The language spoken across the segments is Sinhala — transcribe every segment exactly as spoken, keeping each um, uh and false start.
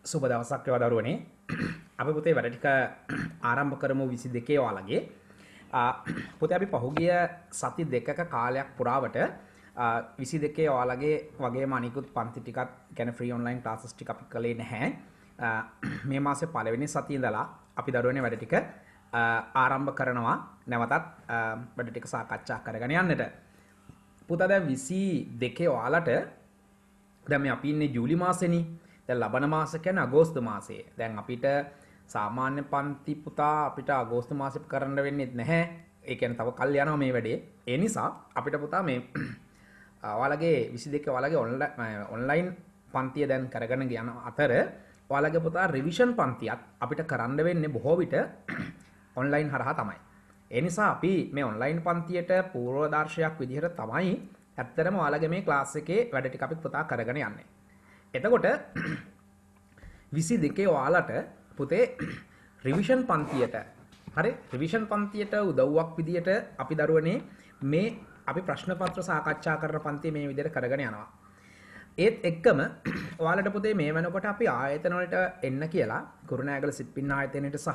සුබ දවසක් වේවා දරුවනේ. අපි පුතේ වැඩ ටික ආරම්භ කරමු විසි දෙකේ ඔයාලගේ. පුතේ අපි පහුගිය සති දෙකක කාලයක් පුරාවට විසි දෙකේ ඔයාලගේ වගේම අනිකුත් පන්ති ටිකත් කියන්නේ ෆ්‍රී ඔන්ලයින් ක්ලාසස් ටික අපි කළේ නැහැ. මේ මාසේ පළවෙනි සතියේ ඉඳලා අපි දරුවනේ වැඩ ටික ආරම්භ කරනවා නැවතත් වැඩ ටික සාකච්ඡා කරගෙන යන්නට. පුතා දැන් විසි දෙකේ ඔයාලට දැන් මේ අපි ඉන්නේ ජූලි මාසෙනේ. දැන් ලබන මාස කියන්නේ අගෝස්තු මාසයේ. දැන් අපිට සාමාන්‍ය පන්ති පුතා අපිට අගෝස්තු මාසෙ කරන්න වෙන්නේ නැහැ. ඒ කියන්නේ තව කල් යනවා මේ වැඩේ. ඒ නිසා අපිට පුතා මේ ඔයාලගේ විසි දෙකේ ඔයාලගේ ඔන්ලයින් පන්තිය දැන් කරගෙන යන අතර ඔයාලගේ පුතා රිවිෂන් පන්තියත් අපිට කරන්න වෙන්නේ බොහෝ විට ඔන්ලයින් හරහා තමයි. ඒ නිසා අපි මේ ඔන්ලයින් පන්තියට පූර්වදර්ශයක් විදිහට තමයි ඇත්තටම ඔයාලගේ මේ ක්ලාස් එකේ වැඩ ටික අපි පුතා කරගෙන යන්නේ. එතකොට විසි දෙකේ ඔයාලට පුතේ රිවිෂන් පන්තියට හරි රිවිෂන් පන්තියට උදව්වක් විදියට අපි දරුවනේ මේ අපි ප්‍රශ්න පත්‍ර සාකච්ඡා කරන පන්තිය මේ විදිහට කරගෙන යනවා. ඒත් එක්කම ඔයාලට පුතේ මේ වෙනකොට අපි ආයතන වලට එන්න කියලා කුරුණෑගල සිප්පින් ආයතනයට සහ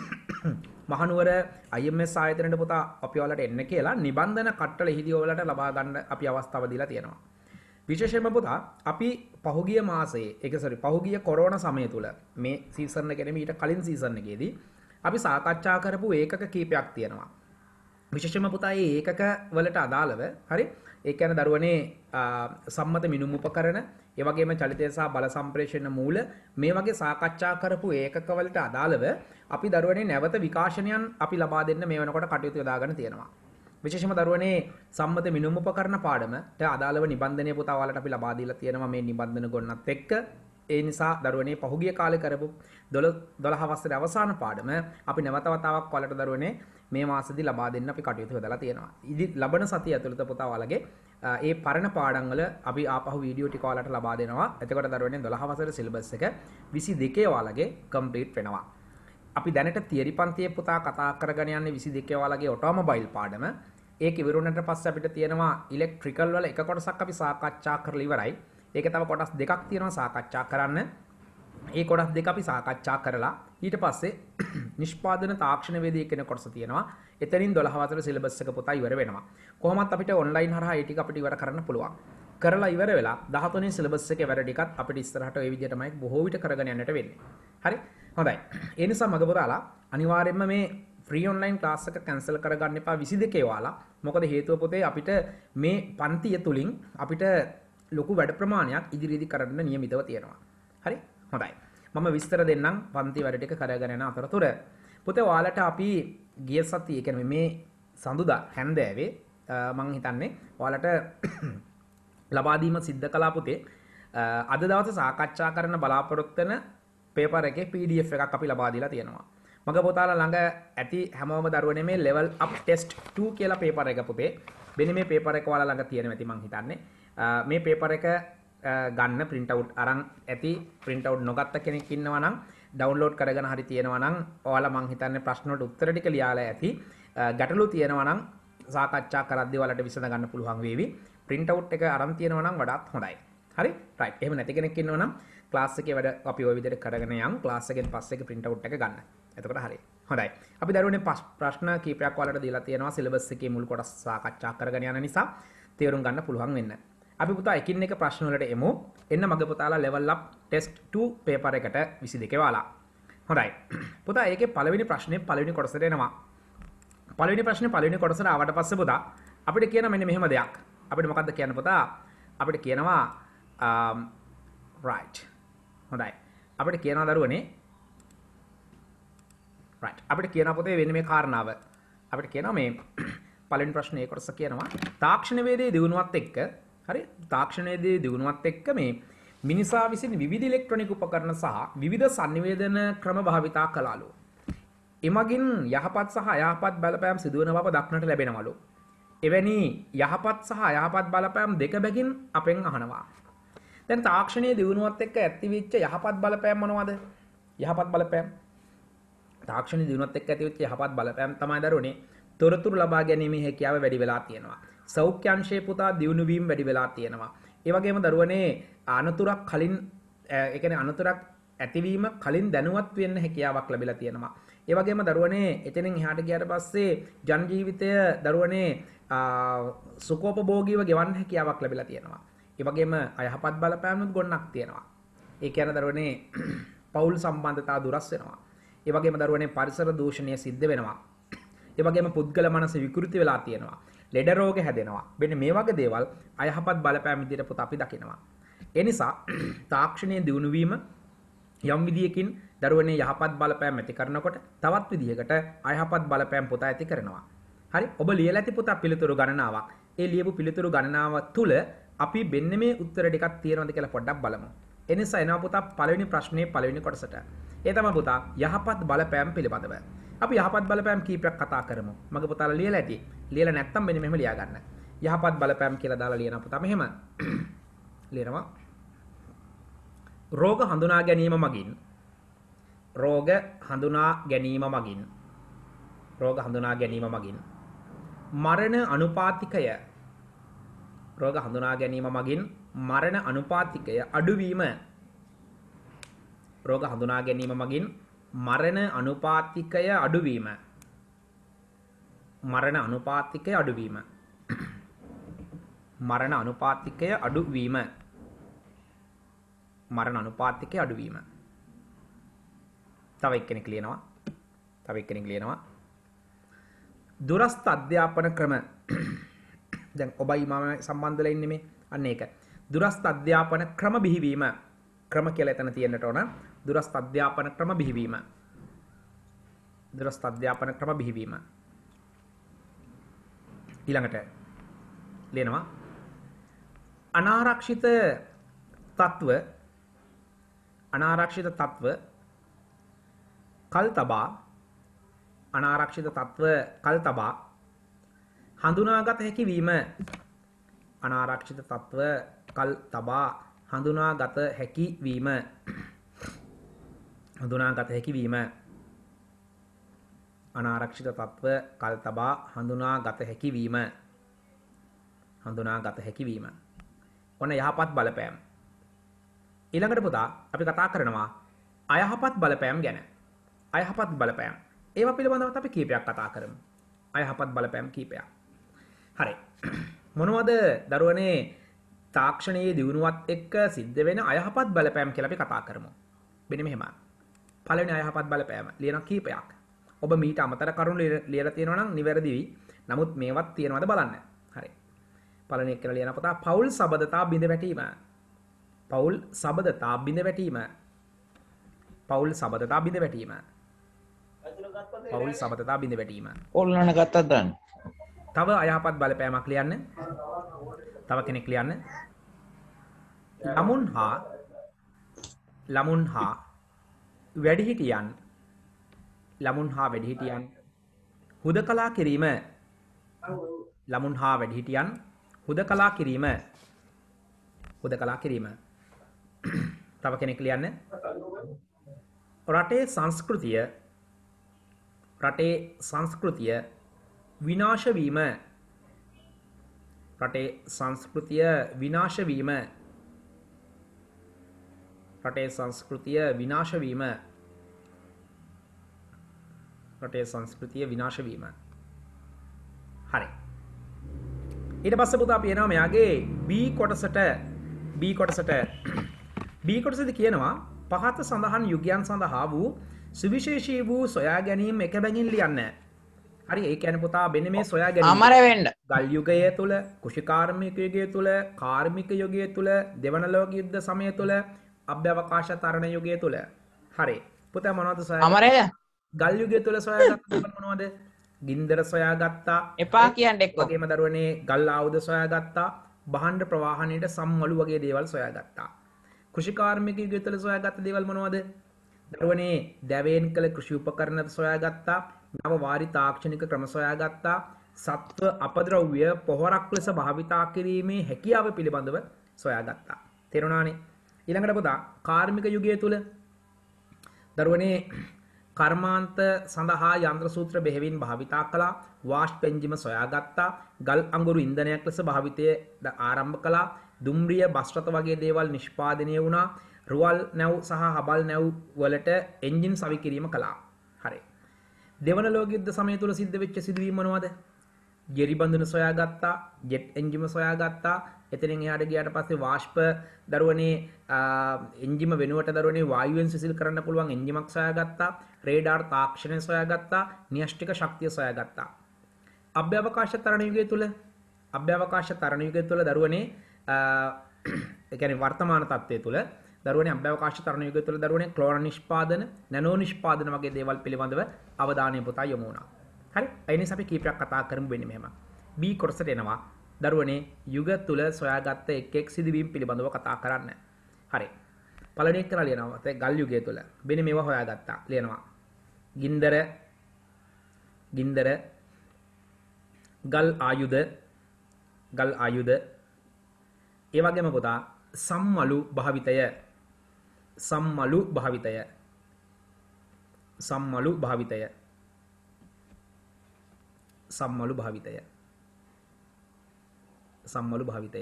මහනුවර අයි එම් එස් ආයතනයට පුතා අපි ඔයාලට එන්න කියලා නිබන්ධන කට්ටල එහිදී ඔයාලට ලබා ගන්න අපි අවස්ථාව දීලා තියෙනවා. විශේෂයෙන්ම පුතා අපි පහුගිය මාසයේ ඒක සෝරි පහුගිය කොරෝනා සමය තුල මේ සීසන් එක නෙමෙයි ඊට කලින් සීසන් එකේදී අපි සාකච්ඡා කරපු ඒකක කීපයක් තියෙනවා. විශේෂයෙන්ම පුතා මේ ඒකක වලට අදාළව හරි ඒ කියන්නේ දරුවනේ සම්මත මිනුම් උපකරණ ඒ වගේම චලිතය සහ බල සම්ප්‍රේෂණ මූල මේ වගේ සාකච්ඡා කරපු ඒකක වලට අදාළව අපි දරුවනේ නැවත විකාශනයන් අපි ලබා දෙන්න මේ වෙනකොට කටයුතු යොදාගෙන තියෙනවා. විශේෂම දරුවනේ සම්මත මිනුම් උපකරණ පාඩමට අදාළව නිබන්ධනය පුතා ඔයාලට අපි ලබා දීලා තියෙනවා මේ නිබන්ධන ගොන්නත් එක්ක. ඒ නිසා දරුවනේ පහුගිය කාලේ කරපු දොළහ වසරේ අවසාන පාඩම අපි නැවත වතාවක් ඔයාලට දරුවනේ මේ මාසෙදී ලබා දෙන්න අපි කටයුතු යොදලා තියෙනවා. ඉදි ලබන සතිය ඇතුළත පුතා ඔයාලගේ ඒ පරණ පාඩම් වල අපි ආපහු වීඩියෝ ටික ඔයාලට ලබා දෙනවා. එතකොට දරුවනේ දොළහ වසරේ සිලබස් එක විසි දෙකේ ඔයාලගේ කම්ප්ලීට් වෙනවා. අපි දැනට තියරි පන්තියේ පුතා කතා කරගෙන යන්නේ විසි දෙකේ ඔයාලගේ ඔටෝමොබයිල් පාඩම. ඒක ඉවරුනට පස්සේ අපිට තියෙනවා ඉලෙක්ට්‍රිකල් වල එක කොටසක් අපි සාකච්ඡා කරලා ඉවරයි. ඒකේ තව කොටස් දෙකක් තියෙනවා සාකච්ඡා කරන්න. ඒ කොටස් දෙක අපි සාකච්ඡා කරලා ඊට පස්සේ නිෂ්පාදන තාක්ෂණ වේදිකේ කියන කොටස තියෙනවා. එතනින් දොළහ වසරේ සිලබස් එක පුතා ඉවර වෙනවා. කොහොමත් අපිට ඔන්ලයින් හරහා ඒ ටික අපිට ඉවර කරන්න පුළුවන්. කරලා ඉවර වෙලා දහතුන් වෙනි සිලබස් එකේ වැඩ ටිකත් අපිට ඉස්සරහට ওই විදිහටමයි බොහෝ විට කරගෙන යන්නට වෙන්නේ. හරි? හොඳයි. ඒ නිසා මග පුතාලා අනිවාර්යයෙන්ම මේ ෆ්‍රී ඔන්ලයින් ක්ලාස් එක කැන්සල් කරගන්න එපා විසි දෙකේ ඔයාලා. මොකද හේතුව පුතේ අපිට මේ පන්තිය තුලින් අපිට ලොකු වැඩ ප්‍රමාණයක් ඉදිරියේදී කරන්න නියමිතව තියෙනවා. හරි? හොඳයි. මම විස්තර දෙන්නම් පන්ති වැඩ ටික කරගෙන යන අතරතුර. පුතේ ඔයාලට අපි ගිය සතියේ කියන්නේ මේ සඳුදා හැන්දෑවේ මම හිතන්නේ ඔයාලට ලබා දීම සිද්ධ කළා පුතේ. අද දවසේ සාකච්ඡා කරන්න බලාපොරොත්තු වෙන පේපර් එකේ පී ඩී එෆ් එකක් අපි ලබා දීලා තියෙනවා. මග පොතාලා ළඟ ඇති හැමෝම දරුවනේ මේ level up test two කියලා පේපර් එක පුතේ. මෙන්න මේ පේපර් එක ඔයාලා ළඟ තියෙනවා ඇති මං හිතන්නේ. මේ පේපර් එක ගන්න print out අරන් ඇති print out නොගත්ත කෙනෙක් ඉන්නවා නම් download කරගෙන හරි තියෙනවා නම් ඔයාලා මං හිතන්නේ ප්‍රශ්න වලට උත්තර ටික ලියාලා ඇති. ගැටලු තියෙනවා නම් සාකච්ඡා කරද්දී ඔයාලට විසඳ ගන්න පුළුවන් වේවි. print out එක අරන් තියෙනවා නම් වඩාත් හොඳයි. හරි? right. එහෙම නැති කෙනෙක් ඉන්නවා නම් ක්ලාස් එකේ වැඩ අපි ওই විදිහට කරගෙන යන් ක්ලාස් එකෙන් පස්සේ ඒක print out එක ගන්න. එතකොට හරි. හොඳයි. අපි දරුවනේ ප්‍රශ්න කීපයක් ඔයාලට දීලා තියෙනවා සිලබස් එකේ මුල් කොටස් සාකච්ඡා කරගෙන යන නිසා තේරුම් ගන්න පුළුවන් වෙන්න. අපි පුතා එකින් එක ප්‍රශ්න වලට එමු. එන්න මග පුතාලා level up test two paper එකට විසි දෙකේ වාලා. හොඳයි. පුතා ඒකේ පළවෙනි ප්‍රශ්නේ පළවෙනි කොටසට එනවා. පළවෙනි ප්‍රශ්නේ පළවෙනි කොටසට ආවට පස්සේ පුතා අපිට කියන මෙන්න මෙහෙම දෙයක්. අපිට මොකද්ද කියන්න පුතා? අපිට කියනවා right. හොඳයි. අපිට කියනවා දරුවනේ right. අපිට කියනවා පුතේ වෙන්නේ මේ කාරණාව. අපිට කියනවා මේ පළවෙනි ප්‍රශ්නේ කොටස කියනවා තාක්ෂණ වේදයේ දියුණුවත් එක්ක හරි තාක්ෂණ වේදයේ දියුණුවත් එක්ක මේ මිනිසා විසින් විවිධ ඉලෙක්ට්‍රොනික උපකරණ සහ විවිධ sannivedana ක්‍රම භාවිතා කළාලු. එමගින් යහපත් සහ අයහපත් බලපෑම් සිදුවන බව දක්නට ලැබෙනවලු. එවැනි යහපත් සහ අයහපත් බලපෑම් දෙක බැගින් අපෙන් අහනවා. දැන් තාක්ෂණයේ දියුණුවත් එක්ක ඇතිවෙච්ච යහපත් බලපෑම් මොනවද? යහපත් බලපෑම් තාක්ෂණයේ දියුණුවත් එක්ක ඇතිවෙච්ච යහපත් බලපෑම් තමයි දරුවනේ තොරතුරු ලබා ගැනීමේ හැකියාව වැඩි වෙලා තියෙනවා. සෞඛ්‍ය අංශයේ පුතා දියුණු වීම වැඩි වෙලා තියෙනවා. ඒ වගේම දරුවනේ අනතුරක් කලින් ඒ කියන්නේ අනතුරක් ඇතිවීම කලින් දැනුවත් වෙන්න හැකියාවක් ලැබිලා තියෙනවා. ඒ වගේම දරුවනේ එතනින් එහාට ගියාට පස්සේ ජන ජීවිතය දරුවනේ සුඛෝපභෝගීව ගෙවන්න හැකියාවක් ලැබිලා තියෙනවා. ඒ වගේම අයහපත් බලපෑම්නුත් ගොන්නක් තියෙනවා. ඒ කියන්නේ දරුවනේ පෞල් සම්බන්ධතා දුරස් වෙනවා. ඒ වගේම දරුවනේ පරිසර දූෂණය සිද්ධ වෙනවා. ඒ වගේම පුද්ගල මනස විකෘති වෙලා තියෙනවා. ලෙඩ රෝග හැදෙනවා. මෙන්න මේ වගේ දේවල් අයහපත් බලපෑම් විදිහට පුත අපි දකිනවා. ඒ නිසා තාක්ෂණයේ දියුණු වීම යම් විදියකින් දරුවනේ යහපත් බලපෑම් ඇති කරනකොට තවත් විදියකට අයහපත් බලපෑම් පුත ඇති කරනවා. හරි ඔබ ලියලා ඇති පුත පිළිතුරු ගණනාවක්. ඒ ලියපු පිළිතුරු ගණනාව තුල අපි මෙන්න මේ උත්තර ටිකක් තියෙනවද කියලා පොඩ්ඩක් බලමු. ඒ නිසා එනවා පුතා පළවෙනි ප්‍රශ්නේ පළවෙනි කොටසට. ඒ තමයි පුතා යහපත් බලපෑම් පිළිබඳව. අපි යහපත් බලපෑම් කීපයක් කතා කරමු. මගේ පුතාලා ලියලා ඇති. ලියලා නැත්තම් මෙන්න මෙහෙම ලියා ගන්න. යහපත් බලපෑම් කියලා දාලා ලියනවා පුතා මෙහෙම. ලියනවා. රෝග හඳුනා ගැනීම මගින් රෝග හඳුනා ගැනීම මගින් රෝග හඳුනා ගැනීම මගින් මරණ අනුපාතිකය රෝග හඳුනා ගැනීම මගින් මරණ අනුපාතිකය අඩුවීම රෝග හඳුනා ගැනීම මගින් මරණ අනුපාතිකය අඩුවීම මරණ අනුපාතිකය අඩුවීම මරණ අනුපාතිකය අඩුවීම මරණ අනුපාතිකය අඩුවීම තව එක්කෙනෙක් ලියනවා තව එක්කෙනෙක් ලියනවා දුරස්ථ අධ්‍යාපන ක්‍රම දැන් ඔබයි මම සම්බන්ධ වෙලා ඉන්නේ මේ අන්න ඒක දුරස්ථ අධ්‍යාපන ක්‍රම බිහිවීම ක්‍රම කියලා එතන තියෙන්නට ඕන දුරස්ථ අධ්‍යාපන ක්‍රම බිහිවීම දුරස්ථ අධ්‍යාපන ක්‍රම බිහිවීම ඊළඟට ලියනවා අනාරක්ෂිත තත්ත්ව අනාරක්ෂිත තත්ත්ව කල් තබා අනාරක්ෂිත තත්ත්ව කල් තබා හඳුනාගත හැකි වීම අනාරක්ෂිත තත්ත්ව කල් තබා හඳුනාගත හැකි වීම හඳුනාගත හැකි වීම අනාරක්ෂිත තත්ත්ව කල් තබා හඳුනාගත හැකි වීම හඳුනාගත හැකි වීම ඔන්න යහපත් බලපෑම් ඊළඟට පුතා අපි කතා කරනවා අයහපත් බලපෑම් ගැන අයහපත් බලපෑම් ඒවා පිළිබඳව අපි කීපයක් කතා කරමු අයහපත් බලපෑම් කීපයක් හරි මොනවද දරුවනේ තාක්ෂණයේ දියුණුවත් එක්ක සිද්ධ වෙන අයහපත් බලපෑම් කියලා අපි කතා කරමු මෙන්න මෙහෙම පළවෙනි අයහපත් බලපෑම ලියන කීපයක් ඔබ මීට අමතර කරුණු ලියලා තියෙනවා නම් නිවැරදිවි නමුත් මේවත් තියෙනවද බලන්න හරි පළවෙනි එක කියලා ලියන පුතා පෞල් සබඳතා බිඳ වැටීම පෞල් සබඳතා බිඳ වැටීම පෞල් සබඳතා බිඳ වැටීම පෞල් සබඳතා බිඳ වැටීම ඕල්ලන ගත්තත් දාන්න තව අයහපත් බලපෑමක් ලියන්න තව කෙනෙක් ලියන්න ළමුන් හා ළමුන් හා වැඩිහිටියන් ළමුන් හා වැඩිහිටියන් හුදකලා කිරීම ළමුන් හා වැඩිහිටියන් හුදකලා කිරීම හුදකලා කිරීම තව කෙනෙක් ලියන්න රටේ සංස්කෘතිය රටේ සංස්කෘතිය විනාශ වීම රටේ සංස්කෘතිය විනාශ වීම රටේ සංස්කෘතිය විනාශ වීම රටේ සංස්කෘතිය විනාශ වීම හරි ඊට පස්සේ පුතා අපි එනවා මෙයාගේ B කොටසට B කොටසට B කොටසේදී කියනවා පහත සඳහන් යුගයන් සඳහා වූ සුවිශේෂී වූ සොයා ගැනීම එක බැගින් ලියන්න. හරි ඒ කියන්නේ පුතා මෙන්න මේ සොයා ගැනීම අමර වෙන්න. ගල් යුගය තුල, කුෂිකාර්මික යුගය තුල, කාර්මික යුගය තුල, දෙවන ලෝක යුද්ධ සමය තුල, අභ්‍යවකාශ තරණ යුගය තුල. හරි. පුතා මොනවද සොයා? අමරය. ගල් යුගය තුල සොයාගත්ත මොනවද? ගින්දර සොයාගත්තා. එපා කියන්නේ එක්ක. වගේම දරුවනේ ගල් ආයුධ සොයාගත්තා. භාණ්ඩ ප්‍රවාහණයට සම්මලු වගේ දේවල් සොයාගත්තා. කෘෂිකාර්මික යුගය තුල සොයාගත්ත දේවල් මොනවද? දරුවනේ දැවයෙන් කළ කෘෂි උපකරණ සොයාගත්තා. නව වාරි තාක්ෂණික ක්‍රම සොයාගත්තා. සත්ව අපද්‍රව්‍ය පොහොරක් ලෙස භාවිතා කිරීමේ හැකියාව පිළිබඳව සොයාගත්තා. තේරුණානේ? ඊළඟට පුතා කාර්මික යුගය තුල දරුවනේ කර්මාන්ත සඳහා යන්ත්‍ර සූත්‍ර බෙහෙවින් භාවිතා කළා. වාෂ්ප එන්ජිම සොයාගත්තා. ගල් අඟුරු ඉන්ධනයක් ලෙස භාවිතය ආරම්භ කළා. දුම්රිය බස් රථ වගේ දේවල් නිෂ්පාදනය වුණා. රුවල් නැව් සහ හබල් නැව් වලට එන්ජින් සවි කිරීම කළා. හරි. දෙවන ලෝක යුද්ධ සමය තුල සිද්ධ වෙච්ච සිදුවීම් මොනවද? ජෙරි බඳුන සොයාගත්තා, ජෙට් එන්ජිම සොයාගත්තා. එතනින් එහාට ගියාට පස්සේ වාෂ්ප දරුවනේ එන්ජිම වෙනුවට දරුවනේ වායුවෙන් සිසිල් කරන්න පුළුවන් එන්ජිමක් සොයාගත්තා. රේඩාර් තාක්ෂණය සොයාගත්තා. න්‍යෂ්ටික ශක්තිය සොයාගත්තා. අභ්‍යවකාශ තරණ යුගය තුල අභ්‍යවකාශ තරණ යුගය තුල දරුවනේ ඒ කියන්නේ වර්තමාන තත්ත්වයේ තුල දරුවනේ අභ්‍යවකාශ තරණ යුගය තුල දරුවනේ ක්ලෝරන් නිෂ්පාදන, නැනෝ නිෂ්පාදන වගේ දේවල් පිළිබඳව අවධානය පුතා යොමු වුණා. හරි. ඒ නිසා අපි කීපයක් කතා කරමු වෙන්නේ මෙහෙම. B කොටසට එනවා. දරුවනේ යුග තුල සොයාගත්ත එක් එක් සිදුවීම් පිළිබඳව කතා කරන්න. හරි. පළවෙනි එක කරලා ලියනවා. ඒ ගල් යුගය තුල. මෙන්න මේවා හොයාගත්තා. ලියනවා. ගින්දර ගින්දර ගල් ආයුධ ගල් ආයුධ ඒ වගේම පුතා සම්මලු භාවිතය සම්මලු භාවිතය සම්මලු භාවිතය සම්මලු භාවිතය සම්මලු භාවිතය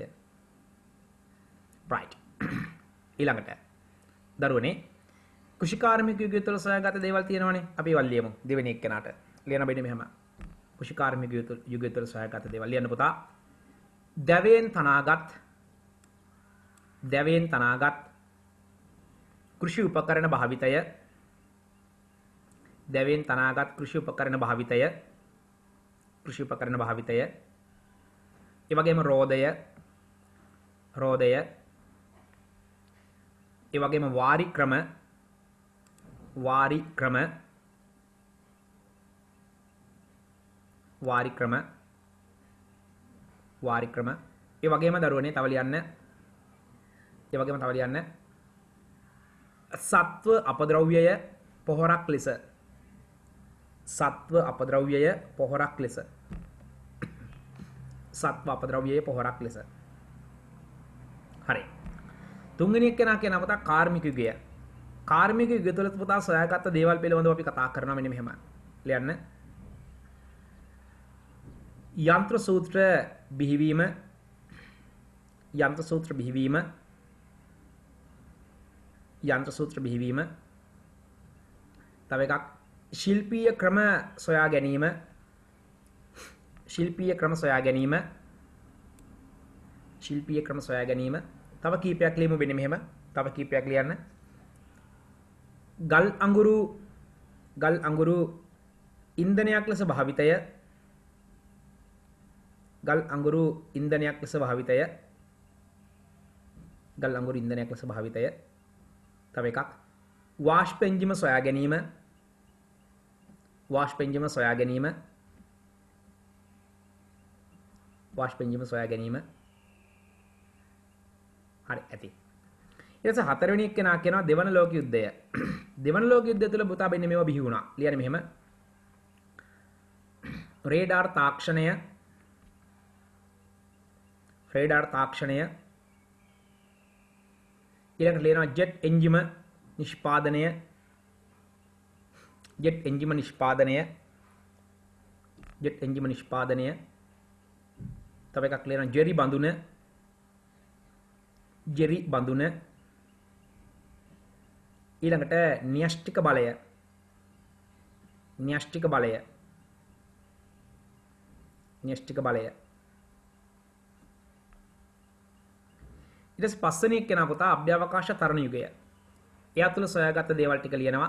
right ඊළඟට දරුවනේ කුෂිකාර්මික යුගය තුළ සොයාගත දේවල් තියෙනවනේ අපි ඒවල් ලියමු දෙවෙනි එක්කෙනාට ලියන බෙන්නේ මෙහෙම කුෂිකාර්මික යුගය තුළ සොයාගත දේවල් ලියන්න පුතා දැවෙන් තනාගත් දැවෙන් තනාගත් කෘෂි උපකරණ භාවිතය දැවෙන් තනාගත් කෘෂි උපකරණ භාවිතය කෘෂි උපකරණ භාවිතය ඒ වගේම රෝදය රෝදය ඒ වගේම වාරි ක්‍රම වාරි ක්‍රම වාරි ක්‍රම වාරි ක්‍රම ඒ වගේම දරුවනේ තව ලියන්න ඒ වගේම තව ලියන්න සත්ව අපද්‍රව්‍යය පොහොරක් ලෙස සත්ව අපද්‍රව්‍යය පොහොරක් ලෙස සත්ව අපද්‍රව්‍යය පොහොරක් ලෙස හරි තුන්වෙනි එක්කෙනා කියන පුතා කාර්මික යුගය කාර්මික යුගය තුළ පුතා සොයාගත්ත දේවල් පිළිබඳව අපි කතා කරනවා මෙන්න මෙහෙම ලියන්න යන්ත්‍ර සූත්‍ර බිහිවීම යන්ත්‍ර සූත්‍ර බිහිවීම යන්ත්‍ර සූත්‍ර බිහිවීම තව එකක් ශිල්පීය ක්‍රම සොයා ගැනීම ශිල්පීය ක්‍රම සොයා ගැනීම ශිල්පීය ක්‍රම සොයා ගැනීම තව කීපයක් ලියමු වෙන්නේ මෙහෙම තව කීපයක් ලියන්න ගල් අඟුරු ගල් අඟුරු ඉන්ධනයක් ලෙස භාවිතය ගල් අඟුරු ඉන්ධනයක් ලෙස භාවිතය ගල් අඟුරු ඉන්ධනයක් ලෙස භාවිතය තව එකක් වාෂ්ප එන්ජිම සොයා ගැනීම වාෂ්ප එන්ජිම සොයා ගැනීම වාෂ්ප එන්ජිම සොයා ගැනීම හරි ඇති ඊට පස්සේ හතරවෙනි එක්කෙනා කියනවා දෙවන ලෝක යුද්ධය දෙවන ලෝක යුද්ධය තුළ පුතා බෙන්නේ මේවා බිහි වුණා ලියන්නේ මෙහෙම රේඩාර් තාක්ෂණය රේඩාර් තාක්ෂණය ඊළඟට ලියනවා ජෙට් එන්ජිම නිෂ්පාදනය ජෙට් එන්ජිම නිෂ්පාදනය ජෙට් එන්ජිම නිෂ්පාදනය තව එකක් ලියනවා ජෙරි බඳුන ජෙරි බඳුන ඊළඟට න්‍යෂ්ටික බලය න්‍යෂ්ටික බලය න්‍යෂ්ටික බලය ඊට පස්සේ පස්වෙනි එක්කෙනා පුතා අභ්‍යවකාශ තරණ යුගය එයා තුළ සොයාගත්ත දේවල් ටික ලියනවා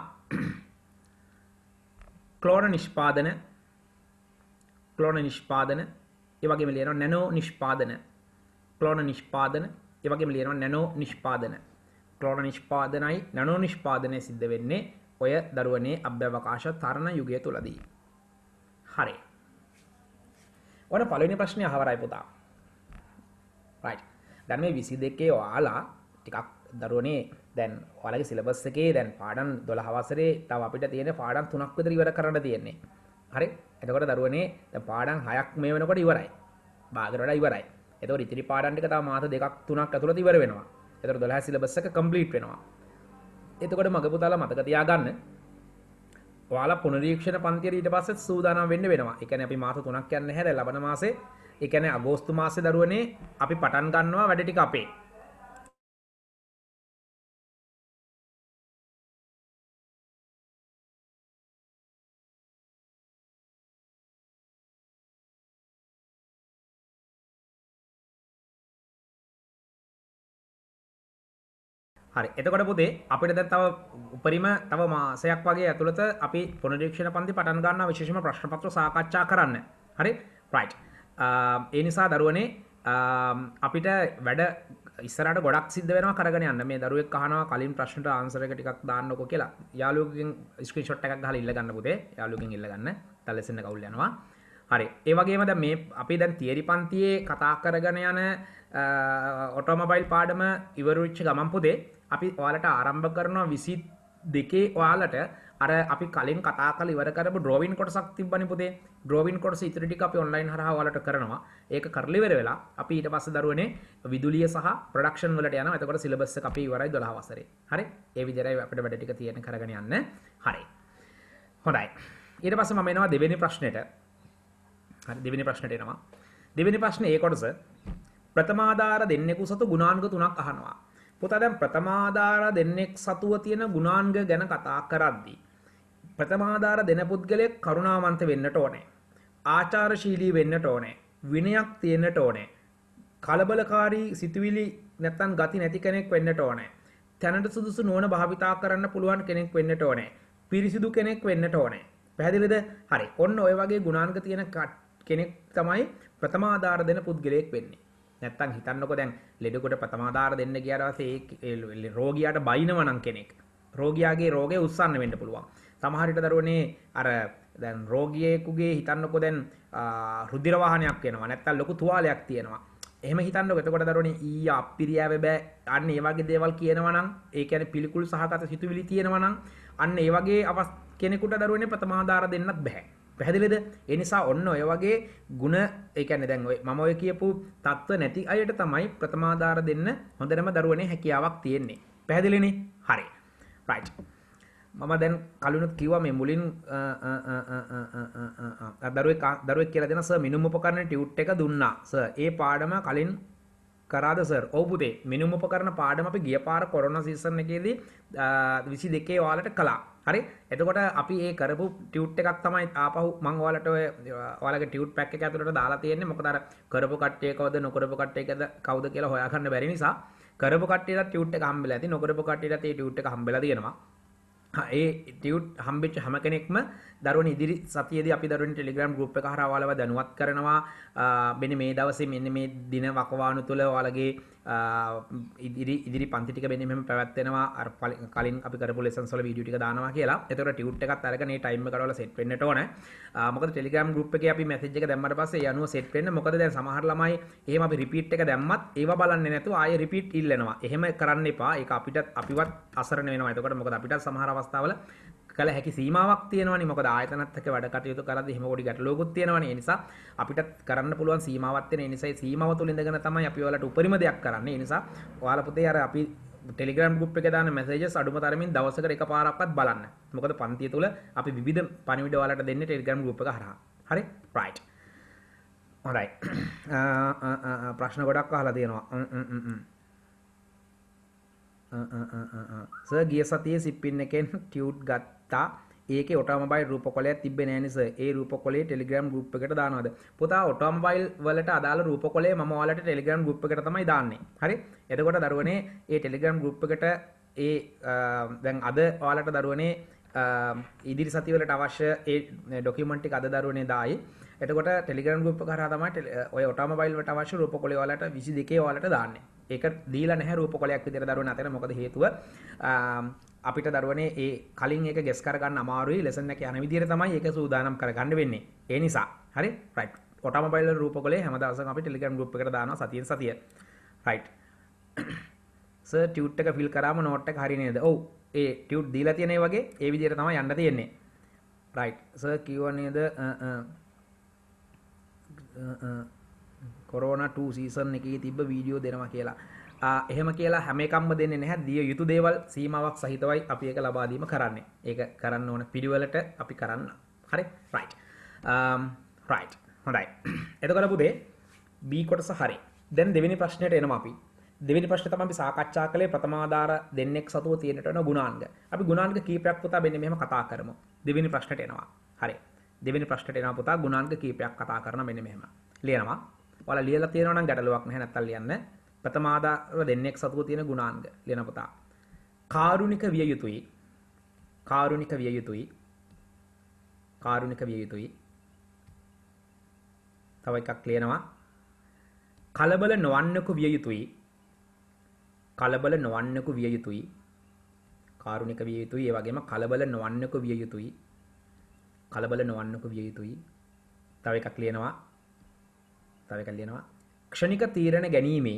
ක්ලෝර නිෂ්පාදන ක්ලෝර නිෂ්පාදන ඒ වගේම ලියනවා නැනෝ නිෂ්පාදන ක්ලෝර නිෂ්පාදන ඒ වගේම ලියනවා නැනෝ නිෂ්පාදන ක්ලෝර නිෂ්පාදනයි නැනෝ නිෂ්පාදනය සිද්ධ වෙන්නේ ඔය දරුවනේ අභ්‍යවකාශ තරණ යුගය තුලදී හරි ඔන්න පළවෙනි ප්‍රශ්නේ අහවරයි පුතා right දැන් මේ විසි දෙකේ ඔයාලා ටිකක් දරුවනේ දැන් ඔයාලගේ සිලබස් එකේ දැන් පාඩම් දොළහ වසරේ තව අපිට තියෙන පාඩම් තුනක් විතර ඉවර කරන්න තියෙන්නේ. හරි? එතකොට දරුවනේ දැන් පාඩම් හයක් මේ වෙනකොට ඉවරයි. භාගයට වඩා ඉවරයි. එතකොට ඉතිරි පාඩම් ටික තව මාස දෙකක් තුනක් ඇතුළත ඉවර වෙනවා. එතකොට දොළහ සිලබස් එක කම්ප්ලීට් වෙනවා. එතකොට මගේ පුතාලා මතක තියාගන්න ඔයාලා පුනරීක්ෂණ පන්තියේ ඊට පස්සේ සූදානම් වෙන්න වෙනවා. ඒ කියන්නේ අපි මාස තුනක් යන්නේ නැහැ. දැන් ලබන මාසේ ඒ කියන්නේ අගෝස්තු මාසේ දරුවනේ අපි පටන් ගන්නවා වැඩ ටික අපේ. හරි. එතකොට පුතේ අපිට දැන් තව උපරිම තව මාසයක් වගේ ඇතුළත අපි පුනරීක්ෂණ පන්ති පටන් ගන්නවා විශේෂම ප්‍රශ්න පත්‍ර සාකච්ඡා කරන්න. හරි? right. ඒ නිසා දරුවනේ අපිට වැඩ ඉස්සරහට ගොඩක් සිද්ධ වෙනවා කරගෙන යන්න. මේ දරුවෙක් අහනවා කලින් ප්‍රශ්නට ආන්සර් එක ටිකක් දාන්නකෝ කියලා. යාළුවෙකුගෙන් ස්ක්‍රීන්ෂොට් එකක් ගහලා ඉල්ල ගන්න පුතේ. යාළුවෙකුගෙන් ඉල්ල ගන්න. තව ලෙසන් එක අවුල් යනවා. හරි. ඒ වගේම දැන් මේ අපි දැන් තියරි පන්තියේ කතා කරගෙන යන ඔටෝමොබයිල් පාඩම ඉවර වෙච්ච ගමන් පුතේ අපි ඔයාලට ආරම්භ කරනවා විසි දෙකේ ඔයාලට අර අපි කලින් කතා කරලා ඉවර කරපු ඩ්‍රොවින් කොටසක් තිබ්බනේ පුතේ. ඩ්‍රොවින් කොටස ඉතිරි ටික අපි ඔන්ලයින් හරහා ඔයාලට කරනවා. ඒක කරලා ඉවර වෙලා අපි ඊට පස්සේ දරුවනේ විදුලිය සහ ප්‍රොඩක්ෂන් වලට යනවා. එතකොට සිලබස් එක අපි ඉවරයි දොළහ වසරේ. හරි? ඒ විදිහටයි අපිට වැඩ ටික තියෙන කරගෙන යන්න. හරි. හොඳයි. ඊට පස්සේ මම එනවා දෙවෙනි ප්‍රශ්නෙට. හරි දෙවෙනි ප්‍රශ්නෙට එනවා. දෙවෙනි ප්‍රශ්නේ ඒ කොටස ප්‍රථමාධාර දෙන්නෙකු සතු ගුණාංග තුනක් අහනවා. පුතා දැන් ප්‍රථමාධාර දෙන්නෙක් සතුව තියෙන ගුණාංග ගැන කතා කරද්දී ප්‍රථමාධාර දෙන පුද්ගලයෙක් කරුණාවන්ත වෙන්නට ඕනේ. ආචාරශීලී වෙන්නට ඕනේ. විනයක් තියෙන්නට ඕනේ. කලබලකාරී සිතුවිලි නැත්තම් ගති නැති කෙනෙක් වෙන්නට ඕනේ. තැනට සුදුසු නුවණ භාවිතා කරන්න පුළුවන් කෙනෙක් වෙන්නට ඕනේ. පිරිසිදු කෙනෙක් වෙන්නට ඕනේ. පැහැදිලිද? හරි. ඔන්න ඔය වගේ ගුණාංග තියෙන කෙනෙක් තමයි ප්‍රථමාධාර දෙන පුද්ගලයෙක් වෙන්නේ. නැත්තම් හිතන්නකෝ දැන් ලෙඩෙකුට ප්‍රථමාධාර දෙන්න ගියාට පස්සේ ඒ රෝගියාට බයිනවා නම් කෙනෙක් රෝගියාගේ රෝගය උස්සන්න වෙන්න පුළුවන්. සමහර විට දරුවනේ අර දැන් රෝගියෙකුගේ හිතන්නකෝ දැන් රුධිර වාහනයක් වෙනවා නැත්තම් ලොකු තුවාලයක් තියෙනවා. එහෙම හිතන්නකෝ එතකොට දරුවනේ ඊ අප්පිරියාවේ බෑ අන්න ඒ වගේ දේවල් කියනවා නම් ඒ කියන්නේ පිළිකුල් සහගත සිතුවිලි තියෙනවා නම් අන්න ඒ වගේ අවස් කෙනෙකුට දරුවනේ ප්‍රථමාධාර දෙන්නත් බෑ. පැහැදිලිද? ඒ නිසා ඔන්න ඔය වගේ ಗುಣ ඒ කියන්නේ දැන් ඔය මම ඔය කියපු தত্ত্ব නැති අයට තමයි ප්‍රථමාධාර දෙන්න හොඳටම දරුවනේ හැකියාවක් තියෙන්නේ. පැහැදිලිනේ? හරි. right. මම දැන් කලිනුත් කිව්වා මේ මුලින් දරුවෙක් දරුවෙක් කියලා දෙන සර් මිනුම් උපකරණ ටියුට් එක දුන්නා. සර් ඒ පාඩම කලින් කරාද සර්? ඔව් පුතේ. මිනුම් උපකරණ පාඩම අපි ගිය පාර කොරෝනා සීසන් එකේදී විසි දෙකේ ඔයාලට කළා. හරි? එතකොට අපි ඒ කරපු ටියුට් එකක් තමයි ආපහු මම ඔයාලට ඔය ඔයාලගේ ටියුට් පැක් එක ඇතුළට දාලා තියෙන්නේ. මොකද අර කරපු කට්ටිය කවුද නොකරපු කට්ටිය කවුද කියලා හොයාගන්න බැරි නිසා කරපු කට්ටියට ටියුට් එක හම්බෙලා ඇති. නොකරපු කට්ටියට ඒ ටියුට් එක හම්බෙලා තියෙනවා. ඒ ටියුට් හම්බෙච්ච හැම කෙනෙක්ම දරුවන ඉදිරි සතියේදී අපි දරුවන ටෙලිග්‍රෑම් ගෲප් එක හරහා ඔයාලව දැනුවත් කරනවා. මෙන්න මේ දවසේ මෙන්න මේ දින වකවානු තුල ඔයාලගේ ඉදිරි ඉදිරි පන්ති ටික මෙන්න මෙහෙම පැවැත්වෙනවා. අර කලින් අපි කරපු ලෙසන්ස් වල වීඩියෝ ටික දානවා කියලා. ඒතකොට ටියුට් එකත් අරගෙන මේ ටයිම් එකට ඔයාලා සෙට් වෙන්නට ඕනේ. මොකද ටෙලිග්‍රෑම් ගෲප් එකේ අපි මැසේජ් එක දැම්මට පස්සේ ඒ අනුව සෙට් වෙන්න. මොකද දැන් සමහර ළමයි එහෙම අපි රිපීට් එක දැම්මත් ඒව බලන්නේ නැතුව ආයෙ රිපීට් ඉල්ලනවා. එහෙම කරන්න එපා. ඒක අපිට අපිවත් අසරණ වෙනවා. එතකොට මොකද අපිට සමහර අවස්ථාවල කල හැකි සීමාවක් තියෙනවනේ. මොකද ආයතනත් එක්ක වැඩ කටයුතු කරද්දී එහෙම පොඩි ගැටලුවකුත් තියෙනවනේ. ඒ නිසා අපිට කරන්න පුළුවන් සීමාවක් තියෙන. ඒ නිසා ඒ සීමාව තුල ඉඳගෙන තමයි අපි ඔයාලට උපරිම දෙයක් කරන්නේ. ඒ නිසා ඔයාලා පුතේ අර අපි ටෙලිග්‍රෑම් ගෲප් එකේ දාන මැසේජස් අඩුම තරමින් දවසකට එකපාරක්වත් බලන්න. මොකද පන්තිය තුල අපි විවිධ පණිවිඩ ඔයාලට දෙන්නේ ටෙලිග්‍රෑම් ගෲප් එක හරහා. හරි? right. alright. ප්‍රශ්න ගොඩක් අහලා තියෙනවා. සර් ගිය සතියේ සිප්පින් එකෙන් ටියුට් ගත්තා. ඒකේ ඔටෝමොබයිල් රූපකොලයක් තිබ්බේ නෑනේ සර්. ඒ රූපකොලේ ටෙලිග්‍රෑම් ගෲප් එකට දානවද? පුතා ඔටෝමොබයිල් වලට අදාළ රූපකොලේ මම ඔයාලට ටෙලිග්‍රෑම් ගෲප් එකට තමයි දාන්නේ. හරි? එතකොට දරුවනේ ඒ ටෙලිග්‍රෑම් ගෲප් එකට ඒ දැන් අද ඔයාලට දරුවනේ ඉදිරි සතිවලට අවශ්‍ය ඒ ඩොකියුමන්ට් ටික අද දරුවනේ දායි. එතකොට ටෙලිග්‍රෑම් ගෲප් එක කරා තමයි ඔය ඔටෝමොබයිල් වලට අවශ්‍ය රූපකොලේ ඔයාලට විසි දෙකේ ඔයාලට දාන්නේ. ඒක දීලා නැහැ රූපකොලයක් විදිහට දරුවනේ අතන. මොකද හේතුව අපිට දරුවනේ ඒ කලින් ඒක ගෙස් කරගන්න අමාරුයි. ලෙසන් එක යන විදිහට තමයි ඒක සූදානම් කරගන්න වෙන්නේ. ඒ නිසා හරි රයිට්. ඔටෝමොබයිල් වල රූපකොලේ හැම දවසකම අපි ටෙලිග්‍රෑම් ගෲප් එකට දානවා සතියෙන් සතිය. රයිට්. සර් ටියුට් එක ෆිල් කරාම නෝට් එක හරි නේද? ඔව්. ඒ ටියුට් දීලා තියෙන ඒ වගේ ඒ විදිහට තමයි යන්න තියෙන්නේ. රයිට්. සර් කිව්වා නේද කොරෝනා ටූ සීසන් එකේ තිබ්බ වීඩියෝ දෙනවා කියලා. එහෙම කියලා හැම එකක්ම දෙන්නේ නැහැ. දිය යුතු දේවල් සීමාවක් සහිතවයි අපි ඒක ලබා දීම කරන්නේ. ඒක කරන්න ඕන පිළිවෙලට අපි කරන්න. හරි? right. um right. හොඳයි. එතකොට පුතේ B කොටස හරි. දැන් දෙවෙනි ප්‍රශ්නෙට එනවා අපි. දෙවෙනි ප්‍රශ්නේ තමයි අපි සාකච්ඡා කළේ ප්‍රථමාධාර දෙන්නෙක් සතුව තියෙනට වෙන ගුණාංග. අපි ගුණාංග කීපයක් පුතා මෙන්න මෙහෙම කතා කරමු. දෙවෙනි ප්‍රශ්නෙට එනවා. හරි. දෙවෙනි ප්‍රශ්නෙට එනවා පුතා ගුණාංග කීපයක් කතා කරන මෙන්න මෙහෙම. ලියනවා. ඔයාලා ලියලා තියෙනවා නම් ගැටලුවක් නැහැ නැත්තම් ලියන්න. ප්‍රථමාධාර දෙන්නෙක් සතුව තියෙන ගුණාංග ලියන පුතා. කාරුණික විය යුතුයි. කාරුණික විය යුතුයි. කාරුණික විය යුතුයි. තව එකක් ලියනවා. කලබල නොවන්නකු විය යුතුයි. කලබල නොවන්නකු විය යුතුයි. කාරුණික විය යුතුයි. ඒ වගේම කලබල නොවන්නකු විය යුතුයි. කලබල නොවන්නකු විය යුතුයි. තව එකක් ලියනවා. තව එකක් ලියනවා. ක්ෂණික තීරණ ගැනීමේ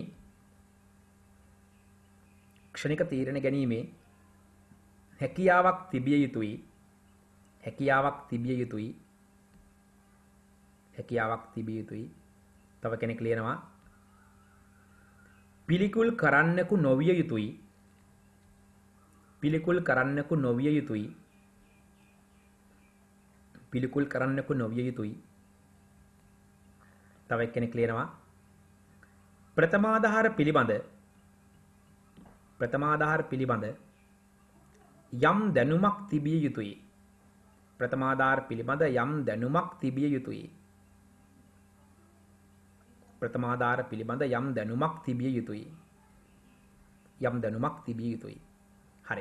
ක්ෂණික තීරණ ගැනීමේ හැකියාවක් තිබිය යුතුයි. හැකියාවක් තිබිය යුතුයි. හැකියාවක් තිබිය යුතුයි. තව කෙනෙක් ලියනවා. පිළිකුල් කරන්නකු නොවිය යුතුයි. පිළිකුල් කරන්නකු නොවිය යුතුයි. පිළිකුල් කරන්නකු නොවිය යුතුයි. තව කෙනෙක් ලියනවා. ප්‍රථමාධාර පිළිබඳ ප්‍රථමාධාර පිළිබඳ යම් දැනුමක් තිබිය යුතුයි. ප්‍රථමාධාර පිළිබඳ යම් දැනුමක් තිබිය යුතුයි. ප්‍රථමාධාර පිළිබඳ යම් දැනුමක් තිබිය යුතුයි. යම් දැනුමක් තිබිය යුතුයි. හරි.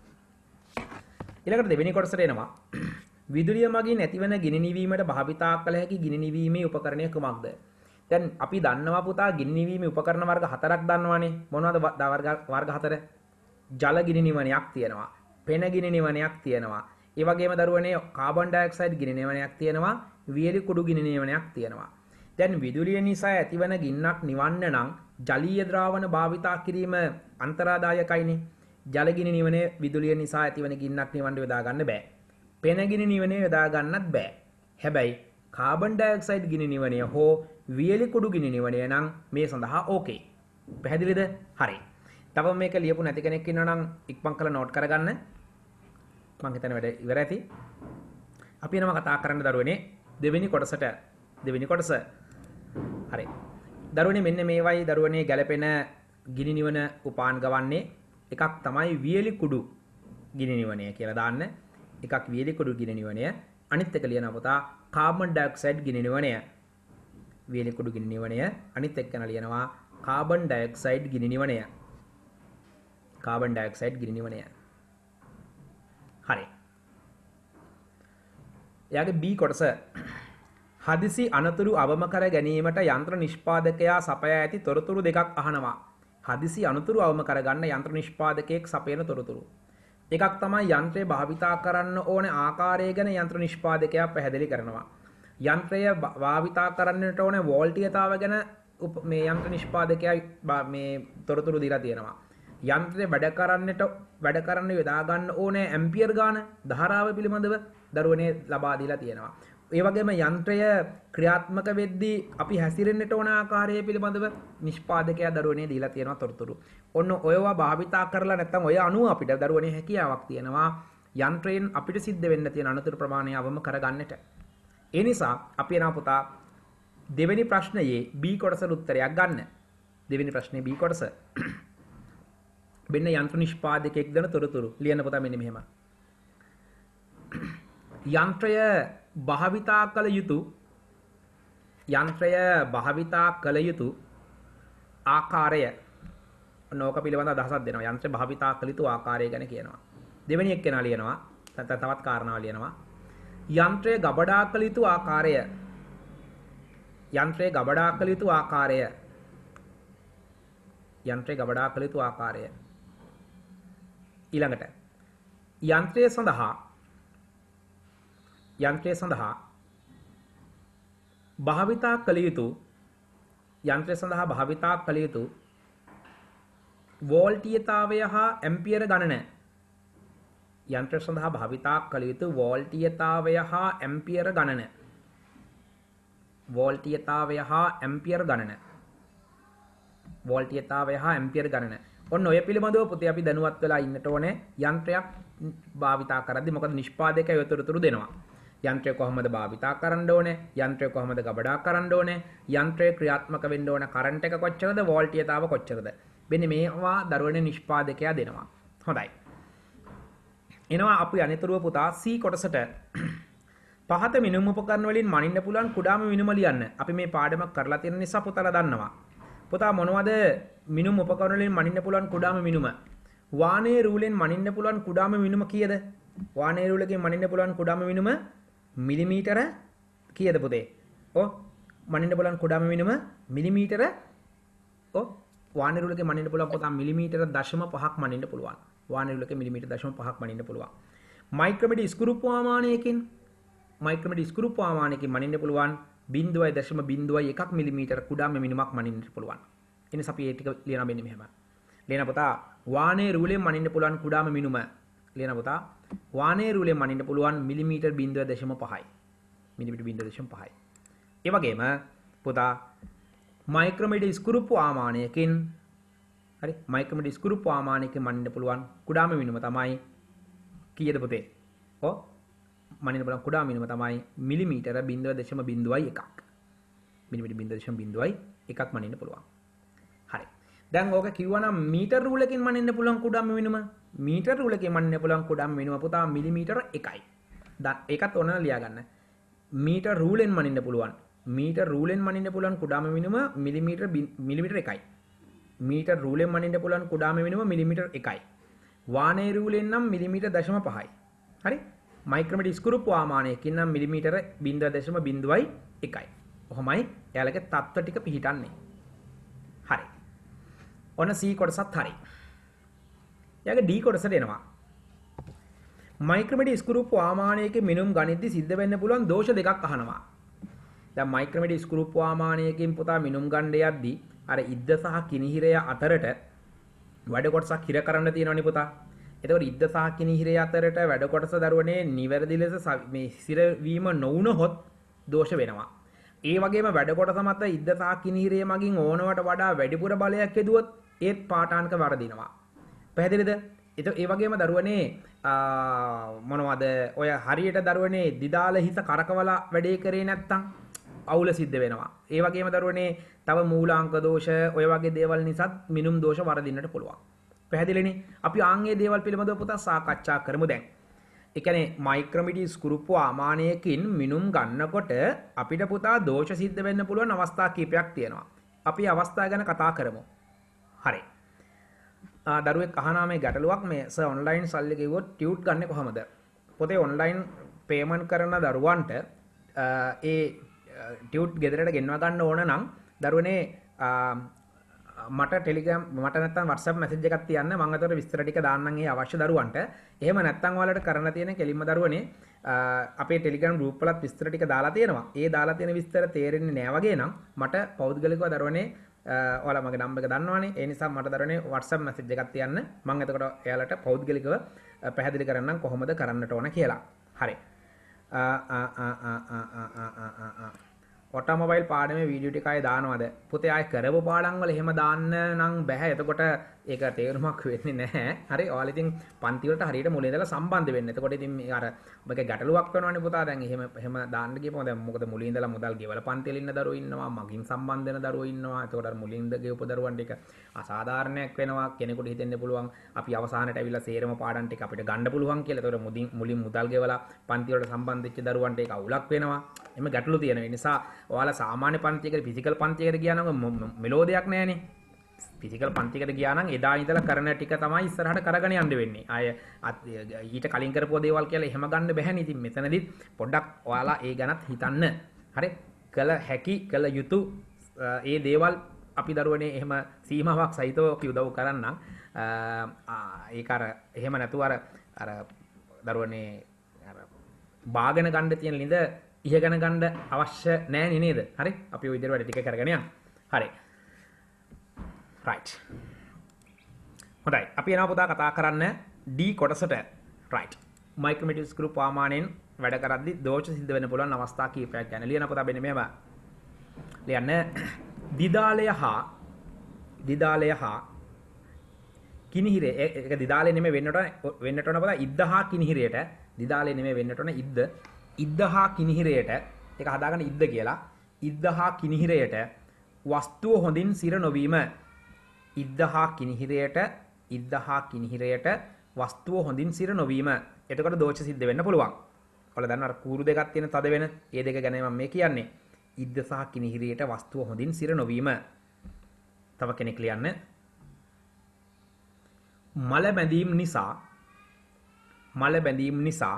ඊළඟට දෙවෙනි කොටසට එනවා. විදුලිය මගින් ඇතිවන ගිනි නිවීමට භාවිතා කළ හැකි ගිනි නිවීමේ උපකරණය කුමක්ද? දැන් අපි දන්නවා පුතා ගිනි නිවීමේ උපකරණ වර්ග හතරක් දන්නවනේ. මොනවද වර්ග වර්ග හතර? ජල ගිනි නිවනයක් තියෙනවා. පෙන ගිනි නිවනයක් තියෙනවා. ඒ වගේම දරුවනේ කාබන් ඩයොක්සයිඩ් ගිනි නිවනයක් තියෙනවා. වියලි කුඩු ගිනි නිවනයක් තියෙනවා. දැන් විදුලිය නිසා ඇතිවන ගින්නක් නිවන්න නම් ජලීය ද්‍රාවණ භාවිතා කිරීම අන්තරාදායකයිනේ. ජල ගිනි නිවනේ විදුලිය නිසා ඇතිවන ගින්නක් නිවන්න යොදා ගන්න බෑ. පෙන ගිනි නිවනේ යොදා ගන්නත් බෑ. හැබැයි කාබන් ඩයොක්සයිඩ් ගිනි නිවනය හෝ වියලි කුඩු ගිනි නිවනය නම් මේ සඳහා ඕකේ. පැහැදිලිද? හරි. තව මේක ලියපු නැති කෙනෙක් ඉන්නවා නම් ඉක්මන් කරලා නෝට් කරගන්න. මම හිතන වැඩ ඉවර ඇති. අපි එනවා කතා කරන්න දරුවනේ දෙවෙනි කොටසට. දෙවෙනි කොටස. හරි. දරුවනේ මෙන්න මේවයි දරුවනේ ගැලපෙන ගිනි නිවන උපාන් ගවන්නේ. එකක් තමයි වියලි කුඩු ගිනි නිවනය කියලා දාන්න. එකක් වියලි කුඩු ගිනි නිවනය. අනිත් එක ලියන පුතා කාබන් ඩයොක්සයිඩ් ගිනි නිවනය. වියලි කුඩු ගිනි නිවනය. අනිත් එක යන ලියනවා කාබන් ඩයොක්සයිඩ් ගිනි නිවනය. කාබන් ඩයොක්සයිඩ් ගිනි නිවනය. හරි. එයාගේ B කොටස. හදිසි අනතුරු අවම කර ගැනීමට යන්ත්‍ර නිෂ්පාදකයා සපයා ඇති තොරතුරු දෙකක් අහනවා. හදිසි අනතුරු අවම කරගන්න යන්ත්‍ර නිෂ්පාදකයෙක් සපයන තොරතුරු. එකක් තමයි යන්ත්‍රය භාවිතා කරන්න ඕන ආකාරය ගැන යන්ත්‍ර නිෂ්පාදකයා පැහැදිලි කරනවා. යන්ත්‍රය භාවිතා කරන්නට ඕන වෝල්ටීයතාව ගැන මේ යන්ත්‍ර නිෂ්පාදකයා මේ තොරතුරු දීලා තියෙනවා. යන්ත්‍රය වැඩ කරන්නට වැඩ කරන්න යොදා ගන්න ඕනේ ඇම්පියර් ගාන ධාරාව පිළිබඳව දරුවනේ ලබා දීලා තියෙනවා. ඒ වගේම යන්ත්‍රය ක්‍රියාත්මක වෙද්දී අපි හැසිරෙන්නට ඕන ආකාරය පිළිබඳව නිෂ්පාදකයා දරුවනේ දීලා තියෙනවා තොරතුරු. ඔන්න ඔයවා භාවිතා කරලා නැත්නම් ඔය අනුව අපිට දරුවනේ හැකියාවක් තියෙනවා යන්ත්‍රයෙන් අපිට සිද්ධ වෙන්න තියෙන අනතුරු ප්‍රමාණය අවම කරගන්නට. ඒ නිසා අපි එනවා පුතා දෙවෙනි ප්‍රශ්නයේ B කොටසට උත්තරයක් ගන්න. දෙවෙනි ප්‍රශ්නේ B කොටස. මෙන්න යන්ත්‍ර නිෂ්පාදකයෙක් දෙන තොරතුරු ලියන්න පුතා මෙන්න මෙහෙම. යන්ත්‍රය භාවිතා කළ යුතු යන්ත්‍රය භාවිතා කළ යුතු ආකාරය නෝක පිළිබඳ අදහසක් දෙනවා. යන්ත්‍රය භාවිතා කළ යුතු ආකාරය ගැන කියනවා. දෙවෙනි එක්කෙනා ලියනවා තවත් කාරණාවක් ලියනවා. යන්ත්‍රය ගබඩා කළ යුතු ආකාරය යන්ත්‍රය ගබඩා කළ යුතු ආකාරය යන්ත්‍රය ගබඩා කළ යුතු ආකාරය ඊළඟට යන්ත්‍රය සඳහා යන්ත්‍රය සඳහා භාවිතා කළ යුතු යන්ත්‍රය සඳහා භාවිතා කළ යුතු වෝල්ටීයතාවය හා ඇම්පියර ගණන යන්ත්‍රය සඳහා භාවිතා කළ යුතු වෝල්ටීයතාවය හා ඇම්පියර ගණන වෝල්ටීයතාවය හා ඇම්පියර ගණන වෝල්ටීයතාවය හා ඇම්පියර ගණන. ඔන්න ඔය පිළිබඳව පුතේ අපි දැනුවත් වෙලා ඉන්නට ඕනේ යන්ත්‍රයක් භාවිතා කරද්දී. මොකද නිෂ්පාදකයා ඒ තොරතුරු දෙනවා. යන්ත්‍රය කොහොමද භාවිතා කරන්න ඕනේ? යන්ත්‍රය කොහොමද ගබඩා කරන්න ඕනේ? යන්ත්‍රය ක්‍රියාත්මක වෙන්න ඕන කරන්ට් එක කොච්චරද? වෝල්ටීයතාව කොච්චරද? මෙන්න මේවා දරුවනේ නිෂ්පාදකයා දෙනවා. හොඳයි. එනවා අපි අනිතරුව පුතා C කොටසට. පහත මිනුම් උපකරණ වලින් මනින්න පුළුවන් කුඩාම මිනුම ලියන්න. අපි මේ පාඩමක් කරලා තියෙන නිසා පුතාලා දන්නවා. පුතා මොනවද මිනුම් උපකරණ වලින් මනින්න පුළුවන් කුඩාම මිනුම? වානේ රූලෙන් මනින්න පුළුවන් කුඩාම මිනුම කීයද? වානේ රූලකින් මනින්න පුළුවන් කුඩාම මිනුම මිලිමීටර කීයද පුතේ? ඔව් මනින්න පුළුවන් කුඩාම මිනුම මිලිමීටර ඔව් වානේ රූලකින් මනින්න පුළුවන් පුතා මිලිමීටර දශම පහක් මනින්න පුළුවන්. වානේ රූලකින් මිලිමීටර දශම පහක් මනින්න පුළුවන්. මයික්‍රොමීටර් ස්ක්‍රූ ප්‍රමාණයකින් මයික්‍රොමීටර් ස්ක්‍රූ ප්‍රමාණයකින් මනින්න පුළුවන් zero point zero one මිලිමීටර කුඩාම මිනුමක් මනින්න පුළුවන්. එනිසා අපි ඒ ටික ලියනවා මෙන්න මෙහෙම. ලියන පුතා වානේ රූලෙන් මනින්න පුළුවන් කුඩාම මිනුම ලියන පුතා වානේ රූලෙන් මනින්න පුළුවන් මිලිමීටර zero point five මිලිමීටර zero point five. ඒ වගේම පුතා මයික්‍රොමීටර් ස්ක්‍රූ ප්‍රමාණයකින් හරි මයික්‍රොමීටර් ස්ක්‍රූ ප්‍රමාණයකින් මනින්න පුළුවන් කුඩාම මිනුම තමයි කීයද පුතේ? ඔව් මනින්න පුළුවන් කුඩාම මිනුම තමයි මිලිමීටර zero point zero one මිලිමීටර zero point zero one මනින්න පුළුවන්. හරි. දැන් ඕක කිව්වනම් මීටර රූලකින් මනින්න පුළුවන් කුඩාම මිනුම මීටර රූලකින් මනින්න පුළුවන් කුඩාම මිනුම පුතා මිලිමීටර එකයි. දැන් ඒකත් ඕනනම් ලියා ගන්න. මීටර රූලෙන් මනින්න පුළුවන් මීටර රූලෙන් මනින්න පුළුවන් කුඩාම මිනුම මිලිමීටර මිලිමීටර එකයි. මීටර රූලෙන් මනින්න පුළුවන් කුඩාම මිනුම මිලිමීටර එකයි. වානේ රූලෙන් නම් මිලිමීටර දශම පහයි. හරි? මයික්‍රොමීටර් ස්ක්‍රූ ප්‍රමාණයකින් නම් මිලිමීටර zero point zero one එකයි. ඔහොමයි එයාලගේ තත්ත්ව ටික පිහිටන්නේ. හරි. ඔන්න C කොටසත් හරි. යාගේ D කොටසට එනවා. මයික්‍රොමීටර් ස්ක්‍රූ ප්‍රමාණයක මිනුම් ගණිතදි සිද්ධ වෙන්න පුළුවන් දෝෂ දෙකක් අහනවා. දැන් මයික්‍රොමීටර් ස්ක්‍රූ ප්‍රමාණයකින් පුතා මිනුම් ගන්න යද්දී අර ඉද්ද සහ කිනිහිරය අතරට වැඩ කොටසක් හිර කරන්න තියෙනවනේ පුතා. එතකොට ඉද්ද සහ කිනිහිරය අතරට වැඩ කොටස දරුවනේ නිවැරදි ලෙස මේ සිර වීම නොවුනොත් දෝෂ වෙනවා. ඒ වගේම වැඩ කොටස මත ඉද්ද සහ කිනිහිරය මගින් ඕනවට වඩා වැඩිපුර බලයක් යෙදුවොත් ඒත් පාඨාංක වර්ධිනවා. පැහැදිලිද? ඒ වගේම දරුවනේ මොනවද ඔය හරියට දරුවනේ දිදාල හිස කරකවලා වැඩේ කරේ නැත්තම් අවුල සිද්ධ වෙනවා. ඒ වගේම දරුවනේ තව මූලාංක දෝෂ ඔය වගේ දේවල් නිසාත් මිනුම් දෝෂ වර්ධින්නට පුළුවන්. පැහැදිලිනේ? අපි ආන්ගේ දේවල් පිළිබඳව පුතා සාකච්ඡා කරමු දැන්. ඒ කියන්නේ මයික්‍රොමීටර් ස්ක්‍රූ ප්‍රමාණයකින් මිනුම් ගන්නකොට අපිට පුතා දෝෂ සිද්ධ වෙන්න පුළුවන් අවස්ථා කීපයක් තියෙනවා. අපි අවස්ථා ගැන කතා කරමු. හරි. ආ දරුවෙක් අහනවා මේ ගැටලුවක් මේ සර් ඔන්ලයින් සල්ලි ගෙවුවොත් ටියුට් ගන්න කොහමද? පොතේ ඔන්ලයින් පේමන්ට් කරන දරුවන්ට ඒ ටියුට් ගෙදරට ගෙන්වා ගන්න ඕන නම් දරුවනේ මට ටෙලිග්‍රෑම් මට නැත්තම් WhatsApp මැසේජ් එකක් තියන්න මම අතට විස්තර ටික දාන්නම් ඒ අවශ්‍ය දරුවන්ට. එහෙම නැත්තම් ඔයාලට කරන්න තියෙන කෙලින්ම දරුවනේ අපේ ටෙලිග්‍රෑම් ගෲප් වලත් විස්තර ටික දාලා තියෙනවා. ඒ දාලා තියෙන විස්තර තේරෙන්නේ නෑ වගේ නම් මට පෞද්ගලිකව දරුවනේ ඔයාලා මගේ නම්බර් එක දන්නවනේ. ඒ නිසා මට දරුවනේ WhatsApp මැසේජ් එකක් තියන්න. මම එතකොට එයාලට පෞද්ගලිකව පැහැදිලි කරන්නම් කොහොමද කරන්නට ඕන කියලා. හරි. ආ ආ ආ ආ ආ ආ ආ ආ ඔටෝමොබයිල් පාඩමේ වීඩියෝ ටික ආයේ දානවද? පුතේ ආයේ කරපු පාඩම් වල එහෙම දාන්න නම් බෑ. එතකොට ඒක තේරුමක් වෙන්නේ නැහැ. හරි. ඔයාලා ඉතින් පන්ති වලට හරියට මුලින් ඉඳලා සම්බන්ධ වෙන්න. එතකොට ඉතින් මේ අර ඔබගේ ගැටලුවක් වෙනවනේ පුතා. දැන් එහෙම එහෙම දාන්න ගියපම දැන් මොකද මුලින් ඉඳලා මුදල් ගෙවලා පන්ති වල ඉන්න දරුවෝ ඉන්නවා. මගින් සම්බන්ධ වෙන දරුවෝ ඉන්නවා. එතකොට අර මුලින් ඉඳ ගෙවපු දරුවන් ටික අසාධාරණයක් වෙනවා. කෙනෙකුට හිතෙන්න පුළුවන් අපි අවසානට ඇවිල්ලා සේරම පාඩම් ටික අපිට ගන්න පුළුවන් කියලා. එතකොට මුලින් මුලින් මුදල් ගෙවලා පන්ති වලට සම්බන්ධ වෙච්ච දරුවන්ට ඒක අවුලක් වෙනවා. එimhe ගැටලු තියෙන නිසා ඔයාලා සාමාන්‍ය පන්තියකට ෆිසිකල් පන්තියකට ගියා නම් මෙලෝ දෙයක් නැහැනේ. ෆිසිකල් පන්තියකට ගියා නම් එදා ඉඳලා කරන ටික තමයි ඉස්සරහට කරගෙන යන්න වෙන්නේ. ආය ඊට කලින් කරපුව දේවල් කියලා එහෙම ගන්න බැහැනේ. ඉතින් මෙතනදිත් පොඩ්ඩක් ඔයාලා ඒ ගැනත් හිතන්න. හරි? කළ හැකි කළ යුතු ඒ දේවල් අපි දරුවනේ එහෙම සීමාවක් සහිතව අපි උදව් කරන්නම්. ඒක අර එහෙම නැතුව අර අර දරුවනේ අර බාගෙන ගන්න තියෙන ලිඳ ඉහගෙන ගන්න අවශ්‍ය නැහැ නේද? හරි? අපි ওই විදිහට වැඩ ටික කරගෙන යමු. හරි. right. හොඳයි. අපි යනවා පුතා කතා කරන්න D කොටසට. right. මයික්‍රොමීටර් ස්ක්‍රූ ප්‍රමාණයෙන් වැඩ කරද්දී දෝෂ සිද්ධ වෙන්න පුළුවන් අවස්ථා කීපයක් ගැන ලියන පුතා මෙන්න මේවා. ලියන්න දිදාලය හා දිදාලය හා කිනිහිරේ ඒක දිදාලේ නෙමෙයි වෙන්නට වෙන්නට ඕන පුතා ඉද්ද හා කිනිහිරේට දිදාලේ නෙමෙයි වෙන්නට ඕන ඉද්ද ඉද්ද හා කිනිහිරයට ඒක හදාගන්න ඉද්ද කියලා ඉද්ද හා කිනිහිරයට වස්තුව හොඳින් සිර නොවීම ඉද්ද හා කිනිහිරයට ඉද්ද හා කිනිහිරයට වස්තුව හොඳින් සිර නොවීම එතකොට දෝෂ සිද්ධ වෙන්න පුළුවන්. ඔයාලා දන්නවා අර කූරු දෙකක් තියෙන තද වෙන ඒ දෙක ගැන මම මේ කියන්නේ. ඉද්ද සහ කිනිහිරයට වස්තුව හොඳින් සිර නොවීම. තව කෙනෙක් ලියන්න මල බැඳීම් නිසා මල බැඳීම් නිසා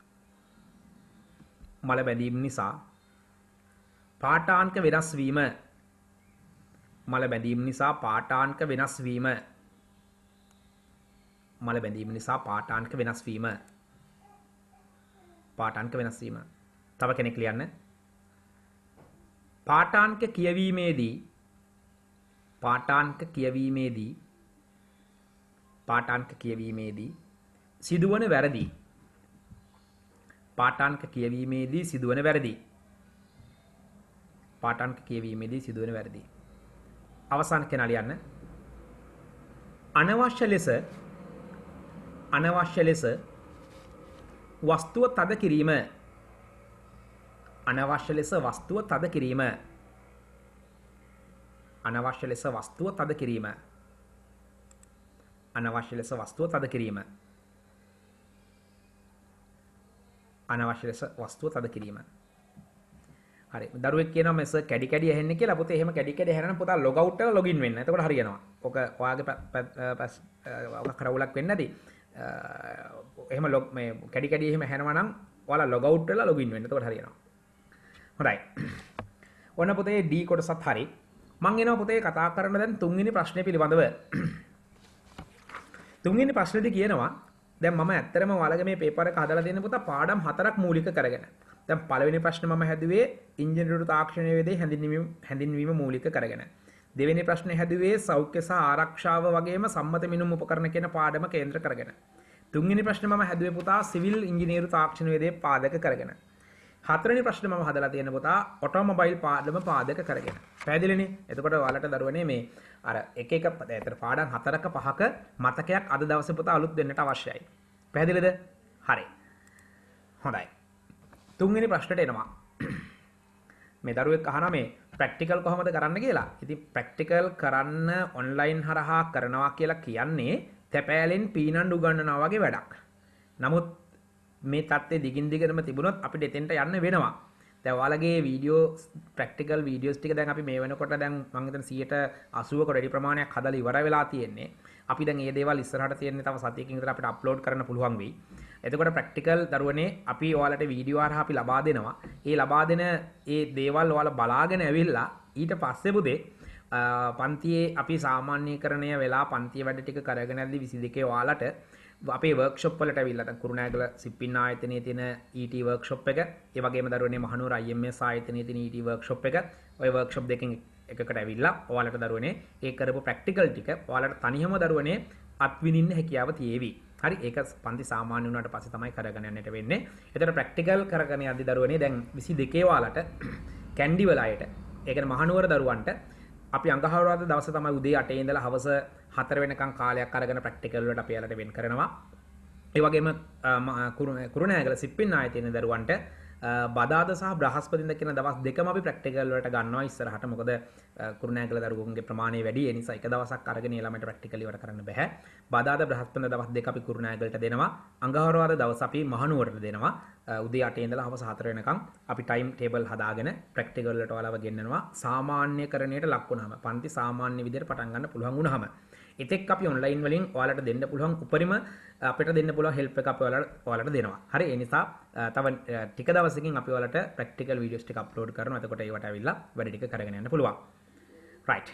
මල බැඳීම් නිසා පාඨාංක වෙනස් වීම මල බැඳීම් නිසා පාඨාංක වෙනස් වීම මල බැඳීම නිසා පාඨාංක වෙනස් වීම පාඨාංක වෙනස් වීම තව කෙනෙක් ලියන්න පාඨාංක කියවීමේදී පාඨාංක කියවීමේදී පාඨාංක කියවීමේදී සිදුවන වැරදි පාඨාංක කියවීමේදී සිදුවන වැරදි පාඨාංක කියවීමේදී සිදුවන වැරදි අවසාන කෙනා ලියන්න අනවශ්‍ය ලෙස අනවශ්‍ය ලෙස වස්තුව තද කිරීම අනවශ්‍ය ලෙස වස්තුව තද කිරීම අනවශ්‍ය ලෙස වස්තුව තද කිරීම අනවශ්‍ය ලෙස වස්තුව තද කිරීම අනවශ්‍ය ලෙස වස්තුව තද කිරීම හරි දරුවෙක් කියනවා මෙස කැඩි කැඩි ඇහෙන්නේ කියලා පුතේ එහෙම කැඩි කැඩි ඇහෙනනම් පුතා ලොග් අවුට් කරලා ලොගින් වෙන්න. එතකොට හරියනවා. ඔක ඔයාගේ ඔක කරවුලක් වෙන්නේ නැති. එහෙම ලොග් මේ කැඩි කැඩි එහෙම ඇහෙනවා නම් ඔයාලා ලොග් අවුට් කරලා ලොගින් වෙන්න. එතකොට හරියනවා. හොඳයි. ඔන්න පුතේ D කොටසත් හරි. මම එනවා පුතේ කතා කරන්න දැන් තුන්වෙනි ප්‍රශ්නේ පිළිබඳව. තුන්වෙනි ප්‍රශ්නේදී කියනවා දැන් මම ඇත්තරම ඔයාලගේ මේ පේපර් එක හදලා දෙන්න පුතා පාඩම් හතරක් මූලික කරගෙන. දැන් පළවෙනි ප්‍රශ්නේ මම හැදුවේ ඉන්ජිනේරු තාක්ෂණයේ වේදේ හැඳින්වීම හැඳින්වීම මූලික කරගෙන. දෙවෙනි ප්‍රශ්නේ හැදුවේ සෞඛ්‍ය සහ ආරක්ෂාව වගේම සම්මත මිනුම් උපකරණ කියන පාඩම කේන්ද්‍ර කරගෙන. තුන්වෙනි ප්‍රශ්නේ මම හැදුවේ පුතා සිවිල් ඉංජිනේරු තාක්ෂණ වේදේ පාදක කරගෙන. හතරවෙනි ප්‍රශ්නේ මම හදලා තියෙන පුතා ඔටෝමොබයිල් පාඩම පාදක කරගෙන. පැහැදිලිනේ? එතකොට ඔයාලට දරුවනේ මේ අර එක එක ඇතර පාඩම් හතරක පහක මතකයක් අද දවසේ පුතා අලුත් දෙන්නට අවශ්‍යයි. පැහැදිලිද? හරි. හොඳයි. තුන්වෙනි ප්‍රශ්නට එනවා. මේ දරුවෙක් අහනවා මේ ප්‍රැක්ටිකල් කොහොමද කරන්න කියලා. ඉතින් ප්‍රැක්ටිකල් කරන්න ඔන්ලයින් හරහා කරනවා කියලා කියන්නේ තැපෑලෙන් පීනන් උගන්වනවා වගේ වැඩක්. නමුත් මේ தත්ත්වය දිගින් දිගටම තිබුණොත් අපිට එතෙන්ට යන්න වෙනවා. දැන් ඔයාලගේ වීඩියෝ ප්‍රැක්ටිකල් වීඩියෝස් ටික දැන් අපි මේ වෙනකොට දැන් මම හිතන සියයට අසූවක රෙඩි ප්‍රමාණයක් හදලා ඉවර වෙලා තියෙන්නේ. අපි දැන් මේ දේවල් ඉස්සරහට තියෙන්නේ තව සතියකින් විතර අපිට අප්ලෝඩ් කරන්න පුළුවන් වෙයි. එතකොට ප්‍රැක්ටිකල් දරුවනේ අපි ඔයාලට වීඩියෝ හරහා අපි ලබා දෙනවා. ඒ ලබා දෙන ඒ දේවල් ඔයාලා බලාගෙන ඇවිල්ලා ඊට පස්සේ පුතේ පන්තියේ අපි සාමාන්‍යීකරණය වෙලා පන්තිය වැඩ ටික කරගෙන යද්දි විසි දෙකේ ඔයාලට අපේ වර්ක්ෂොප් වලට ඇවිල්ලා දැන් කුරුණෑගල සිප්පින් ආයතනයේ තියෙන E T වර්ක්ෂොප් එක, ඒ වගේම දරුවනේ මහනුවර I M S ආයතනයේ තියෙන E T වර්ක්ෂොප් එක, ওই වර්ක්ෂොප් දෙකෙන් එකකට ඇවිල්ලා ඔයාලට දරුවනේ ඒ කරපු ප්‍රැක්ටිකල් ටික ඔයාලට තනියම දරුවනේ අත්විඳින්න හැකියාව තියෙවි. හරි ඒක පන්ති සාමාන්‍ය වුණාට පස්සේ තමයි කරගෙන යන්නට වෙන්නේ. ඒතර ප්‍රැක්ටිකල් කරගෙන යද්දි දරුවනේ දැන් විසි දෙකේ ඔයාලට කැන්ඩි වල අයට, ඒ කියන්නේ මහනුවර දරුවන්ට අපි අඟහරුවාදා දවසේ තමයි උදේ අටේ ඉඳලා හවස හතර වෙනකන් කාලයක් අරගෙන ප්‍රැක්ටිකල් වලට අපි යාලට වෙන් කරනවා. ඒ වගේම කුරුණෑගල සිප්පින් ආයතනයේ දරුවන්ට බදාදා සහ බ්‍රහස්පතින්දා කියන දවස් දෙකම අපි ප්‍රැක්ටිකල් වලට ගන්නවා ඉස්සරහට. මොකද කුරුණෑගල දරුවන්ගේ ප්‍රමාණය වැඩි. ඒ නිසා එක දවසක් අරගෙන ඒ ළමයට ප්‍රැක්ටිකල් ඉවර කරන්න බෑ. බදාදා බ්‍රහස්පතින්දා දවස් දෙක අපි කුරුණෑගලට දෙනවා. අඟහරුවාදා දවස් අපි මහනුවරට දෙනවා. උදේ අටේ ඉඳලා හවස හතර වෙනකන් අපි ටයිම් ටේබල් හදාගෙන ප්‍රැක්ටිකල් වලට ඔයාලව ගෙන්නනවා. සාමාන්‍යකරණයට ලක් වුණාම පන්ති සාමාන්‍ය විදිහට පටන් ගන්න පුළුවන් වුණාම එතෙක් අපි ඔන්ලයින් වලින් ඔයාලට දෙන්න පුළුවන් උපරිම අපිට දෙන්න පුළුවන් හෙල්ප් එක අපි ඔයාලට ඔයාලට දෙනවා. හරි ඒ නිසා තව ටික දවසකින් අපි ඔයාලට ප්‍රැක්ටිකල් වීඩියෝස් ටික අප්ලෝඩ් කරනවා. එතකොට ඒවට ඇවිල්ලා වැඩ ටික කරගෙන යන්න පුළුවන්. රයිට්.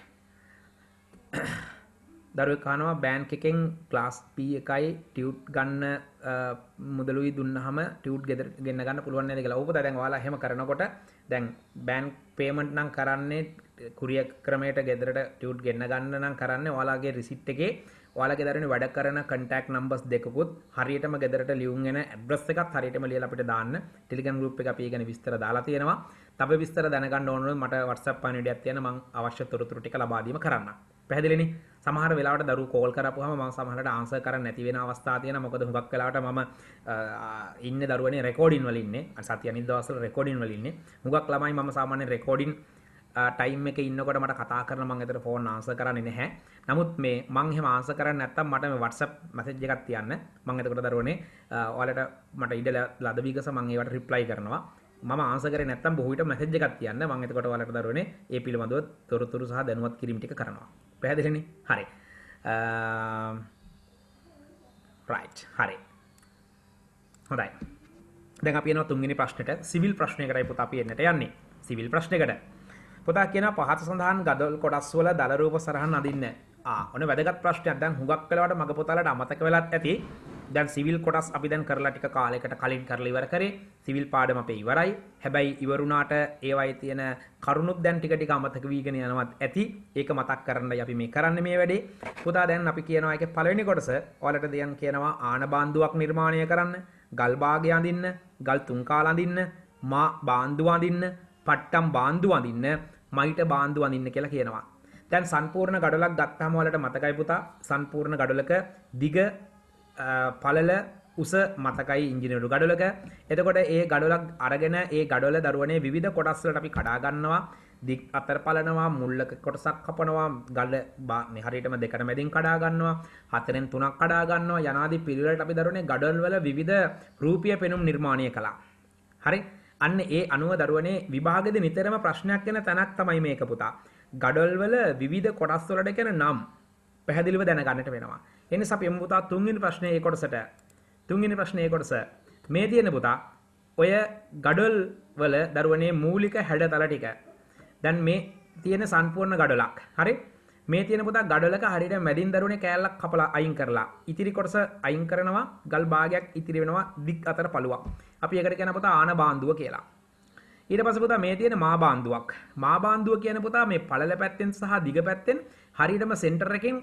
දරුවෙක් අහනවා බෑන්ක් එකෙන් ක්ලාස් P එකයි ටියුට් ගන්න මුදලුයි දුන්නාම ටියුට් ගෙදර ගෙන්න ගන්න පුළුවන් නේද කියලා. ඔබ දැන් ඔයාලා එහෙම කරනකොට දැන් බෑන්ක් පේමන්ට් නම් කරන්නේ කුරිය ක්‍රමයට ගෙදරට ටියුට් ගෙන්න ගන්න නම් කරන්නේ ඔයාලගේ රිසිට් එකේ ඔයාලගේ දරුවනේ වැඩ කරන contact numbers දෙකකුත් හරියටම ගෙදරට ලියුම් එන address එකත් හරියටම ලියලා අපිට දාන්න. Telegram group එක අපි ඒ ගැන විස්තර දාලා තියෙනවා. තව විස්තර දැනගන්න ඕන නම් මට WhatsApp පණිවිඩයක් තියන්න මම අවශ්‍ය තොරතුරු ටික ලබා දීම කරන්න. පැහැදිලිනේ? සමහර වෙලාවට දරුවෝ කෝල් කරපුවාම මම සමහරට ආන්සර් කරන්න නැති වෙන අවස්ථා තියෙනවා. මොකද හුඟක් වෙලාවට මම ඉන්නේ දරුවනේ රෙකෝඩින් වල ඉන්නේ. සතිය අනිත් දවස්වල රෙකෝඩින් වල ඉන්නේ. හුඟක් ළමයි මම සාමාන්‍යයෙන් රෙකෝඩින් ටයිම් එකේ ඉන්නකොට මට කතා කරන මම ඒතර ෆෝන් ආන්සර් කරන්නේ නැහැ. නමුත් මේ මම එහෙම ආන්සර් කරන්නේ නැත්තම් මට මේ WhatsApp මැසේජ් එකක් තියන්න. මම එතකොට දරුවනේ ඔයාලට මට ඉඩ ලද විගස මම ඒවට රිප්ලයි කරනවා. මම ආන්සර් කරේ නැත්තම් බොහෝ විට මැසේජ් එකක් තියන්න. මම එතකොට ඔයාලට දරුවනේ ඒ පිළිබඳව තොරතුරු සහ දැනුවත් කිරීම ටික කරනවා. පැහැදිලිනේ? හරි. right හරි හොඳයි දැන් අපි යනවා තුන්වෙනි ප්‍රශ්නෙට සිවිල් ප්‍රශ්නයකටයි පුතා අපි එන්නට යන්නේ සිවිල් ප්‍රශ්නයකට පුතා කියනවා පහත සඳහන් ගඩොල් කොටස් වල දල රූප සරහන් අඳින්න ආ ඔන්න වැදගත් ප්‍රශ්නයක් දැන් හුඟක් වෙලාවට මග පුතාලට අමතක වෙලත් ඇති දැන් සිවිල් කොටස් අපි දැන් කරලා ටික කාලයකට කලින් කරලා ඉවර කරේ සිවිල් පාඩම අපේ ඉවරයි හැබැයි ඉවරුණාට ඒවයි තියෙන කරුණුත් දැන් ටික ටික අමතක වීගෙන යනවත් ඇති ඒක මතක් කරන්නයි අපි මේ කරන්නේ මේ වැඩේ පුතා දැන් අපි කියනවා ඒකේ පළවෙනි කොටස ඔයාලට දැන් කියනවා ආන බාන්දුවක් නිර්මාණය කරන්න ගල් භාගය අඳින්න ගල් තුන් කාල අඳින්න මා බාන්දුව අඳින්න පට්ටම් බාන්දුව අඳින්න මයිට බාන්දුව අඳින්න කියලා කියනවා දැන් සම්පූර්ණ ගඩොලක් ගත්තාම ඔයාලට මතකයි පුතා සම්පූර්ණ ගඩොලක දිග පළල උස මතකයි ඉංජිනේරු ගඩොලක එතකොට ඒ ගඩොලක් අරගෙන ඒ ගඩොල දරුවනේ විවිධ කොටස් වලට අපි කඩා ගන්නවා දික් අතර පලනවා මුල්ලක කොටසක් කපනවා ගල මේ හරියටම දෙකට මැදින් කඩා ගන්නවා හතරෙන් තුනක් කඩා ගන්නවා යනාදී පිළිවෙලට අපි දරුවනේ ගඩොල් වල විවිධ රූපීය පෙනුම් නිර්මාණය කළා හරි අන්න ඒ අනුව දරුවනේ විභාගෙදී නිතරම ප්‍රශ්නයක් එන තැනක් තමයි මේක පුතා ගඩොල් වල විවිධ කොටස් වලට කියන නම් පැහැදිලිව දැනගන්නට වෙනවා එනිසා අපි යමු පුතා තුන්වෙනි ප්‍රශ්නේ ඒ කොටසට තුන්වෙනි ප්‍රශ්නේ ඒ කොටස මේ තියෙන පුතා ඔය ගඩොල් වල දරුවනේ මූලික හැඩතල ටික දැන් මේ තියෙන සම්පූර්ණ ගඩොලක් හරි මේ තියෙන පුතා ගඩොලක හරියට මැදින් දරුවනේ කෑල්ලක් කපලා අයින් කරලා ඉතිරි කොටස අයින් කරනවා ගල් භාගයක් ඉතිරි වෙනවා දික් අතර පළුවක් අපි ඒකට කියන පුතා ආන බාන්දුව කියලා ඊට පස්සේ පුතා මේ තියෙන මා බාන්දුවක් මා බාන්දුව කියන පුතා මේ පළල පැත්තෙන් සහ දිග පැත්තෙන් හරියටම සෙන්ටර් එකෙන්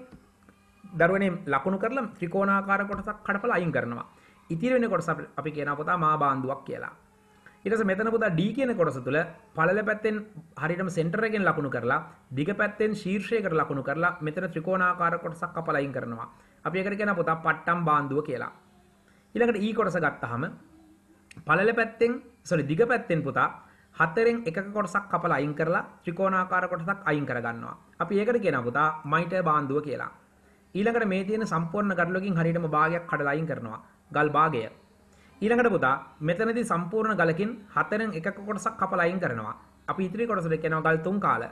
දරුවනේ ලකුණු කරලා ත්‍රිකෝණාකාර කොටසක් කඩපලා අයින් කරනවා ඉතිරි වෙන කොටස අපි කියනවා පුතා මා බාන්දුවක් කියලා ඊට පස්සේ මෙතන පුතා D කියන කොටස තුල පළල පැත්තෙන් හරියටම සෙන්ටර් එකෙන් ලකුණු කරලා දිග පැත්තෙන් ශීර්ෂයකට ලකුණු කරලා මෙතන ත්‍රිකෝණාකාර කොටසක් කපලා අයින් කරනවා අපි ඒකට කියනවා පුතා පට්ටම් බාන්දුව කියලා ඊළඟට E කොටස ගත්තාම පළල පැත්තෙන් sorry දිග පැත්තෙන් පුතා හතරෙන් එකක කොටසක් කපලා අයින් කරලා ත්‍රිකෝණාකාර කොටසක් අයින් කරගන්නවා අපි ඒකට කියනවා පුතා මයිටර් බාන්දුව කියලා ඊළඟට මේ තියෙන සම්පූර්ණ ගඩොලකින් හරියටම භාගයක් කඩලා අයින් කරනවා ගල් භාගය ඊළඟට පුතා මෙතනදී සම්පූර්ණ ගලකින් හතරෙන් එකක කොටසක් කපලා අයින් කරනවා අපි ඉතිරි කොටසට කියනවා ගල් තුන් කාල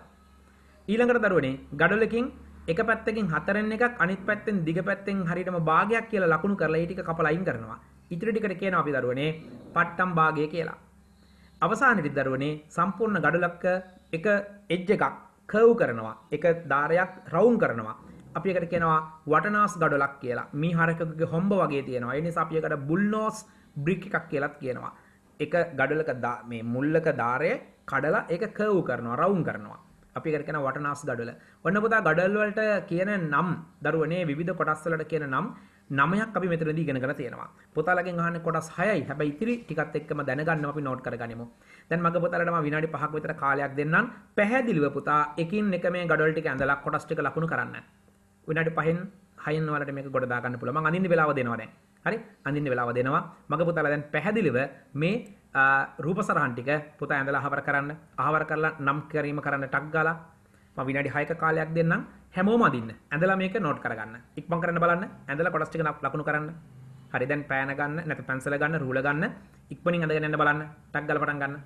ඊළඟට දරුවනේ ගඩොලකින් එක පැත්තකින් හතරෙන් එකක් අනිත් පැත්තෙන් දිග පැත්තෙන් හරියටම භාගයක් කියලා ලකුණු කරලා ඒ ටික කපලා අයින් කරනවා ඉතිරි ටිකට කියනවා අපි දරුවනේ පට්ටම් භාගය කියලා අවසානයේදී දරුවනේ සම්පූර්ණ ගඩොලක එක එජ් එකක් කර්ව් කරනවා එක දාරයක් රවුම් කරනවා අපි එකට කියනවා වටනාස් ගඩොලක් කියලා මී හරකකගේ හොම්බ වගේ තියෙනවා ඒ නිසා අපි එකට බුල් නෝස් බ්‍රික් එකක් කියලාත් කියනවා එක ගඩොලක මේ මුල්ලක දාරය කඩලා ඒක කර්ව් කරනවා රවුම් කරනවා අපි එකට කියනවා වටනාස් ගඩොල ඔන්න පුතා ගඩොල් වලට කියන නම් දරුවනේ විවිධ කොටස් වලට කියන නම් නවයක් අපි මෙතනදී ඉගෙනගෙන තියෙනවා පුතාලගෙන් අහන්නේ කොටස් හයයි හැබැයි ඉතිරි ටිකත් එක්කම දැනගන්න අපි නෝට් කරගනිමු දැන් මගේ පුතාලට මම විනාඩි පහක් විතර කාලයක් දෙන්නම් පැහැදිලිව පුතා එකින් එක මේ ගඩොල් ටික ඇඳලා කොටස් ටික ලකුණු කරන්න විනාඩි පහෙන් හයෙන් ඔයාලට මේක ගොඩ දා ගන්න පුළුවන් මම අඳින්න වෙලාව දෙනවා දැන් හරි අඳින්න වෙලාව දෙනවා මගේ පුතාලා දැන් පැහැදිලිව මේ රූප සරහන් ටික පුතා ඇඳලා අහවර කරන්න අහවර කරලා නම් කිරීම කරන්න ටක් ගාලා මම විනාඩි හයක කාලයක් දෙන්නම් හැමෝම අදින්න ඇඳලා මේක නෝට් කරගන්න ඉක්මන් කරන්න බලන්න ඇඳලා කොටස් ටික ලකුණු කරන්න හරි දැන් පෑන ගන්න නැත්නම් පැන්සල ගන්න රූල ගන්න ඉක්මනින් ඇඳගෙන යන්න බලන්න ටක් ගාලා පටන් ගන්න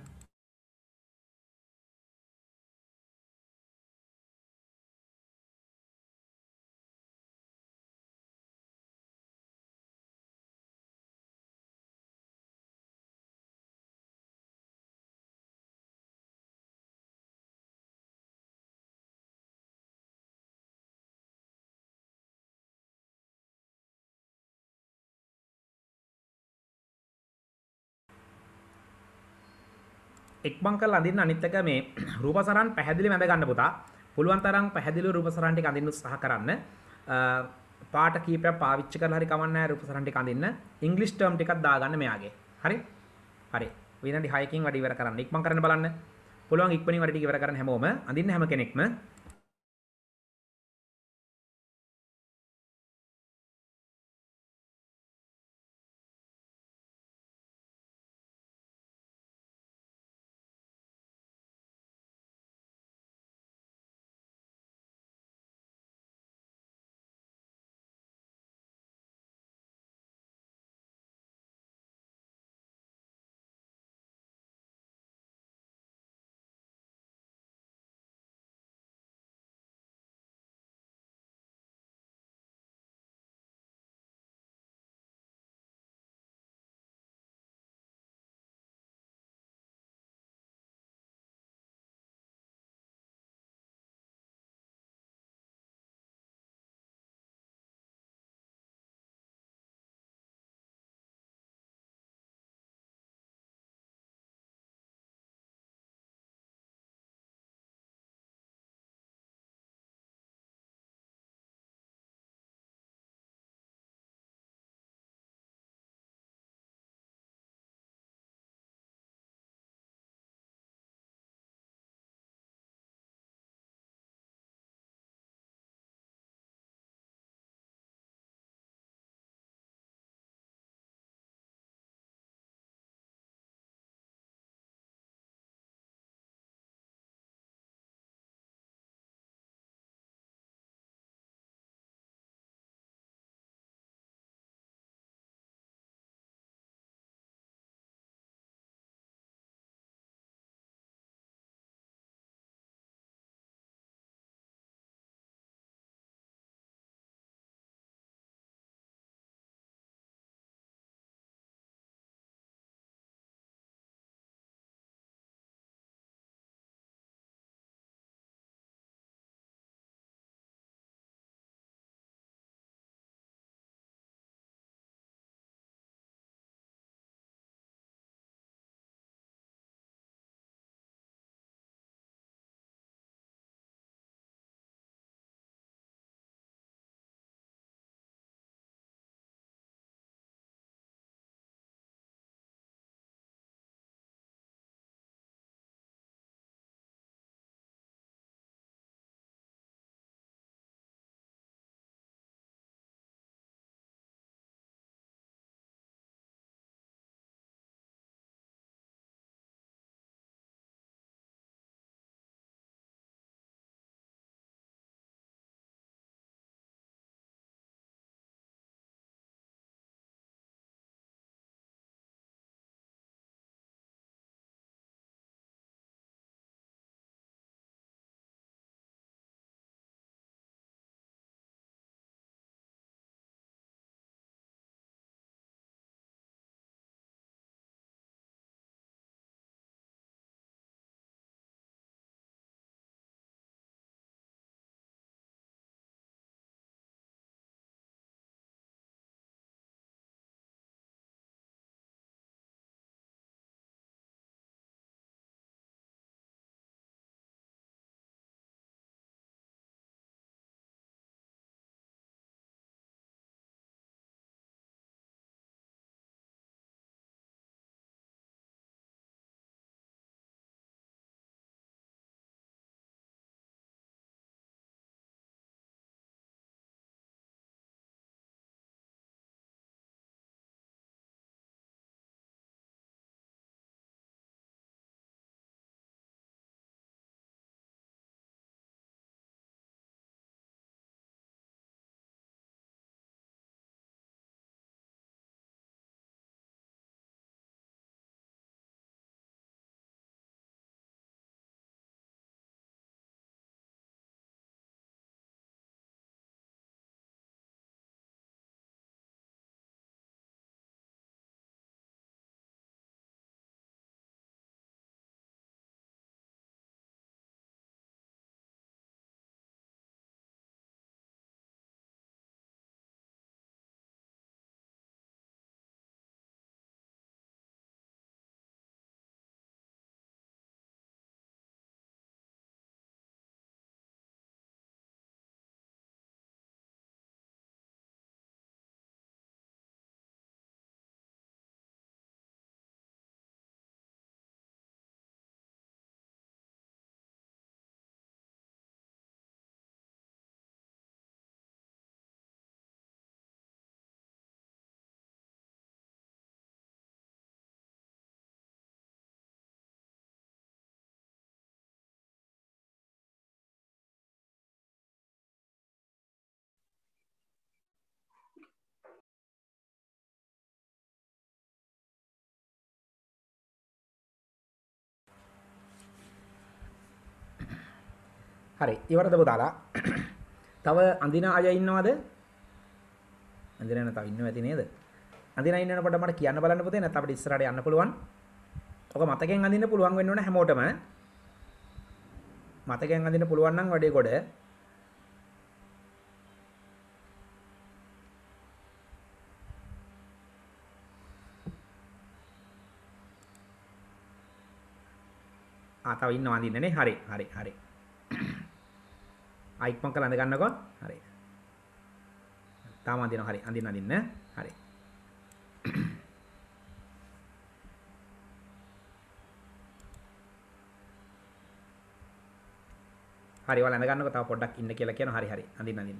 එක්මන් කරලා අඳින්න අනිත් එක මේ රූප සරහන් පැහැදිලිව ඇඳ ගන්න පුතා. පුළුවන් තරම් පැහැදිලිව රූප සරහන් ටික අඳින්න උත්සාහ කරන්න. පාට කීපයක් පාවිච්චි කරලා හරි කමන්නේ නැහැ රූප සරහන් ටික අඳින්න. ඉංග්‍රීසි ටර්ම් ටිකක් දාගන්න මෙයාගේ. හරි? හරි. විනාඩි හයකින් වැඩි ඉවර කරන්න. ඉක්මන් කරන්න බලන්න. පුළුවන් ඉක්මනින් වැඩි ටික ඉවර කරන්න හැමෝම. අඳින්න හැම කෙනෙක්ම හරි ඉවරද පුතාලා? තව අඳින අය ඉන්නවද? අඳින නැත තව ඉන්නව ඇති නේද? අඳින ඉන්නකොට මට කියන්න බලන්න පුතේ නැත්නම් අපිට ඉස්සරහට යන්න පුළුවන්. ඔක මතකෙන් අඳින්න පුළුවන් වෙන්න ඕන හැමෝටම. මතකෙන් අඳින්න පුළුවන් නම් වැඩේ කොට. ආ තව ඉන්නව අඳින්නනේ. හරි හරි හරි. ආ ඉක්මන් කරලා අඳ ගන්නකො. හරි. තාම අඳිනවා. හරි අඳින්න අඳින්න. හරි. හරි ඔයාලා අඳ ගන්නකො. තව පොඩ්ඩක් ඉන්න කියලා කියනවා. හරි හරි අඳින්න අඳින්න.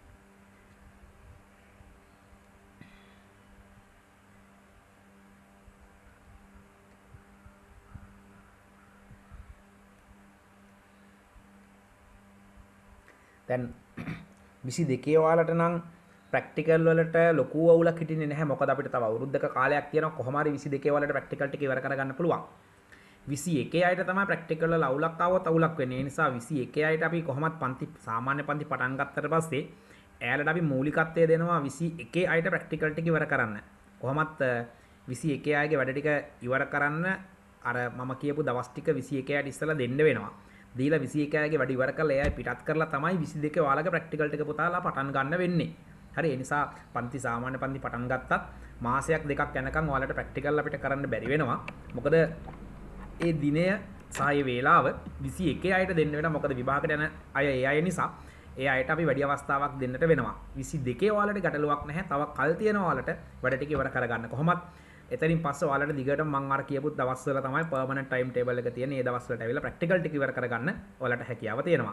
දැන් විසි දෙකේ ඔයාලට නම් ප්‍රැක්ටිකල් වලට ලොකු අවුලක් හිටින්නේ නැහැ. මොකද අපිට තව අවුරුද්දක කාලයක් තියෙනවා. කොහොම හරි විසි දෙකේ වලට ප්‍රැක්ටිකල් ටික ඉවර කරගන්න පුළුවන්. විසි එකේ අයට තමයි ප්‍රැක්ටිකල් වල අවුලක් ආවොත් අවුලක් වෙන්නේ. ඒ නිසා විසි එකේ අයට අපි කොහොමත් පන්ති සාමාන්‍ය පන්ති පටන් ගත්තට පස්සේ එයාලට අපි මූලිකත්වය දෙනවා විසි එකේ අයට ප්‍රැක්ටිකල් ටික ඉවර කරන්න. කොහොමත් විසි එකේ අයගේ වැඩ ටික ඉවර කරන්න අර මම කියපු දවස් ටික විසි එකේ අයට ඉස්සලා දෙන්න වෙනවා. දීලා විසි එක අයගේ වැඩ ඉවර කරලා එයා පිටත් කරලා තමයි විසි දෙකේ ඔයාලගේ ප්‍රැක්ටිකල් ටික පුතාලා පටන් ගන්න වෙන්නේ. හරි ඒ නිසා පන්ති සාමාන්‍ය පන්ති පටන් ගත්තත් මාසයක් දෙකක් යනකම් ඔයාලට ප්‍රැක්ටිකල් අපිට කරන්න බැරි වෙනවා. මොකද ඒ දිනය සහ ඒ වේලාව විසි එකේ අයට දෙන්න වෙනවා. මොකද විභාගයට යන අය ඒ අය නිසා ඒ අයට අපි වැඩි අවස්ථාවක් දෙන්නට වෙනවා. විසි දෙකේ ඔයාලට ගැටලුවක් නැහැ. තව කල් තියෙනවා ඔයාලට වැඩ ටික ඉවර කරගන්න. කොහොමත් එතනින් පස්සේ ඔයාලට දිගටම මම අර කියපු දවස්වල තමයි පර්මනන්ට් ටයිම් ටේබල් එක තියෙන. ඒ දවස්වලට ඇවිල්ලා ප්‍රැක්ටිකල් ටික ඉවර කරගන්න ඔයාලට හැකියාව තියෙනවා.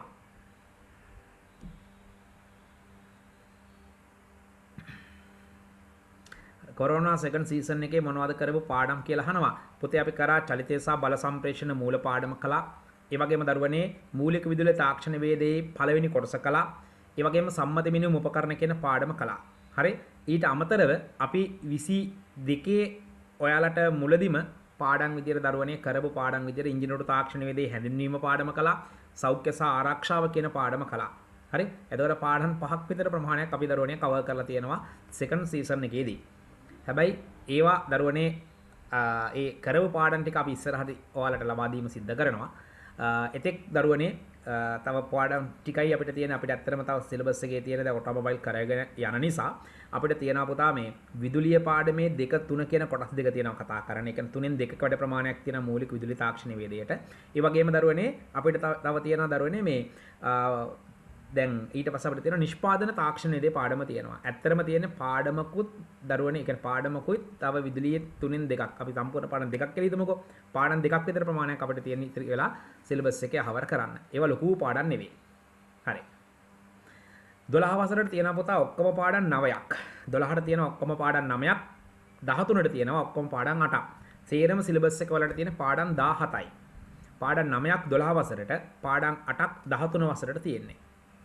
කොරෝනා සෙකන්ඩ් සීසන් එකේ මොනවද කරපු පාඩම් කියලා අහනවා. පුතේ අපි කරා චලිතය සහ බල සම්ප්‍රේෂණ මූල පාඩම කළා. ඒ වගේම දරුවනේ මූලික විදුලි තාක්ෂණ වේදයේ පළවෙනි කොටස කළා. ඒ වගේම සම්මත මිනිමුම් උපකරණ කියන පාඩම කළා. හරි. ඊට අමතරව අපි විසි දෙකේ ඔයාලට මුලදිම පාඩම් විදියට දරුවනේ කරපු පාඩම් විදියට ඉංජිනේරු තාක්ෂණ වේදයේ හැඳින්වීම පාඩම කළා. සෞඛ්‍ය සහ ආරක්ෂාව කියන පාඩම කළා. හරි. එතකොට පාඩම් පහක් විතර ප්‍රමාණයක් අපි දරුවනේ කවර් කරලා තියෙනවා සෙකන්ඩ් සීසන් එකේදී. හැබැයි ඒවා දරුවනේ ඒ කරපු පාඩම් ටික අපි ඉස්සරහට ඔයාලට ලබා දීම සිද්ධ කරනවා. එතෙක් දරුවනේ තව පාඩම් ටිකයි අපිට තියෙන. අපිට ඇත්තටම තව සිලබස් එකේ තියෙන දැන් ඔටෝමොබයිල් කරගෙන යන නිසා අපිට තියෙනවා පුතා මේ විදුලිය පාඩමේ දෙක තුන කියන කොටස් දෙක තියෙනවා කතා කරන්න. ඒ කියන්නේ තුනෙන් දෙකක වැඩ ප්‍රමාණයක් තියෙන මූලික විදුලි තාක්ෂණ වේදයට. ඒ වගේම දරුවනේ අපිට තව තියෙනවා දරුවනේ මේ දැන් ඊට පස්සේ අපිට තියෙන නිෂ්පාදන තාක්ෂණ වේදේ පාඩම තියෙනවා. ඇත්තටම තියෙන පාඩමකුත් දරුවනේ ඒ කියන්නේ පාඩමකුත් තව විදුලියේ තුනෙන් දෙකක්. අපි සම්පූර්ණ පාඩම් දෙකක් කියලා හිතමුකෝ. පාඩම් දෙකක් විතර ප්‍රමාණයක් අපිට තියෙන ඉතිරි වෙලා සිලබස් එකේ අවර් කරන්න. ඒවා ලොකු පාඩම් නෙවෙයි. හරි. දොළහ වසරට තියෙන පුතා ඔක්කොම පාඩම් නවයක්. දොළහට තියෙන ඔක්කොම පාඩම් නවයක්. දහතුනට තියෙනවා ඔක්කොම පාඩම් අටක්. සේරම සිලබස් එක වලට තියෙන පාඩම් දාහතයි. පාඩම් නවයක් දොළහ වසරට, පාඩම් අටක් දහතුන වසරට තියෙන්නේ.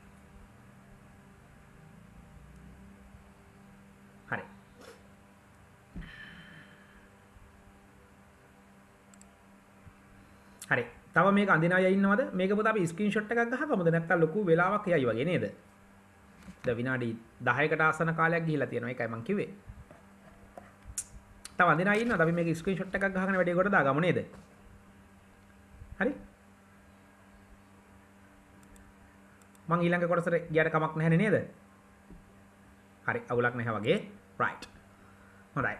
හරි. හරි. තව මේක අඳින අය ඉන්නවද? මේක පුතා අපි ස්ක්‍රීන්ෂොට් එකක් ගහගමුද? නැත්නම් ලොකු වෙලාවක් යයි වගේ නේද? ද විනාඩි දහයකට ආසන කාලයක් ගිහිලා තියෙනවා. ඒකයි මම කිව්වේ. තව අඳින අය ඉන්නවද? අපි මේක ස්ක්‍රීන්ෂොට් එකක් ගහගෙන වැඩේ කොට දාගමු නේද? හරි. මං ඊළඟ කොටසට ගියට කමක් නැහැ නේද? හරි. අවුලක් නැහැ වගේ. right. හොඳයි.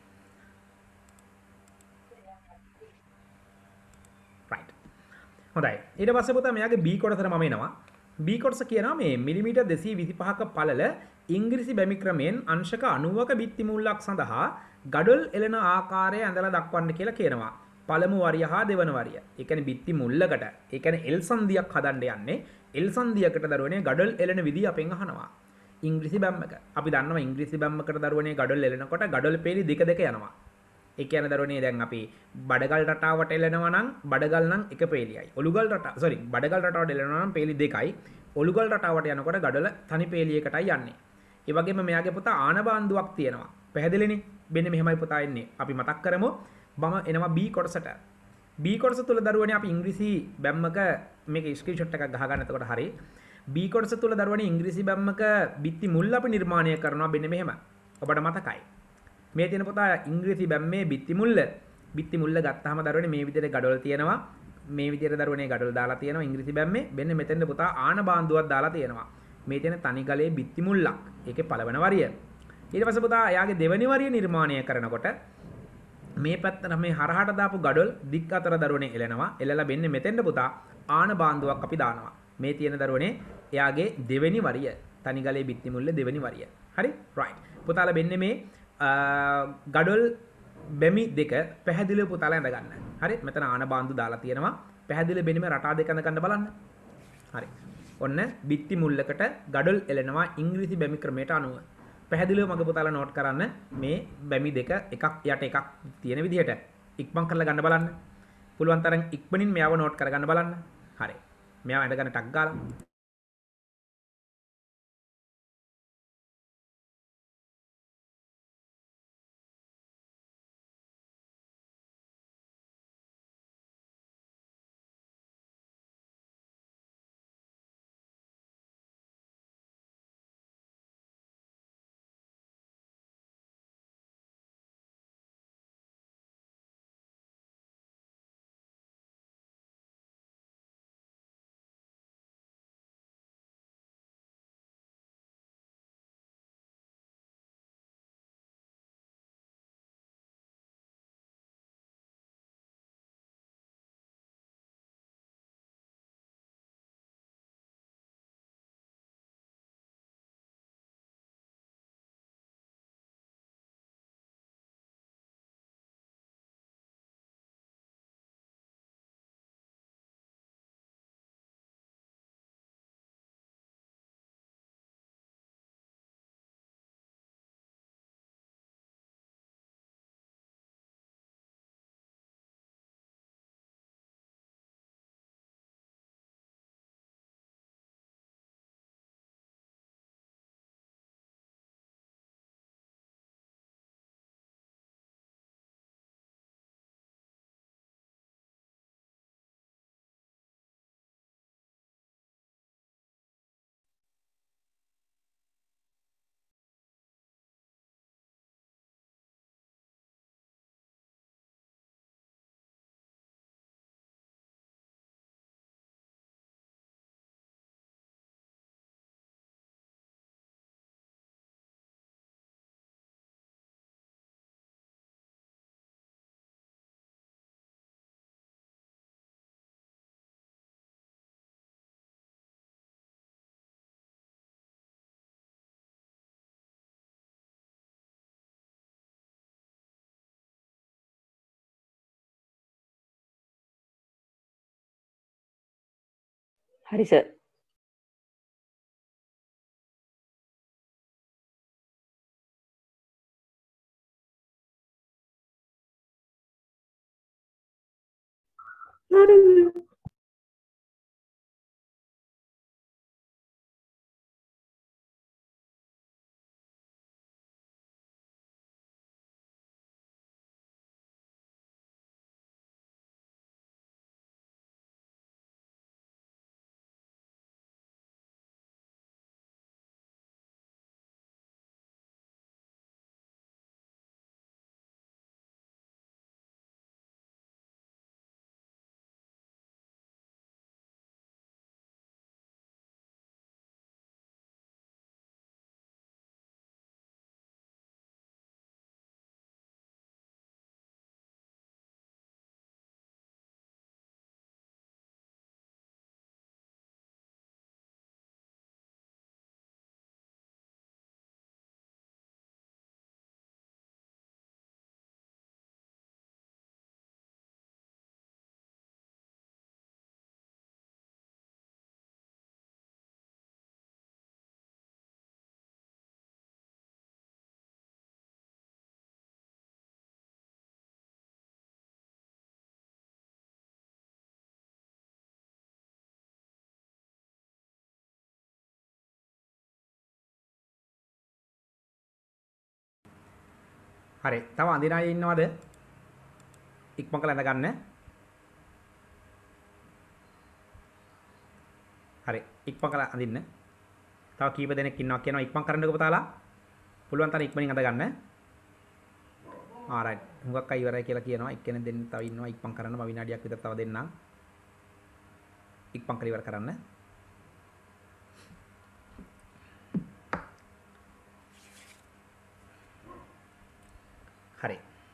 right. හොඳයි. ඊට පස්සේ පුතා මෙයාගේ B කොටසට මම එනවා. B කොටස කියනවා මේ මිලිමීටර් දෙසිය විසිපහක පළල ඉංග්‍රීසි බැමි ක්‍රමයෙන් අංශක අනූවක බිත්ති මුල්ලක් සඳහා ගඩොල් එළන ආකාරය ඇඳලා දක්වන්න කියලා කියනවා. පළමු වරිය හා දෙවන වරිය. ඒ කියන්නේ බිත්ති මුල්ලකට, ඒ කියන්නේ එල් සංදියක් හදන්න යන්නේ. එල් සංදියකට දරුවනේ ගඩොල් එළන විදිය අපෙන් අහනවා. ඉංග්‍රීසි බැම්මක. අපි දන්නවා ඉංග්‍රීසි බැම්මකට දරුවනේ ගඩොල් එළනකොට ගඩොල් පේලි දෙක දෙක යනවා. ඒ කියන්නේ දරුවනේ දැන් අපි බඩගල් රටාවට එළනවා නම් බඩගල් නම් එක පේලියයි. ඔලුගල් රටා sorry බඩගල් රටාවට එළනවා නම් පේලි දෙකයි. ඔලුගල් රටාවට යනකොට ගඩොල තනි පේලියකටයි යන්නේ. ඒ වගේම මෙයාගේ පුතා ආනබාන්දුවක් තියෙනවා. පැහැදිලිනේ? මෙන්න මෙහෙමයි පුතා එන්නේ. අපි මතක් කරමු. මම එනවා B කොටසට. B කොටස තුල දරුවනේ අපි ඉංග්‍රීසි බැම්මක මේක ස්ක්‍රීන්ෂොට් එකක් ගහ ගන්න. එතකොට හරි. B කොටස තුල දරුවනේ ඉංග්‍රීසි බැම්මක බිත්ති මුල් අපි නිර්මාණය කරනවා මෙන්න මෙහෙම. ඔබට මතකයි. මේ තියෙන පුතා ඉංග්‍රීසි බැම්මේ බිත්ති මුල්ල. බිත්ති මුල්ල ගත්තාම දරුවනේ මේ විදිහට gadol තියෙනවා. මේ විදිහට දරුවනේ gadol දාලා තියෙනවා ඉංග්‍රීසි බැම්මේ. මෙන්න මෙතෙන්ද පුතා ආන බාන්දුවක් දාලා තියෙනවා. මේ තියෙන තනි ගලේ බිත්ති මුල්ලක්. ඒකේ පළවෙනි වරිය. ඊට පස්සේ පුතා එයාගේ දෙවෙනි වරිය නිර්මාණය කරනකොට මේ පැත්තට මේ හරහට දාපු gadol දික් අතර දරුවනේ එලෙනවා. එලලා වෙන්නේ මෙතෙන්ද පුතා ආන බාන්දුවක් අපි දානවා. මේ තියෙන දරුවනේ එයාගේ දෙවෙනි වරිය. තනි ගලේ බිත්ති මුල්ල දෙවෙනි වරිය. හරි? රයිට්. පුතාලා වෙන්නේ මේ gadol බැමි දෙක පැහැදිලිව පුතාලා ඇඳ ගන්න. හරි? මෙතන ආන බාන්දු දාලා තියෙනවා. පැහැදිලිව බෙනිම රටා දෙක ඇඳ ගන්න බලන්න. හරි. ඔන්න බිත්ති මුල්ලකට gadol එලෙනවා ඉංග්‍රීසි බැමි ක්‍රමයට අනුව. පැහැදිලිව මගේ පුතාලා නෝට් කරන්න මේ බැමි දෙක එකක් යට එකක් තියෙන විදිහට ඉක්මන් කරලා ගන්න බලන්න. පුළුවන් තරම් ඉක්මනින් මෙයාව නෝට් කරගන්න බලන්න. හරි. මෙයාව ඇඳ ගන්න ටක් ගාලා. හරි සර්. හරි. හරි. තව අඳින අය ඉන්නවද? ඉක්මන් කරලා ඇඳ ගන්න. ඉක්මන් කරලා අඳින්න. තව කීප දෙනෙක් ඉන්නවා කියනවා ඉක්මන් කරන්නකෝ පුතාලා. පුළුවන් තරම් ඉක්මනින් අඳ ගන්න. ආරයිට්. හුඟක් අය ඉවරයි කියලා කියනවා. එක්කෙනෙක් දෙන්න තව ඉන්නවා ඉක්මන් කරන්න. මම විනාඩියක් විතර තව දෙන්නම්. ඉක්මන් කර ඉවර කරන්න. හරි.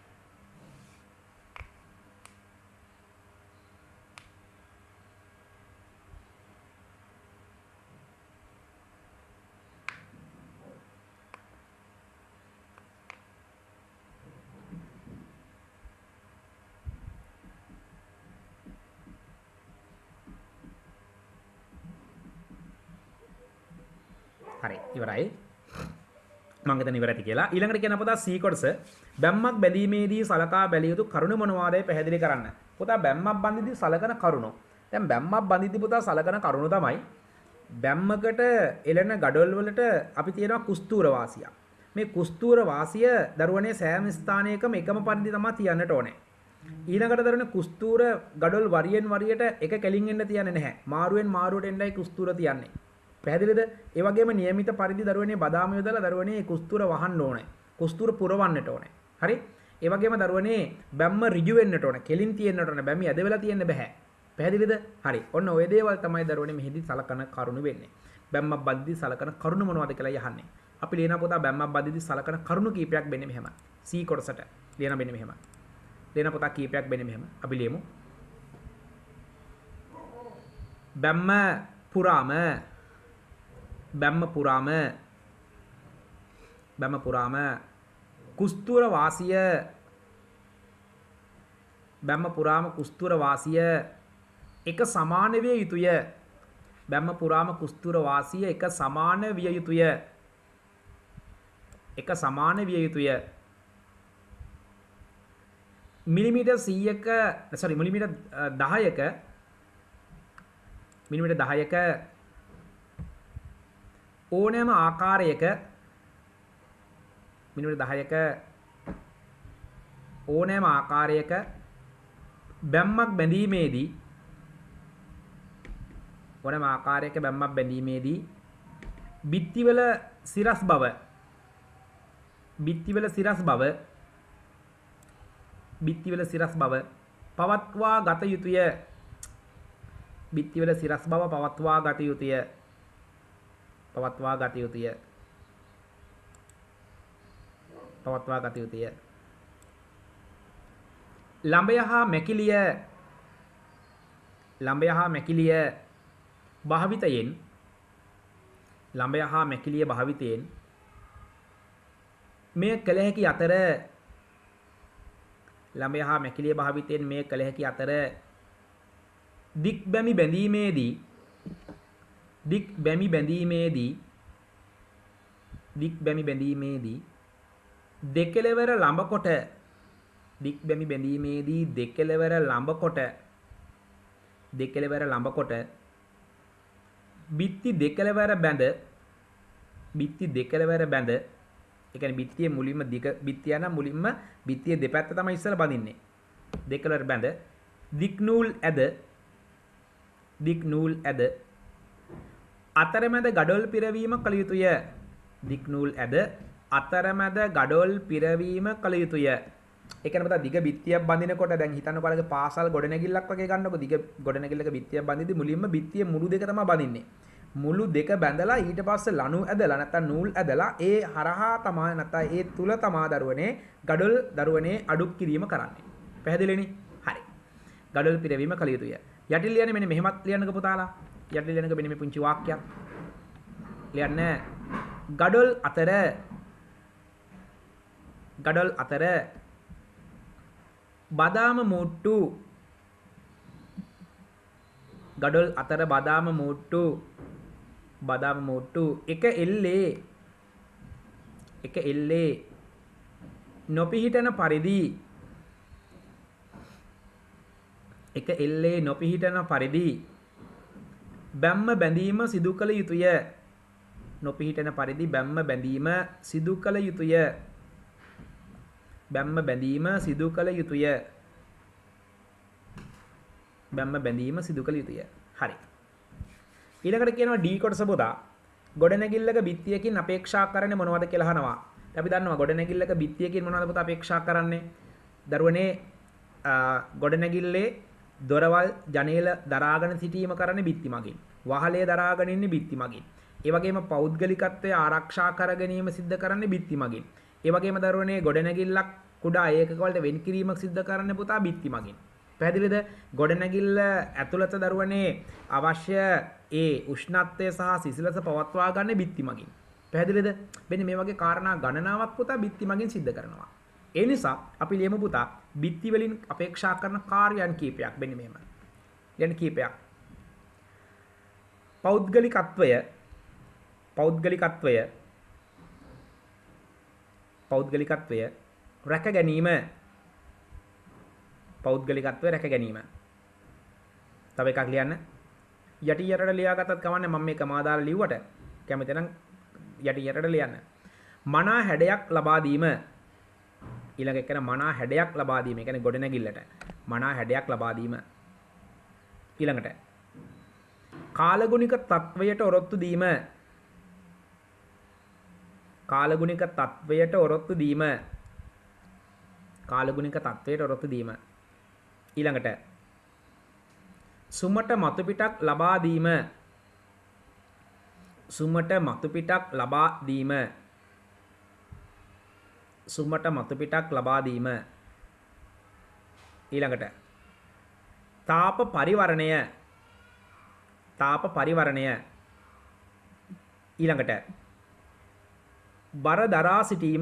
හරි ඉවරයි. මම හිතන්නේ ඉවරයි කියලා. ඊළඟට කියන පොතා C කොටස බැම්මක් බැඳීමේදී සලකා බැලිය යුතු කරුණු මොනවාදයි පැහැදිලි කරන්න. පුතා බැම්මක් බඳිද්දී සලකන කරුණු. දැන් බැම්මක් බඳිද්දී පුතා සලකන කරුණු තමයි බැම්මකට එළෙන ගඩොල් වලට අපි තියෙනවා කුස්තූර වාසියක්. මේ කුස්තූර වාසිය දරුවනේ සෑම ස්ථානයකම එකම පරිදි තමයි තියන්නට ඕනේ. ඊළඟට දරුවනේ කුස්තූර ගඩොල් වරියෙන් වරියට එක කෙලින් එන්න තියන්නේ නැහැ. මාරුවෙන් මාරුවට එන්නයි කුස්තූර තියන්නේ. පැහැදිලිද? ඒ වගේම નિયમિત පරිදි දරුවනේ බදාම යොදලා දරුවනේ කුස්තූර වහන්න ඕනේ. කුස්තූර පුරවන්නට ඕනේ. හරි? ඒ වගේම දරුවනේ බැම්ම ඍජු වෙන්නට ඕනේ. කෙලින් තියෙන්නට ඕනේ. බැම්ම ඇද වෙලා තියෙන්න බෑ. පැහැදිලිද? හරි. ඔන්න ඔය දේවල් තමයි දරුවනේ මෙහිදී සලකන කරුණු වෙන්නේ. බැම්මක් බද්දී සලකන කරුණු මොනවද කියලා යහන්නේ. අපි ලියන පොතා බැම්මක් බද්දී සලකන කරුණු කීපයක් වෙන්නේ මෙහෙම. C කොටසට ලියන වෙන්නේ මෙහෙම. ලියන පොතා කීපයක් වෙන්නේ මෙහෙම. අපි ලියමු. බැම්ම පුරාම බැම්ම පුරාම බැම්ම පුරාම කුස්තූර වාසිය බැම්ම පුරාම කුස්තූර වාසිය එක සමාන විය යුතුය. බැම්ම පුරාම කුස්තූර වාසිය එක සමාන විය යුතුය. එක සමාන විය යුතුය. මිලිමීටර් සීයක sorry මිලිමීටර් දහයක මිලිමීටර් දහයක ඕනෑම ආකාරයක මිලිමීටර් දහයක ඕනෑම ආකාරයක බැම්මක් බැඳීමේදී ඕනෑම ආකාරයක බැම්මක් බැඳීමේදී බිත්තිවල සිරස් බව බිත්තිවල සිරස් බව බිත්තිවල සිරස් බව පවත්වා ගත යුතුය. බිත්තිවල සිරස් බව පවත්වා ගත යුතුය. පවත්වා ගත යුතුය. පවත්වා ගත යුතුය. ළඹය හා මැකිලිය ළඹය හා මැකිලිය භාවිතයෙන් ළඹය හා මැකිලිය භාවිතයෙන් මේ කළ හැකි අතර ළඹය හා මැකිලිය භාවිතයෙන් මේ කළ හැකි අතර දික් බැමි බැඳීමේදී දික් බැමි බැඳීමේදී දික් බැමි බැඳීමේදී දෙකලවර ළඹ කොට දික් බැමි බැඳීමේදී දෙකලවර ළඹ කොට දෙකලවර ළඹ කොට බිත්ති දෙකලවර බැඳ බිත්ති දෙකලවර බැඳ ඒ කියන්නේ බිත්තියේ මුලින්ම දිග බිත්තිය නම් මුලින්ම බිත්තියේ දෙපැත්ත තමයි ඉස්සර බඳින්නේ. දෙකලවර බැඳ දික් නූල් ඇද දික් නූල් ඇද අතරමැද ගඩොල් පිරවීම කළ යුතුය. දික් නූල් ඇද අතරමැද ගඩොල් පිරවීම කළ යුතුය. ඒ කියන්නේ පුතා දිග බිත්තියක් බඳිනකොට දැන් හිතන්නකෝ අරගේ පාසල් ගොඩනැගිල්ලක් වගේ ගන්නකො දිග ගොඩනැගිල්ලක බිත්තියක් බඳිද්දි මුලින්ම බිත්තියේ මුළු දෙක තමයි බඳින්නේ. මුළු දෙක බැඳලා ඊට පස්සේ ලණු ඇදලා නැත්නම් නූල් ඇදලා ඒ හරහා තමයි නැත්නම් ඒ තුල තමා දරුවනේ ගඩොල් දරුවනේ අඩු කිරීම කරන්නේ. පැහැදිලිනේ? හරි. ගඩොල් පිරවීම කළ යුතුය. යටිල් ලියන්නේ මෙන්න මෙහෙමත් ලියන්නකෝ පුතාලා. යටිල් ලියනක මෙන්න මේ පුංචි වාක්‍යයක්. ලියන්න ගඩොල් අතර ගඩොල් අතර බදාම මුට්ටු ගඩොල් අතර බදාම මුට්ටු බදාම මුට්ටු එක එල්ලේ එක එල්ලේ නොපිහිටන පරිදි එක එල්ලේ නොපිහිටන පරිදි බැම්ම බැඳීම සිදු කළ යුතුය. නොපිහිටන පරිදි බැම්ම බැඳීම සිදු කළ යුතුය. බැම්ම බැඳීම සිදු කළ යුතුය. බැම්ම බැඳීම සිදු කළ යුතුය. හරි. ඊළඟට කියනවා D කොටස පුතා ගොඩනැගිල්ලක බිත්තියකින් අපේක්ෂා කරන්නේ මොනවද කියලා අහනවා. අපි දන්නවා ගොඩනැගිල්ලක බිත්තියකින් මොනවද පුතා අපේක්ෂා කරන්නේ? දරුවනේ ගොඩනැගිල්ලේ දොරවල් ජනේල දරාගෙන සිටීම කරන්නේ බිත්ති මගින්. වහලය දරාගෙන ඉන්නේ බිත්ති මගින්. ඒ වගේම පෞද්ගලිකත්වය ආරක්ෂා කර ගැනීම සිද්ධ කරන්නේ බිත්ති මගින්. ඒ වගේම දරුවනේ ගොඩනැගිල්ලක් කුඩා ඒකක වලට වෙන් කිරීමක් සිද්ධ කරන්නේ පුතා බිත්ති මගින්. පැහැදිලිද? ගොඩනැගිල්ල ඇතුළත දරුවනේ අවශ්‍ය ඒ උෂ්ණත්වය සහ සිසිලස පවත්වා ගන්න බිත්ති මගින්. පැහැදිලිද? මෙන්න මේ වගේ කාරණා ගණනාවක් පුතා බිත්ති මගින් සිද්ධ කරනවා. ඒ නිසා අපි ලියමු පුතා බිත්ති වලින් අපේක්ෂා කරන කාර්යයන් කීපයක් මෙන්න මෙහෙම. යන්නේ කීපයක්. පෞද්ගලිකත්වය පෞද්ගලිකත්වය පෞද්ගලිකත්වය රැක ගැනීම පෞද්ගලිකත්වය රැක ගැනීම. තව එකක් ලියන්න. යටි යටට ලියාගත්තත් කවන්නේ මම මේක මාදාලා ලිව්වට කැමති නම් යටි යටට ලියන්න. මනා හැඩයක් ලබා දීම. ඊළඟ එක මනා හැඩයක් ලබා දීම. ඒ කියන්නේ ගොඩනැගිල්ලට මනා හැඩයක් ලබා දීම. ඊළඟට කාලගුණික තත්වයට ඔරොත්තු දීම. කාලගුණික තත්වයට ඔරොත්තු දීම. කාලගුණික තත්වයට ඔරොත්තු දීම. ඊළඟට සුමට මතු පිටක් ලබා දීම. සුමට මතු පිටක් ලබා දීම. සුමට මතු පිටක් ලබා දීම. ඊළඟට තාප පරිවරණය. තාප පරිවරණය. ඊළඟට බර දරා සිටීම.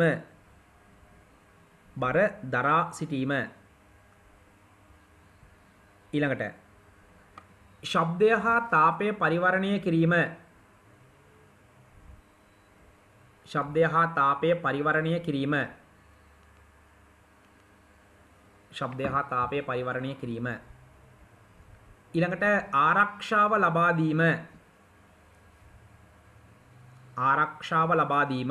බර දරා සිටීම. ඊළඟට ශබ්දය හා තාපය පරිවරණය කිරීම. ශබ්දය හා තාපය පරිවරණය කිරීම. ශබ්දය හා තාපය පරිවරණය කිරීම. ඊළඟට ආරක්ෂාව ලබා දීම. ආරක්ෂාව ලබා දීම.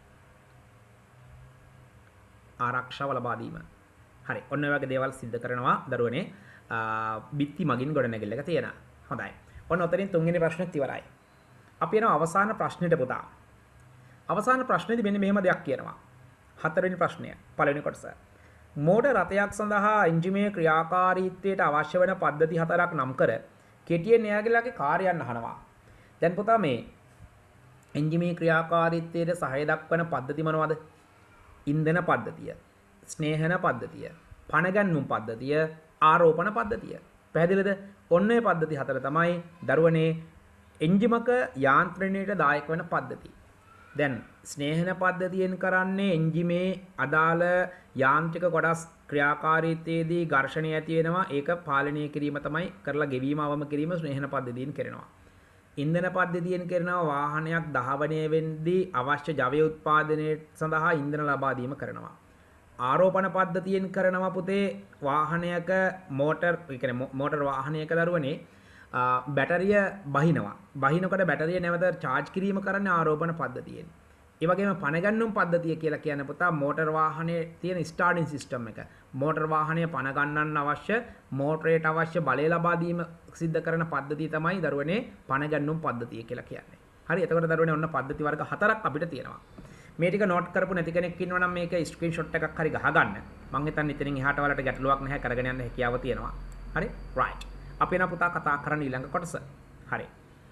ආරක්ෂාව ලබා දීම. හරි. ඔන්න ඔය වගේ දේවල් සිද්ධ කරනවා දරුවනේ බිත්ති මගින් ගොඩනැගිල්ලක තියෙනවා. හොඳයි. ඔන්න ඔතනින් තුන්වෙනි ප්‍රශ්නෙත් ඉවරයි. අපි යනවා අවසාන ප්‍රශ්නෙට පුතා. අවසාන ප්‍රශ්නේදී මෙන්න මෙහෙම දෙයක් කියනවා. හතරවෙනි ප්‍රශ්නය. පළවෙනි කොටස. මෝටර් රථයක් සඳහා එන්ජිමේ ක්‍රියාකාරීත්වයට අවශ්‍ය වෙන පද්ධති හතරක් නම් කර කෙටියෙන් එයාගේලාගේ කාර්යයන් අහනවා. දැන් පුතා මේ එන්ජිමේ ක්‍රියාකාරීත්වයට සහාය දක්වන පද්ධති මොනවද? ඉන්ධන පද්ධතිය, ස්නේහන පද්ධතිය, පණගැන්වුම් පද්ධතිය, ආරෝපණ පද්ධතිය. පැහැදිලිද? ඔන්න ඔය පද්ධති හතර තමයි දරුවනේ එන්ජිමක යාන්ත්‍රණයට දායක වෙන පද්ධති. දැන් ස්නේහන පද්ධතියෙන් කරන්නේ එන්ජිමේ අදාළ යාන්ත්‍රික කොටස් ක්‍රියාකාරීත්වයේදී ඝර්ෂණය ඇති වෙනවා. ඒක පාලනය කිරීම තමයි කරලා ගෙවීම අවම කිරීම ස්නේහන පද්ධතියෙන් කරනවා. ඉන්ධන පද්ධතියෙන් කරනවා වාහනයක් දහවණය වෙද්දී අවශ්‍ය ජවය උත්පාදනය සඳහා ඉන්ධන ලබා දීම කරනවා. ආරෝපණ පද්ධතියෙන් කරනවා පුතේ වාහනයක මෝටර් ඒ කියන්නේ මෝටර් වාහනයක දරුවනේ බැටරිය බහිනවා. බහිනකොට බැටරිය නැවත charge කිරීම කරන්නේ ආරෝපණ පද්ධතියෙන්. ඒ වගේම පණගැන්වුම් පද්ධතිය කියලා කියන්නේ පුතා මෝටර් වාහනේ තියෙන ස්ටාර්ටින් සිස්ටම් එක. මෝටර් වාහනය පණ ගන්නන්න අවශ්‍ය මෝටරයට අවශ්‍ය බලය ලබා දීම සිද්ධ කරන පද්ධතිය තමයි දරුවනේ පණගැන්වුම් පද්ධතිය කියලා කියන්නේ. හරි. එතකොට දරුවනේ ඔන්න පද්ධති වර්ග හතරක් අපිට තියෙනවා. මේ ටික නෝට් කරපු නැති කෙනෙක් ඉන්නවා නම් මේක ස්ක්‍රීන්ෂොට් එකක් හරි ගහගන්න. මම හිතන්නේ ඉතින් එහාට වලට ගැටලුවක් නැහැ කරගෙන යන්න හැකියාව තියෙනවා. හරි. right. අපි එන පුතා කතා කරන්න ඊළඟ කොටස. හරි.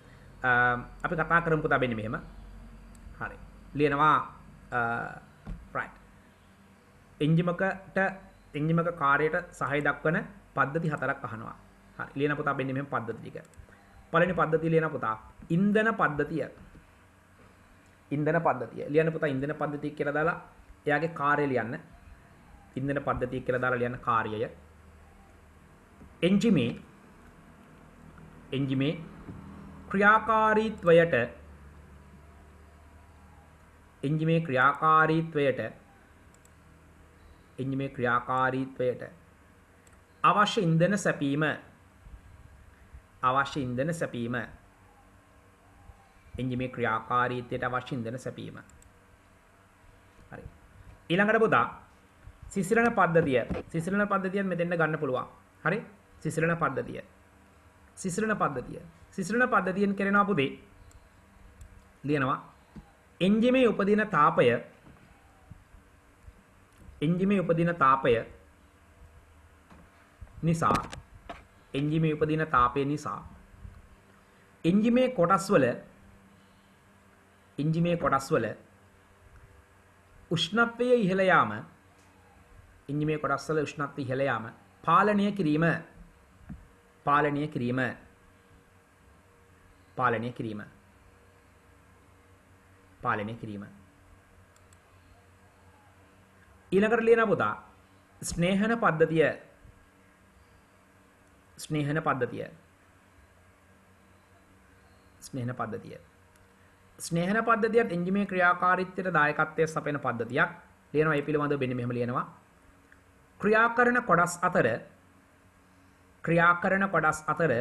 අපි කතා කරමු පුතා මෙන්න මෙහෙම. හරි. ලියනවා right. එන්ජිමකට එන්ජිමක කාර්යයට සහාය දක්වන පද්ධති හතරක් අහනවා. හරි. ලියන පුතා මෙන්න මෙහෙම පද්ධති ටික. පළවෙනි පද්ධතිය ලියන පුතා ඉන්ධන පද්ධතිය. ඉන්ධන පද්ධතිය. ලියන පුතා ඉන්ධන පද්ධතිය කියලා දාලා එයාගේ කාර්යය ලියන්න. ඉන්ධන පද්ධතිය කියලා දාලා ලියන්න කාර්යය. එන්ජිමේ එන්ජිමේ ක්‍රියාකාරීත්වයට එන්ජිමේ ක්‍රියාකාරීත්වයට එන්ජිමේ ක්‍රියාකාරීත්වයට අවශ්‍ය ඉන්ධන සැපීම අවශ්‍ය ඉන්ධන සැපීම එන්ජිමේ ක්‍රියාකාරීත්වයට අවශ්‍ය ඉන්ධන සැපීම. හරි. ඊළඟට පුතා සිසිලන පද්ධතිය. සිසිලන පද්ධතියත් මෙතෙන්ට ගන්න පුළුවන්. හරි. සිසිලන පද්ධතිය. සිසිලන පද්ධතිය. සිසිලන පද්ධතියෙන් කරනවා පුතේ. ලියනවා එන්ජිමේ උපදින තාපය එන්ජිමේ උපදින තාපය නිසා එන්ජිමේ උපදින තාපය නිසා එන්ජිමේ කොටස්වල එන්ජිමේ කොටස්වල උෂ්ණත්වය ඉහළ යාම එන්ජිමේ කොටස්වල උෂ්ණත්වය ඉහළ යාම පාලනය කිරීම පාලනය කිරීම පාලනය කිරීම පාලනය කිරීම ඊළඟට ලියන පුතා ස්නේහන පද්ධතිය ස්නේහන පද්ධතිය ස්නේහන පද්ධතිය ස්නේහන පද්ධතියත් එන්ජිමේ ක්‍රියාකාරීත්වයට දායකත්වය සපයන පද්ධතියක්. ලියනවා ඒ පිළිබඳව මෙන්න මෙහෙම ලියනවා. ක්‍රියා කරන කොටස් අතර ක්‍රියා කරන කොටස් අතර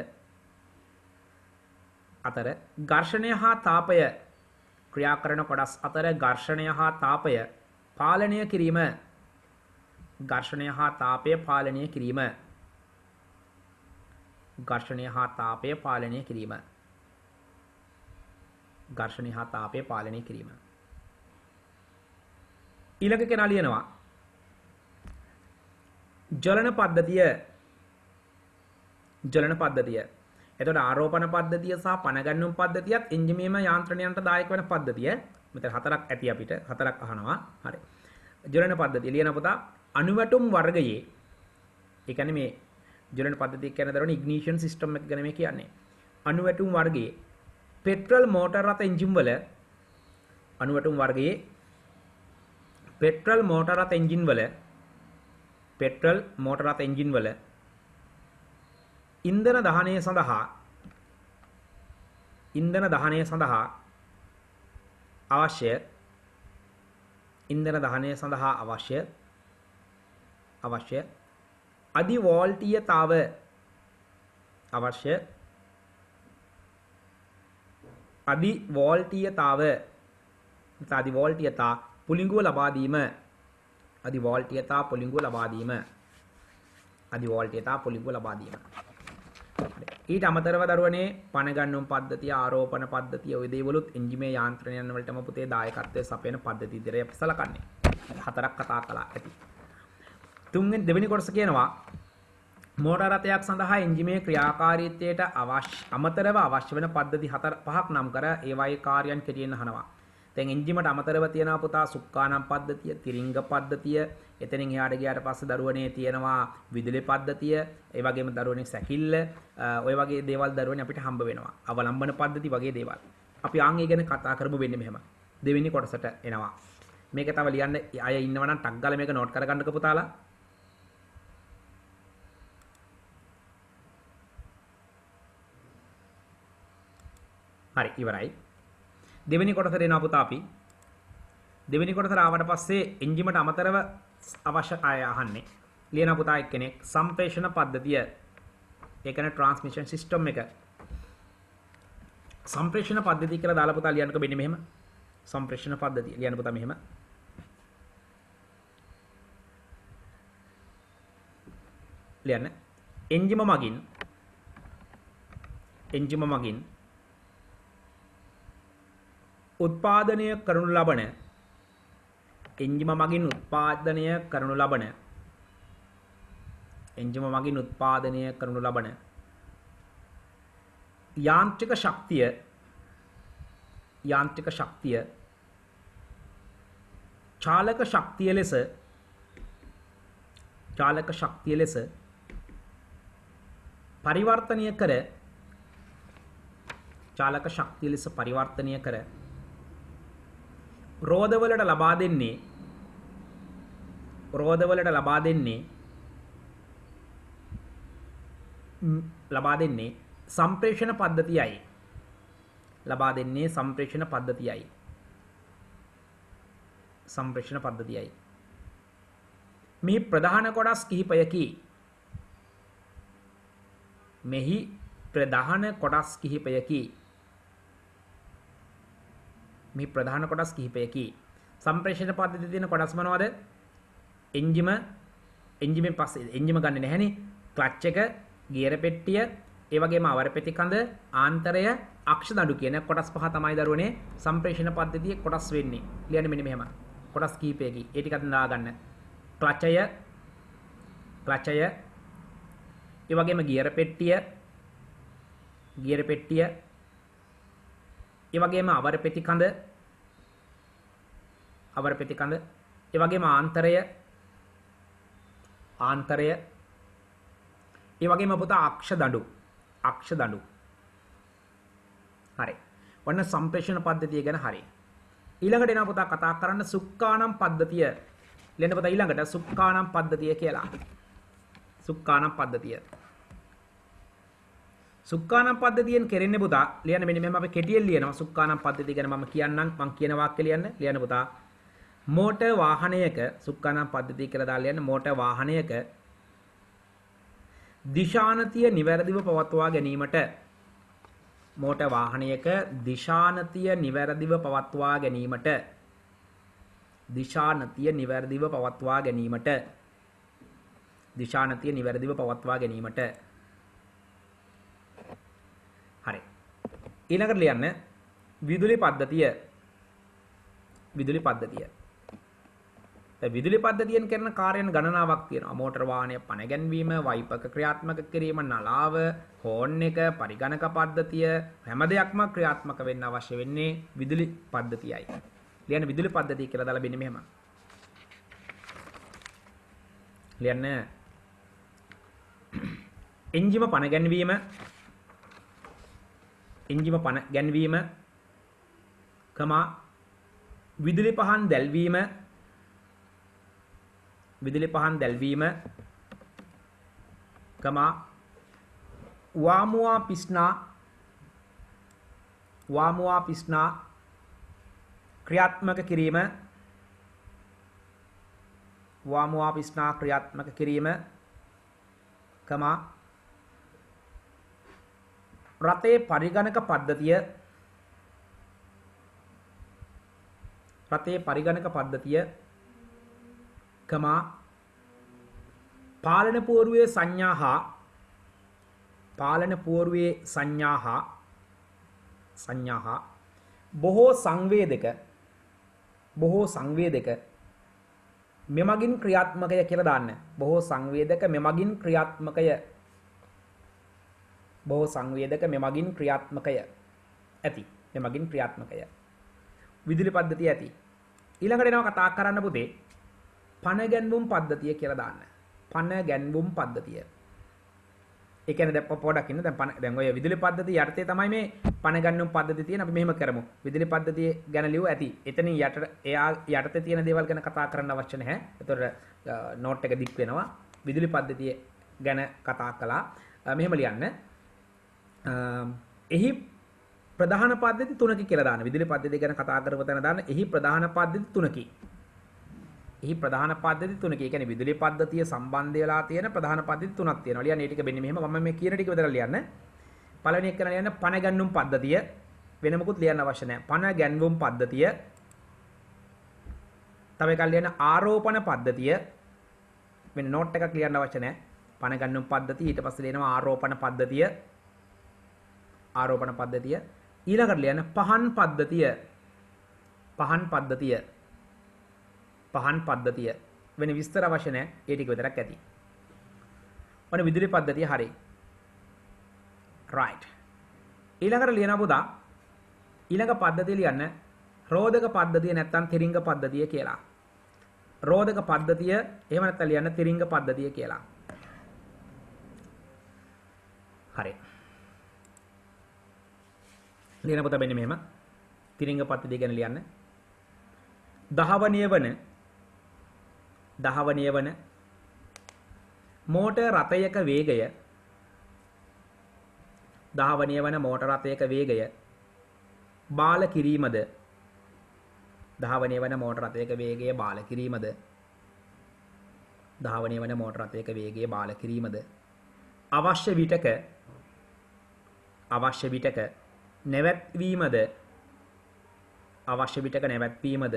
අතර ඝර්ෂණය හා තාපය ක්‍රියා කරන කොටස් අතර ඝර්ෂණය හා තාපය පාලනය කිරීම ඝර්ෂණය හා තාපය පාලනය කිරීම ඝර්ෂණය හා තාපය පාලනය කිරීම ඝර්ෂණය හා තාපය පාලනය කිරීම ඊළඟ කෙනා ලියනවා ජලන පද්ධතිය ජලන පද්ධතිය. එතකොට ආරෝපණ පද්ධතිය සහ පනගැන්වීම් පද්ධතියත් එන්ජිමේම යාන්ත්‍රණයන්ට දායක වෙන පද්ධතිය. මෙතන හතරක් ඇති අපිට. හතරක් අහනවා. හරි. ජලන පද්ධතිය ලියන පුතා අණුවැටුම් වර්ගයේ ඒ කියන්නේ මේ ජලන පද්ධතිය කියන දරන ඉග්නිෂන් සිස්ටම් එක ගැන මේ කියන්නේ. අණුවැටුම් වර්ගයේ පෙට්‍රල් මෝටර රථ එන්ජින් වල අණුවැටුම් වර්ගයේ පෙට්‍රල් මෝටර රථ එන්ජින් වල පෙට්‍රල් මෝටර රථ එන්ජින් වල ඉන්ධන දහනය සඳහා ඉන්ධන දහනය සඳහා අවශ්‍ය ඉන්ධන දහනය සඳහා අවශ්‍ය අවශ්‍ය අධි වෝල්ටීයතාව අවශ්‍ය අධි වෝල්ටීයතාව අධි වෝල්ටීයතා පුලිඟුව ලබා දීම අධි වෝල්ටීයතා පුලිඟුව ලබා දීම අධි වෝල්ටීයතා පුලිඟුව ලබා දීම ඊට අමතරව දරුවනේ පනගන්වුම් පද්ධතිය ආරෝපණ පද්ධතිය ඔය දේවලුත් එන්ජිමේ යාන්ත්‍රණයන් වලටම පුතේ දායකත්වයේ සපයන පද්ධති විදිහට අපි සලකන්නේ. හතරක් කතා කළා ඇති. තුන්වෙනි දෙවෙනි කොටස කියනවා මෝටර රථයක් සඳහා එන්ජිමේ ක්‍රියාකාරීත්වයට අවශ්‍ය අමතරව අවශ්‍ය වෙන පද්ධති හතර පහක් නම් කර ඒවායේ කාර්යයන් කෙටියෙන් අහනවා. දැන් එන්ජිමට අමතරව තියෙනවා පුතා සුක්කානම් පද්ධතිය, තිරිංග පද්ධතිය, එතනින් එහාට ගියාට පස්සේ දරුවනේ තියෙනවා විදුලි පද්ධතිය, ඒ වගේම දරුවනේ සැකිල්ල, ඔය වගේ දේවල් දරුවනේ අපිට හම්බ වෙනවා. අවලම්බන පද්ධති වගේ දේවල්. අපි ආන් ඒ ගැන කතා කරමු වෙන්නේ මෙහෙම. දෙවෙනි කොටසට එනවා. මේක තව ලියන්න අය ඉන්නවා නම් ටක් ගාලා මේක නෝට් කරගන්නකෝ පුතාලා. හරි ඉවරයි. දෙවෙනි කොටසට එනවා පුතා අපි. දෙවෙනි කොටසට ආවට පස්සේ එන්ජිමට අමතරව අවශ්‍ය අය අහන්නේ. ලියන පුතා එක්කෙනෙක් සම්ප්‍රේෂණ පද්ධතිය. ඒ කියන්නේ ට්‍රාන්ස්මිෂන් සිස්ටම් එක. සම්ප්‍රේෂණ පද්ධතිය කියලා දාලා පුතා ලියන්නකෝ මෙන්න මෙහෙම. සම්ප්‍රේෂණ පද්ධතිය ලියන්න පුතා මෙහෙම. ලියන්න. එන්ජිම මගින් එන්ජිම මගින් උත්පාදනය කරනු ලබන එන්ජිම මගින් උත්පාදනය කරනු ලබන එන්ජිම මගින් උත්පාදනය කරනු ලබන යාන්ත්‍රික ශක්තිය යාන්ත්‍රික ශක්තිය චාලක ශක්තිය ලෙස චාලක ශක්තිය ලෙස පරිවර්තනය කර චාලක ශක්තිය ලෙස පරිවර්තනය කර රෝදවලට ලබා දෙන්නේ රෝදවලට ලබා දෙන්නේ ලබා දෙන්නේ සම්ප්‍රේෂණ පද්ධතියයි ලබා දෙන්නේ සම්ප්‍රේෂණ පද්ධතියයි සම්ප්‍රේෂණ පද්ධතියයි මෙහි ප්‍රධාන කොටස් කිහිපයකි මෙහි ප්‍රධාන කොටස් කිහිපයකි මේ ප්‍රධාන කොටස් කිහිපයකි. සම්ප්‍රේෂණ පද්ධතියේ තියෙන කොටස් මොනවද? එන්ජිම එන්ජිමෙන් පස්සේ එන්ජිම ගන්නෙ නැහැනේ. ක්ලච් එක, ගියර පෙට්ටිය, ඒ වගේම අවර ප්‍රතිකඳ ආන්තරය අක්ෂ දඬු කියන කොටස් පහ තමයි දරුවනේ සම්ප්‍රේෂණ පද්ධතියේ කොටස් වෙන්නේ. ලියන්න මෙන්න මෙහෙම. කොටස් කීපයකින් ඒ ටිකත් දාගන්න. ක්ලචය ක්ලචය ඒ වගේම ගියර පෙට්ටිය ගියර පෙට්ටිය ඒ වගේම අවර ප්‍රතිකඳ අවර ප්‍රතිකඳ ඒ වගේම ආන්තරය ආන්තරය ඒ වගේම පුතා අක්ෂ දඬු අක්ෂ දඬු හරි ඔන්න සම්ප්‍රේෂණ පද්ධතිය ගැන හරි ඊළඟට එනවා පුතා කතා කරන්න සුක්කානම් පද්ධතිය ලියන්න පුතා ඊළඟට සුක්කානම් පද්ධතිය කියලා සුක්කානම් පද්ධතිය සුක්කානම් පද්ධතියෙන් කෙරෙන්නේ පුතා ලියන්න මෙන්න මෙහෙම අපි කෙටියෙන් ලියනවා සුක්කානම් පද්ධතිය ගැන මම කියන්නම් මම කියන වාක්‍ය ලියන්න ලියන්න පුතා මෝටර් වාහනයක සුක්කානම් පද්ධතිය කියලා දාලා ලියන්න මෝටර් වාහනයක දිශානතිය නිවැරදිව පවත්වා ගැනීමට මෝටර් වාහනයක දිශානතිය නිවැරදිව පවත්වා ගැනීමට දිශානතිය නිවැරදිව පවත්වා ගැනීමට දිශානතිය නිවැරදිව පවත්වා ගැනීමට හරි ඊළඟට ලියන්න විදුලි පද්ධතිය විදුලි පද්ධතිය දැන් විදුලි පද්ධතියෙන් කරන කාර්යයන් ගණනාවක් තියෙනවා මෝටර වාහනය පණ ගැන්වීම වයිපක ක්‍රියාත්මක කිරීම නලාව හෝන් එක පරිගණක පද්ධතිය හැම දෙයක්ම ක්‍රියාත්මක වෙන්න අවශ්‍ය වෙන්නේ විදුලි පද්ධතියයි ලියන්න විදුලි පද්ධතිය කියලා දාලා බෙන්නේ මෙහෙම ලියන්න එන්ජිම පණ ගැන්වීම එන්ජිම පණ ගැන්වීම කමා විදුලි පහන් දැල්වීම විදුලි පහන් දැල්වීම කමා වාමුවා පිස්නා වාමුවා පිස්නා ක්‍රියාත්මක කිරීම වාමුවා පිස්නා ක්‍රියාත්මක කිරීම කමා රතේ පරිගණක පද්ධතිය රතේ පරිගණක පද්ධතිය කමා පාලන පුවරුවේ සංඥා හා පාලන පුවරුවේ සංඥා හා සංඥා හා බොහෝ සංවේදක බොහෝ සංවේදක මෙමගින් ක්‍රියාත්මකය කියලා දාන්න බොහෝ සංවේදක මෙමගින් ක්‍රියාත්මකය බොහෝ සංවේදක මෙමගින් ක්‍රියාත්මකය ඇති මෙමගින් ක්‍රියාත්මකය විදුලි පද්ධතිය ඇති ඊළඟට එනවා කතා කරන්න පුතේ පණ ගැන්වුම් පද්ධතිය කියලා දාන්න පණ ගැන්වුම් පද්ධතිය ඒ කියන්නේ දැන් පොඩක් ඉන්න දැන් පණ දැන් ඔය විදුලි පද්ධතිය යටතේ තමයි මේ පණ ගැන්වුම් පද්ධතිය තියෙන අපි මෙහෙම කරමු විදුලි පද්ධතිය ගැන ලියුව ඇති එතනින් යට එයා යටතේ තියෙන දේවල් ගැන කතා කරන්න අවශ්‍ය නැහැ ඒතකොට නෝට් එක දික් වෙනවා විදුලි පද්ධතිය ගැන කතා කළා මෙහෙම ලියන්න එහි ප්‍රධාන පද්ධති තුනකි කියලා දාන්න විදුලි පද්ධතිය ගැන කතා කරපු තැන දාන්න එහි ප්‍රධාන පද්ධති තුනකි එහි ප්‍රධාන පද්ධති තුනකි ඒ කියන්නේ විදුලි පද්ධතිය සම්බන්ධ වෙලා තියෙන ප්‍රධාන පද්ධති තුනක් තියෙනවා ලියන්න ඒ ටික මෙන්න මෙහෙම මම මේ කියන ටික විතර ලියන්න පළවෙනි එක කරලා ලියන්න පණ ගැන්වුම් පද්ධතිය වෙන මොකුත් ලියන්න අවශ්‍ය නැහැ පණ ගැන්වුම් පද්ධතිය තව එකක් ලියන්න ආරෝපණ පද්ධතිය වෙන නෝට් එකක් ලියන්න අවශ්‍ය නැහැ පණ ගැන්වුම් පද්ධතිය ඊට පස්සේ ලියනවා ආරෝපණ පද්ධතිය ආරෝපණ පද්ධතිය ඊළඟට ලියන්න පහන් පද්ධතිය පහන් පද්ධතිය පහන් පද්ධතිය වෙන විස්තර අවශ්‍ය නැහැ ඒ ටික විතරක් ඇති. ඔන්න විදුලි පද්ධතිය හරි. right. ඊළඟට ලියන පුතා ඊළඟ පද්ධතිය ලියන්න රෝධක පද්ධතිය නැත්නම් තිරිංග පද්ධතිය කියලා. රෝධක පද්ධතිය එහෙම නැත්නම් ලියන්න තිරිංග පද්ධතිය කියලා. හරි. ලියන පුතා මෙන්න මෙහෙම තිරිංග පද්ධතිය ගැන ලියන්න. දහවනිය වන දහවනිය වන මෝටර් රථයක වේගය දහවනිය වන මෝටර් රථයක වේගය බාල කිරීමද දහවනිය වන මෝටර් රථයක වේගය බාල කිරීමද දහවනිය වන මෝටර් රථයක වේගය බාල කිරීමද අවශ්‍ය විටක අවශ්‍ය විටක නැවැත්වීමද අවශ්‍ය විටක නැවැත්වීමද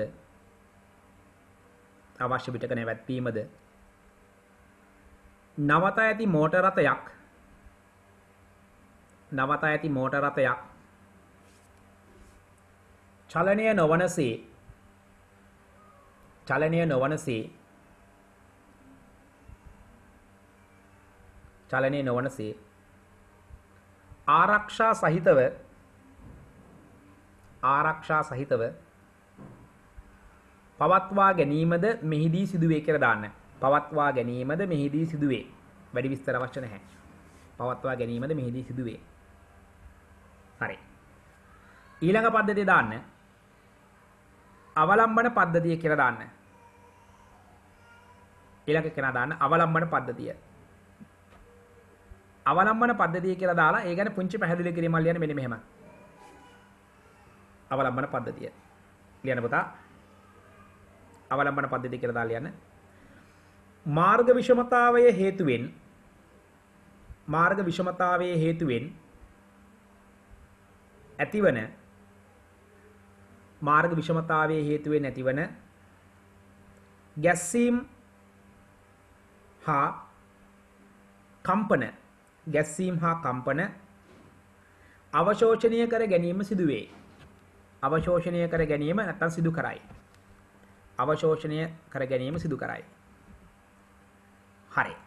අවශ්‍ය විටක නැවැත්වීමද නවතා ඇති මෝටර් රථයක් නවතා ඇති මෝටර රථයක් චලනය නොවනසේ චලනය නොවනසේ චලනය නොවනසේ ආරක්ෂා සහිතව ආරක්ෂා සහිතව පවත්වා ගැනීමද මෙහිදී සිදුවේ කියලා දාන්න. පවත්වා ගැනීමද මෙහිදී සිදුවේ. වැඩි විස්තර අවශ්‍ය නැහැ. පවත්වා ගැනීමද මෙහිදී සිදුවේ. හරි. ඊළඟ පද්ධතිය දාන්න. අවලම්බන පද්ධතිය කියලා දාන්න. ඊළඟ කෙනා දාන්න අවලම්බන පද්ධතිය. අවලම්බන පද්ධතිය කියලා දාලා ඒ ගැන පුංචි පැහැදිලි කිරීමක් ලියන්න මෙන්න මෙහෙම. අවලම්බන පද්ධතිය. ලියන්න පුතා. අවලම්බන පද්ධතිය කියලා දාලා ලියන්න. මාර්ග විෂමතාවය හේතුවෙන් මාර්ග විෂමතාවයේ හේතුවෙන් ඇතිවන මාර්ග විෂමතාවයේ හේතුවෙන් ඇතිවන ගැස්සීම් හා කම්පන ගැස්සීම් හා කම්පන අවශෝෂණය කර ගැනීම සිදුවේ. අවශෝෂණය කර ගැනීම නැත්නම් සිදු කරයි. අවශෝෂණය කර ගැනීම සිදු කරයි. හරි.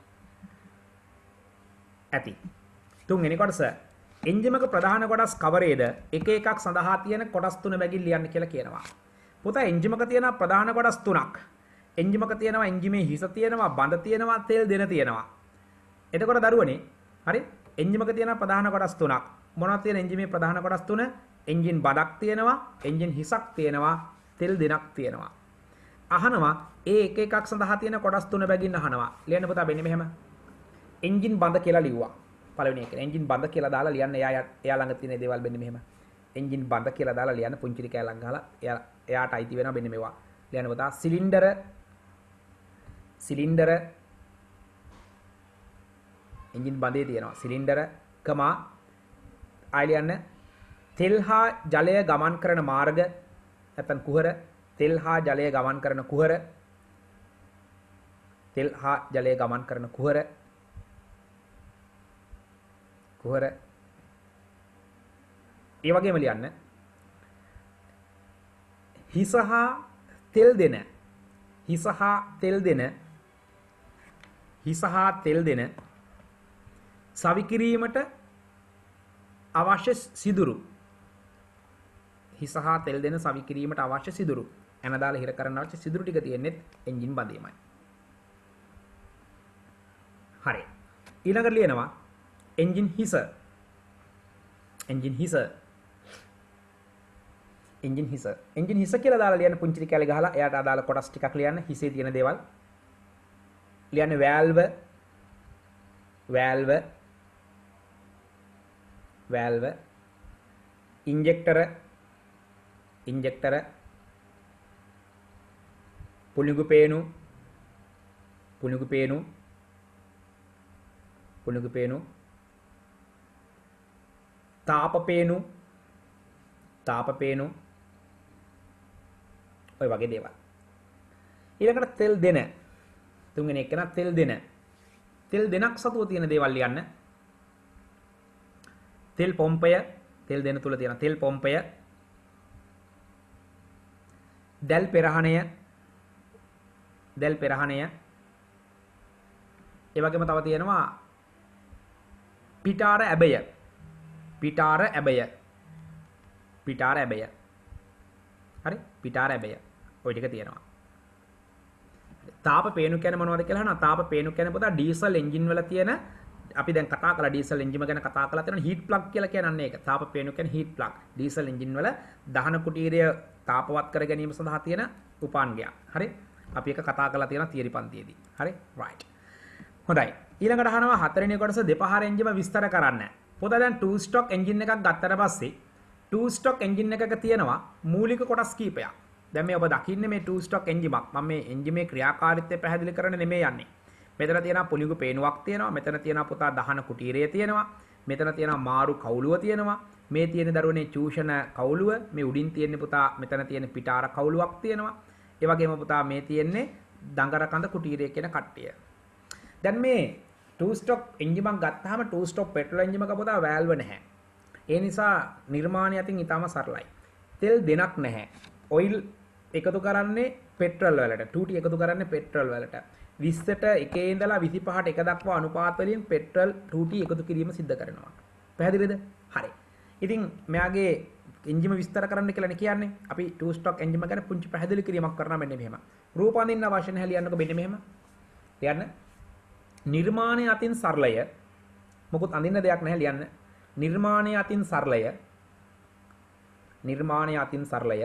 ඇති. තුන්වෙනි කොටස එන්ජිමක ප්‍රධාන කොටස් කවරේද? එක එකක් සඳහා තියෙන කොටස් තුන බැගින් ලියන්න කියලා කියනවා. පුතා එන්ජිමක තියෙන ප්‍රධාන කොටස් තුනක්. එන්ජිමක තියෙනවා එන්ජිමේ හිස තියෙනවා, බඳ තියෙනවා, තෙල් දෙන තියෙනවා. එතකොට දරුවනේ හරි එන්ජිමක තියෙන ප්‍රධාන කොටස් තුනක්. මොනවද තියෙන එන්ජිමේ ප්‍රධාන කොටස් තුන? එන්ජින් බඩක් තියෙනවා, එන්ජින් හිසක් තියෙනවා, තෙල් දෙනක් තියෙනවා. අහනවා ඒ එක එකක් සඳහා තියෙන කොටස් තුන බැගින් අහනවා. ලියන්න පුතා මෙන්න මෙහෙම. එන්ජින් බඳ කියලා ලිව්වා. පළවෙනි එක. එන්ජින් බඳ කියලා දාලා ලියන්න එයා එයා ළඟ තියෙන දේවල් මෙන්න මෙහෙම. එන්ජින් බඳ කියලා දාලා ලියන්න පුංචි කෑල්ලක් ගහලා එයා එයාට අයිති වෙනවා මෙන්න මේවා. ලියන්න පුතා සිලින්ඩර සිලින්ඩර එන්ජින් බඳේ තියෙනවා. සිලින්ඩර කමා ආයි ලියන්න තෙල් හා ජලය ගමන් කරන මාර්ග නැත්නම් කුහර තෙල් හා ජලය ගමන් කරන කුහර තෙල් හා ජලය ගමන් කරන කුහර කුහර ඒ වගේම ලියන්න හිස හා තෙල් දෙන හිස හා තෙල් දෙන හිස හා තෙල් දෙන සවිකිරීමට අවශ්‍ය සිදුරු හිස හා තෙල් දෙන සවිකිරීමට අවශ්‍ය සිදුරු එන දාලා හිර කරන්න අවශ්‍ය සිදුරු ටික තියෙන්නේ එන්ජින් බඳේමයි. හරි. ඊළඟට ලියනවා එන්ජින් හිස එන්ජින් හිස එන්ජින් හිස එන්ජින් හිස කියලා දාලා ලියන්න පුංචි කැලේ ගහලා එයාට අදාළ කොටස් ටිකක් ලියන්න හිසේ තියෙන දේවල් ලියන්න වැල්ව වැල්ව වැල්ව ඉන්ජෙක්ටර ඉන්ජෙක්ටර පුණුගු පේනු පුණුගු පේනු පුණුගු පේනු තාප පේනු තාප පේනු ඔය වගේ දේවල්. ඊළඟට තෙල් දෙන තුන්වෙනි එක නා තෙල් දෙන තෙල් දෙනක් සතුව තියෙන දේවල් ලියන්න. තෙල් පොම්පය තෙල් දෙන තුල තියෙන තෙල් පොම්පය දැල් පෙරහණය දැල් පෙරහණය ඒ වගේම තව තියෙනවා පිටාර ඇබය පිටාර ඇබය පිටාර ඇබය හරි පිටාර ඇබය ඔය ටික තියෙනවා. තාප පේනු කියන්නේ මොනවද කියලා අහනවා. තාප පේනු කියන්නේ පොත ඩීසල් එන්ජින් වල තියෙන අපි දැන් කතා කරලා ඩීසල් එන්ජිම ගැන කතා කරලා තියෙනවා හීට් ප්ලග් කියලා කියන්නේ ඒක. තාප පේනු කියන්නේ හීට් ප්ලග්. ඩීසල් එන්ජින් වල දහන කුටීරය තාපවත් කර ගැනීම සඳහා තියෙන උපාංගයක්. හරි. අපි ඒක කතා කරලා තියෙනවා තියරි පන්තියේදී. හරි. රයිට්. හොඳයි. ඊළඟට අහනවා හතරවෙනි කොටස දෙපහර එන්ජිම විස්තර කරන්න. පොත දැන් ටූ ස්ටොක් එන්ජින් එකක් ගත්තට පස්සේ ටූ ස්ටොක් එන්ජින් එකක තියෙනවා මූලික කොටස් කීපයක්. දැන් මේ ඔබ දකින්නේ මේ ටූ ස්ටොක් එන්ජිමක්. මම මේ එන්ජිමේ ක්‍රියාකාරීත්වය පැහැදිලි කරන්න නෙමෙයි යන්නේ. මෙතන තියෙනවා පුලිඟු පේනුවක් තියෙනවා. මෙතන තියෙනවා පුතා දහන කුටීරය තියෙනවා. මෙතන තියෙනවා මාරු කවුලුව තියෙනවා. මේ තියෙන දරුවනේ චූෂණ කවුලුව. මේ උඩින් තියෙන්නේ පුතා මෙතන තියෙන පිටාර කවුලුවක් තියෙනවා. ඒ වගේම පුතා මේ තියෙන්නේ දඟර කඳ කුටීරය කියන කට්ටිය. දැන් මේ ටූ ස්ටොක් එන්ජිමක් ගත්තාම ටූ ස්ටොක් පෙට්‍රල් එන්ජිමක පුතා වැල්ව නැහැ. ඒ නිසා නිර්මාණය අතින් ඊටම සරලයි. තෙල් දෙනක් නැහැ. ඔයිල් එකතු කරන්නේ පෙට්‍රල් වලට. ටූටි එකතු කරන්නේ පෙට්‍රල් වලට. විස්සට එකේ ඉඳලා විසිපහට එක දක්වා අනුපාත වලින් පෙට්‍රල් ටූටි එකතු කිරීම සිද්ධ කරනවා. පැහැදිලිද? හරි. ඉතින් මෙයාගේ එන්ජිම විස්තර කරන්න කියලානේ කියන්නේ. අපි ටූ ස්ටොක් එන්ජිම ගැන පුංචි පැහැදිලි කිරීමක් කරනවා මෙන්න මෙහෙම. රූප අඳින්න අවශ්‍ය නැහැ ලියන්නකො මෙන්න මෙහෙම. ලියන්න. නිර්මාණය අතින් සරලය. මොකුත් අඳින්න දෙයක් නැහැ ලියන්න. නිර්මාණය අතින් සරලය. නිර්මාණය අතින් සරලය.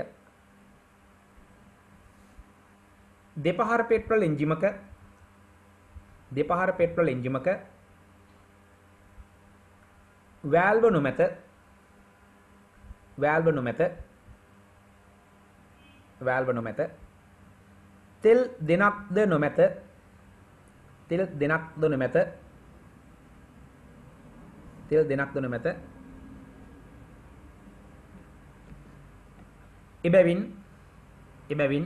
දෙපහර පෙට්‍රල් එන්ජිමක දෙපහර පෙට්‍රල් එන්ජිමක වැල්ව නොමැත වැල්ව නොමැත වැල්ව නොමැත තෙල් දෙනක්ද නොමැත තෙල් දෙනක්ද නොමැත තෙල් දෙනක්ද නොමැත එබැවින් එබැවින්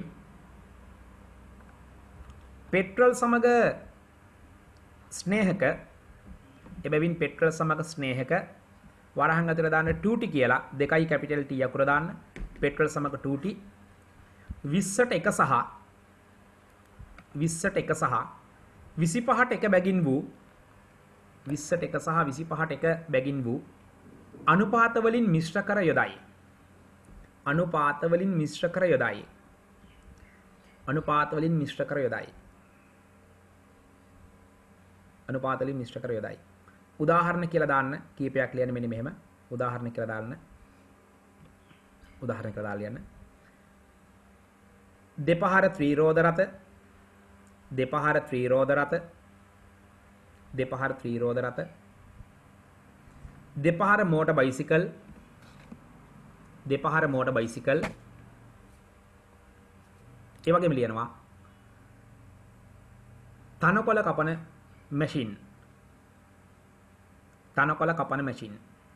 පෙට්‍රල් සමග ස්නේහක එබැවින් පෙට්‍රල් සමග ස්නේහක වරහන් අතර දාන්න ටූටි කියලා දෙකයි කැපිටල් T අකුර දාන්න පෙට්‍රල් සමග ටූටි විස්සට එක සහ විස්සට එක සහ විසිපහට එක බැගින් වූ විස්සට එක සහ විසිපහට එක බැගින් වූ අනුපාත වලින් මිශ්‍ර කර යොදයි අනුපාත වලින් මිශ්‍ර කර යොදයි අනුපාත වලින් මිශ්‍ර කර යොදයි අනුපාත වලින් මිශ්‍ර කර යොදයි උදාහරණ කියලා දාන්න කීපයක් ලියන්න මෙන්න මෙහෙම උදාහරණ කියලා දාන්න උදාහරණ කියලා දාලා ලියන්න දෙපහර ත්‍රිරෝධ රථ දෙපහර ත්‍රිරෝධ රථ දෙපහර ත්‍රිරෝධ රථ දෙපහර මෝටර් බයිසිකල් දෙපහර මෝටර් බයිසිකල් ඒ වගේම ලියනවා තනකොළ කපන මැෂින් තනකොළ කපන මැෂින්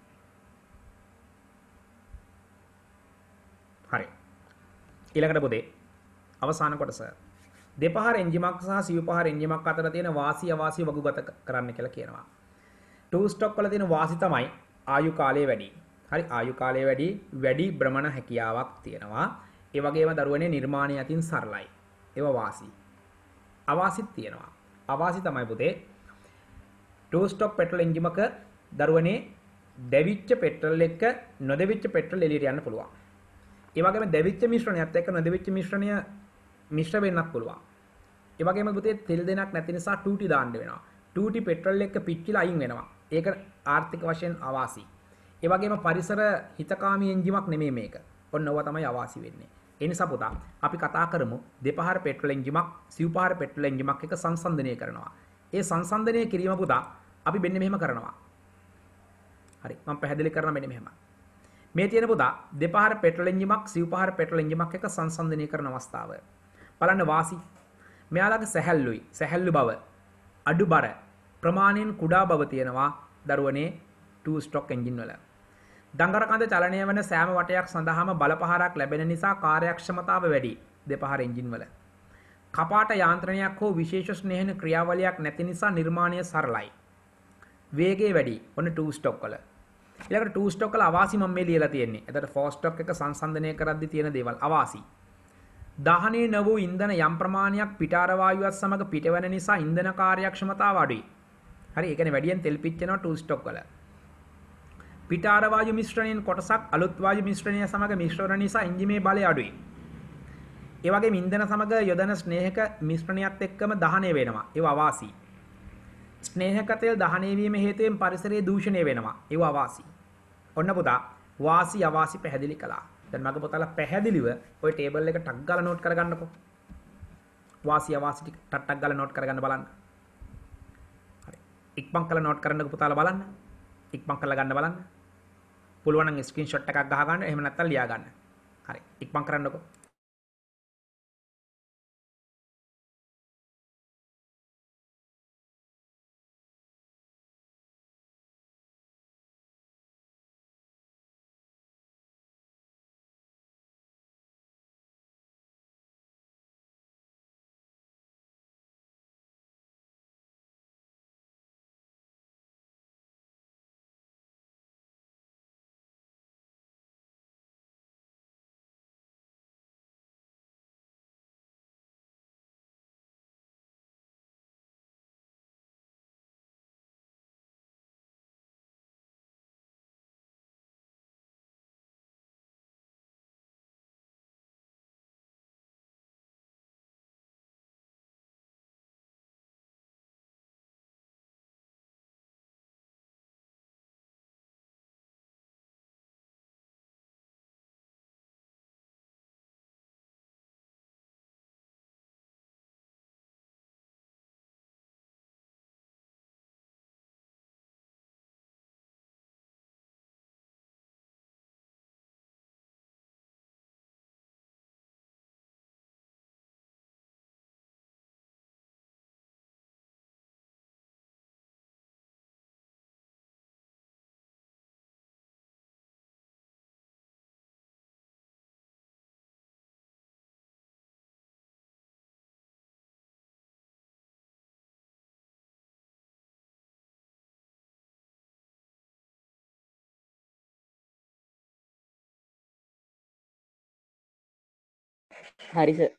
හරි ඊළඟට පොතේ අවසාන කොටස දෙපහර එන්ජිමක් සහ සිව්පහර එන්ජිමක් අතර තියෙන වාසි අවාසි වගුගත කරන්න කියලා කියනවා. ටූ ස්ටොක් වල තියෙන වාසි තමයි ආයු කාලය වැඩි. හරි ආයු කාලය වැඩි වැඩි භ්‍රමණ හැකියාවක් තියෙනවා. ඒ වගේම දරුවනේ නිර්මාණය අතින් සරලයි. ඒවා වාසි. අවාසිත් තියෙනවා. අවාසි තමයි පුතේ ටූ ස්ටොක් පෙට්‍රල් එන්ජිමක දරුවනේ දෙවිච්ච පෙට්‍රල් එක්ක නොදෙවිච්ච පෙට්‍රල් එළියට යන්න පුළුවන්. ඒ වගේම දෙවිච්ච මිශ්‍රණයත් එක්ක නොදෙවිච්ච මිශ්‍රණය මිශ්‍ර වෙන්නත් පුළුවන්. ඒ වගේම පුතේ තෙල් දෙනක් නැති නිසා ටූටි දාන්න වෙනවා. ටූටි පෙට්‍රල් එක්ක පිච්චිලා අයින් වෙනවා. ඒක ආර්ථික වශයෙන් අවාසි. ඒ වගේම පරිසර හිතකාමී එන්ජිමක් නෙමෙයි මේක. ඔන්න ඔවා තමයි අවාසි වෙන්නේ. ඒ නිසා පුතා අපි කතා කරමු දෙපහර පෙට්‍රල් එන්ජිමක් සිව්පහර පෙට්‍රල් එන්ජිමක් එක සංසන්දනය කරනවා. ඒ සංසන්දනය කිරීම පුතා අපි මෙන්න මෙහෙම කරනවා. හරි මම පැහැදිලි කරනවා මෙන්න මෙහෙම. මේ තියෙන පුතා දෙපහර පෙට්‍රල් එන්ජිමක් සිව්පහර පෙට්‍රල් එන්ජිමක් එක සංසන්දනය කරන අවස්ථාව. බලන්න වාසි මෙයාලගේ සැහැල්ලුයි සැහැල්ලු බව අඩු බර ප්‍රමාණයෙන් කුඩා බව තියෙනවා දරුවනේ ටූ ස්ටොක් එන්ජින් වල. දඟර කඳ චලනය වන සෑම වටයක් සඳහාම බලපහරක් ලැබෙන නිසා කාර්යක්ෂමතාව වැඩි දෙපහර එන්ජින් වල. කපාට යාන්ත්‍රණයක් හෝ විශේෂ ස්නේහන ක්‍රියාවලියක් නැති නිසා නිර්මාණය සරලයි. වේගය වැඩි ඔන්න ටූ ස්ටොක් වල. ඊළඟට ටූ ස්ටොක් වල අවාසි මම මේ ලියලා තියෙන්නේ. එතකොට ෆෝර් ස්ටොක් එක සංසන්දනය කරද්දී තියෙන දේවල් අවාසි. දහනය න වූ ඉන්ධන යම් ප්‍රමාණයක් පිටාර වායුවත් සමග පිටවන නිසා ඉන්ධන කාර්යක්ෂමතාව අඩුයි. හරි ඒ කියන්නේ වැඩියෙන් තෙල් පිච්චෙනවා ටූ ස්ටොක් වල. පිටාර වායු මිශ්‍රණයෙන් කොටසක් අලුත් වායු මිශ්‍රණය සමග මිශ්‍ර වන නිසා එන්ජිමේ බලය අඩුයි. ඒ වගේම ඉන්ධන සමග යොදන ස්නේහක මිශ්‍රණයත් එක්කම දහනය වෙනවා. ඒව අවාසි. ස්නේහක තෙල් දහනය වීම හේතුවෙන් පරිසරයේ දූෂණය වෙනවා. ඒව අවාසි. ඔන්න පුතා වාසි අවාසි පැහැදිලි කළා. දැන් මගේ පුතාලා පැහැදිලිව ওই ටේබල් එක ටක් ගාලා නෝට් කරගන්නකෝ. වාසි අවාසි ටික ටක් ටක් ගාලා නෝට් කරගන්න බලන්න. හරි. ඉක්මන් කරලා නෝට් කරන්නකෝ පුතාලා බලන්න. ඉක්මන් කරලා ගන්න බලන්න. පුළුවන් නම් ස්ක්‍රීන්ෂොට් එකක් ගහ ගන්න. එහෙම නැත්නම් ලියා ගන්න. හරි. ඉක්මන් කරන්නකෝ. හරි සර්.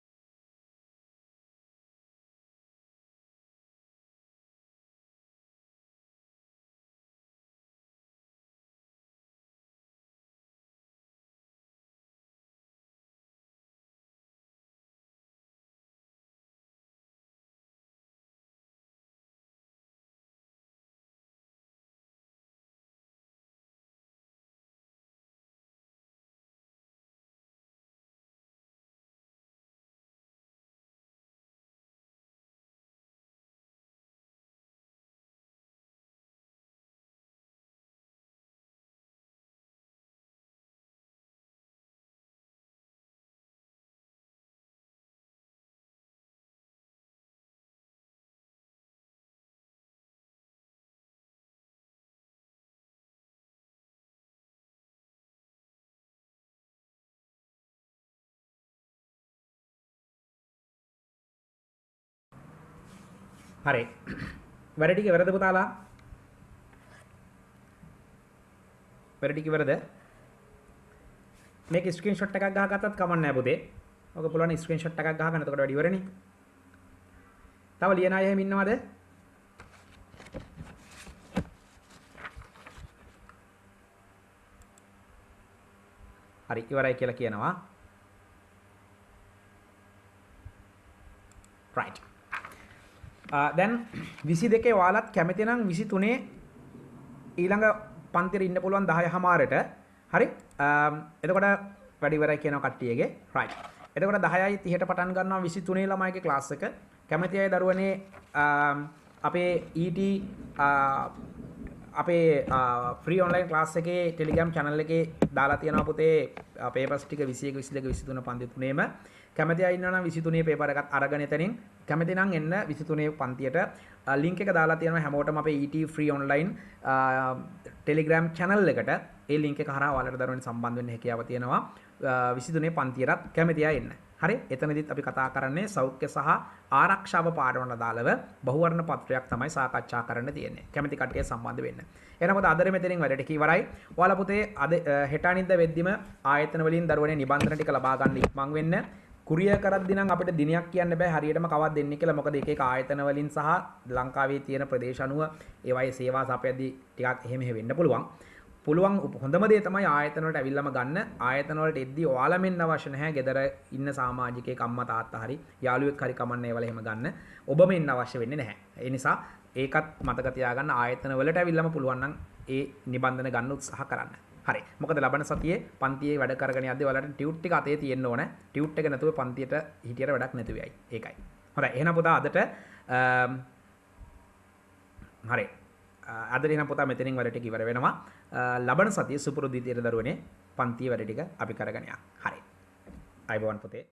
හරි. වැඩ ටික ඉවරද පුතාලා? වැඩ ටික ඉවරද? මේක ස්ක්‍රීන්ෂොට් එකක් ගහගත්තත් කමක් නැහැ පුතේ. ඔක පුළුවන් ස්ක්‍රීන්ෂොට් එකක් ගහගන්න. එතකොට වැඩ ඉවරනේ. තව ලියන අය එහෙම ඉන්නවද? හරි ඉවරයි කියලා කියනවා. right. දැන් විසි දෙකේ ඔයාලත් කැමති නම් විසි තුනේ ඊළඟ පන්තියේ ඉන්න පුළුවන් දහය හමාරට. හරි. එතකොට වැඩි ඉවරයි කියනවා කට්ටියගේ. right. එතකොට දහයයි තිහට පටන් ගන්නවා විසි තුනේ ළමයිගේ ක්ලාස් එක. කැමති අය දරුවනේ අපේ E T අපේ ෆ්‍රී ඔන්ලයින් ක්ලාස් එකේ ටෙලිග්‍රෑම් channel එකේ දාලා තියෙනවා පුතේ පේපර්ස් ටික විසි එක විසි දෙක විසි තුන පන්ති තුනේම. කැමති අය ඉන්නවා නම් විසි තුනේ පේපර් එකත් අරගෙන එතනින් කැමති නම් එන්න විසි තුනේ පන්තියට ලින්ක් එක දාලා තියෙනවා හැමෝටම අපේ E T free online Telegram channel එකට. ඒ ලින්ක් එක හරහා ඔයාලට දරුවනේ සම්බන්ධ වෙන්න හැකියාව තියෙනවා විසි තුනේ පන්තියටත් කැමති අය එන්න. හරි. එතනදිත් අපි කතා කරන්නේ සෞඛ්‍ය සහ ආරක්ෂාව පාඩමකට දාලව බහුවර්ණ පත්‍රයක් තමයි සාකච්ඡා කරන්න තියෙන්නේ. කැමති කට්ටිය සම්බන්ධ වෙන්න. එහෙනම් මොකද අදට මෙතනින් වැඩ ටික ඉවරයි. ඔයාලා පුතේ අද හෙට අනිද්දා වෙද්දිම ආයතන වලින් දරුවනේ නිබන්ධන ටික ලබා ගන්න ඉක්මන් වෙන්න. කුරියර් කරද්දී නම් අපිට දිනයක් කියන්න බෑ හරියටම කවද්ද දෙන්නේ කියලා. මොකද එක එක ආයතන වලින් සහ ලංකාවේ තියෙන ප්‍රදේශ අනුව ඒවායේ සේවා සපයද්දී ටිකක් එහෙම එහෙ වෙන්න පුළුවන්. පුළුවන් හොඳම දේ තමයි ආයතන වලට ඇවිල්ලාම ගන්න. ආයතන වලට එද්දී ඔයාලා මෙන්න අවශ්‍ය නැහැ. ගෙදර ඉන්න සමාජිකයෙක් අම්මා තාත්තා හරි යාළුවෙක් හරි කමන්නේ ඒවල එහෙම ගන්න. ඔබම එන්න අවශ්‍ය වෙන්නේ නැහැ. ඒ නිසා ඒකත් මතක තියාගන්න ආයතන වලට ඇවිල්ලාම පුළුවන් නම් ඒ නිබන්ධන ගන්න උත්සාහ කරන්න. හරි. මොකද ලබන සතියේ පන්තියේ වැඩ කරගෙන යද්දී ඔයාලට ටියුට් ටික අතේ තියෙන්න ඕන. ටියුට් එක නැතුව පන්තියට හිටියට වැඩක් නැති වෙයි. ඒකයි. හොඳයි. එහෙනම් පුතා අදට හරි. අද දින පුතා මෙතනින් වැඩ ටික ඉවර වෙනවා. ලබන සතියේ සුපුරුදු විදියට දරුවනේ පන්තියේ වැඩ ටික අපි කරගෙන යන්න. හරි. අයබෝවන් පුතේ.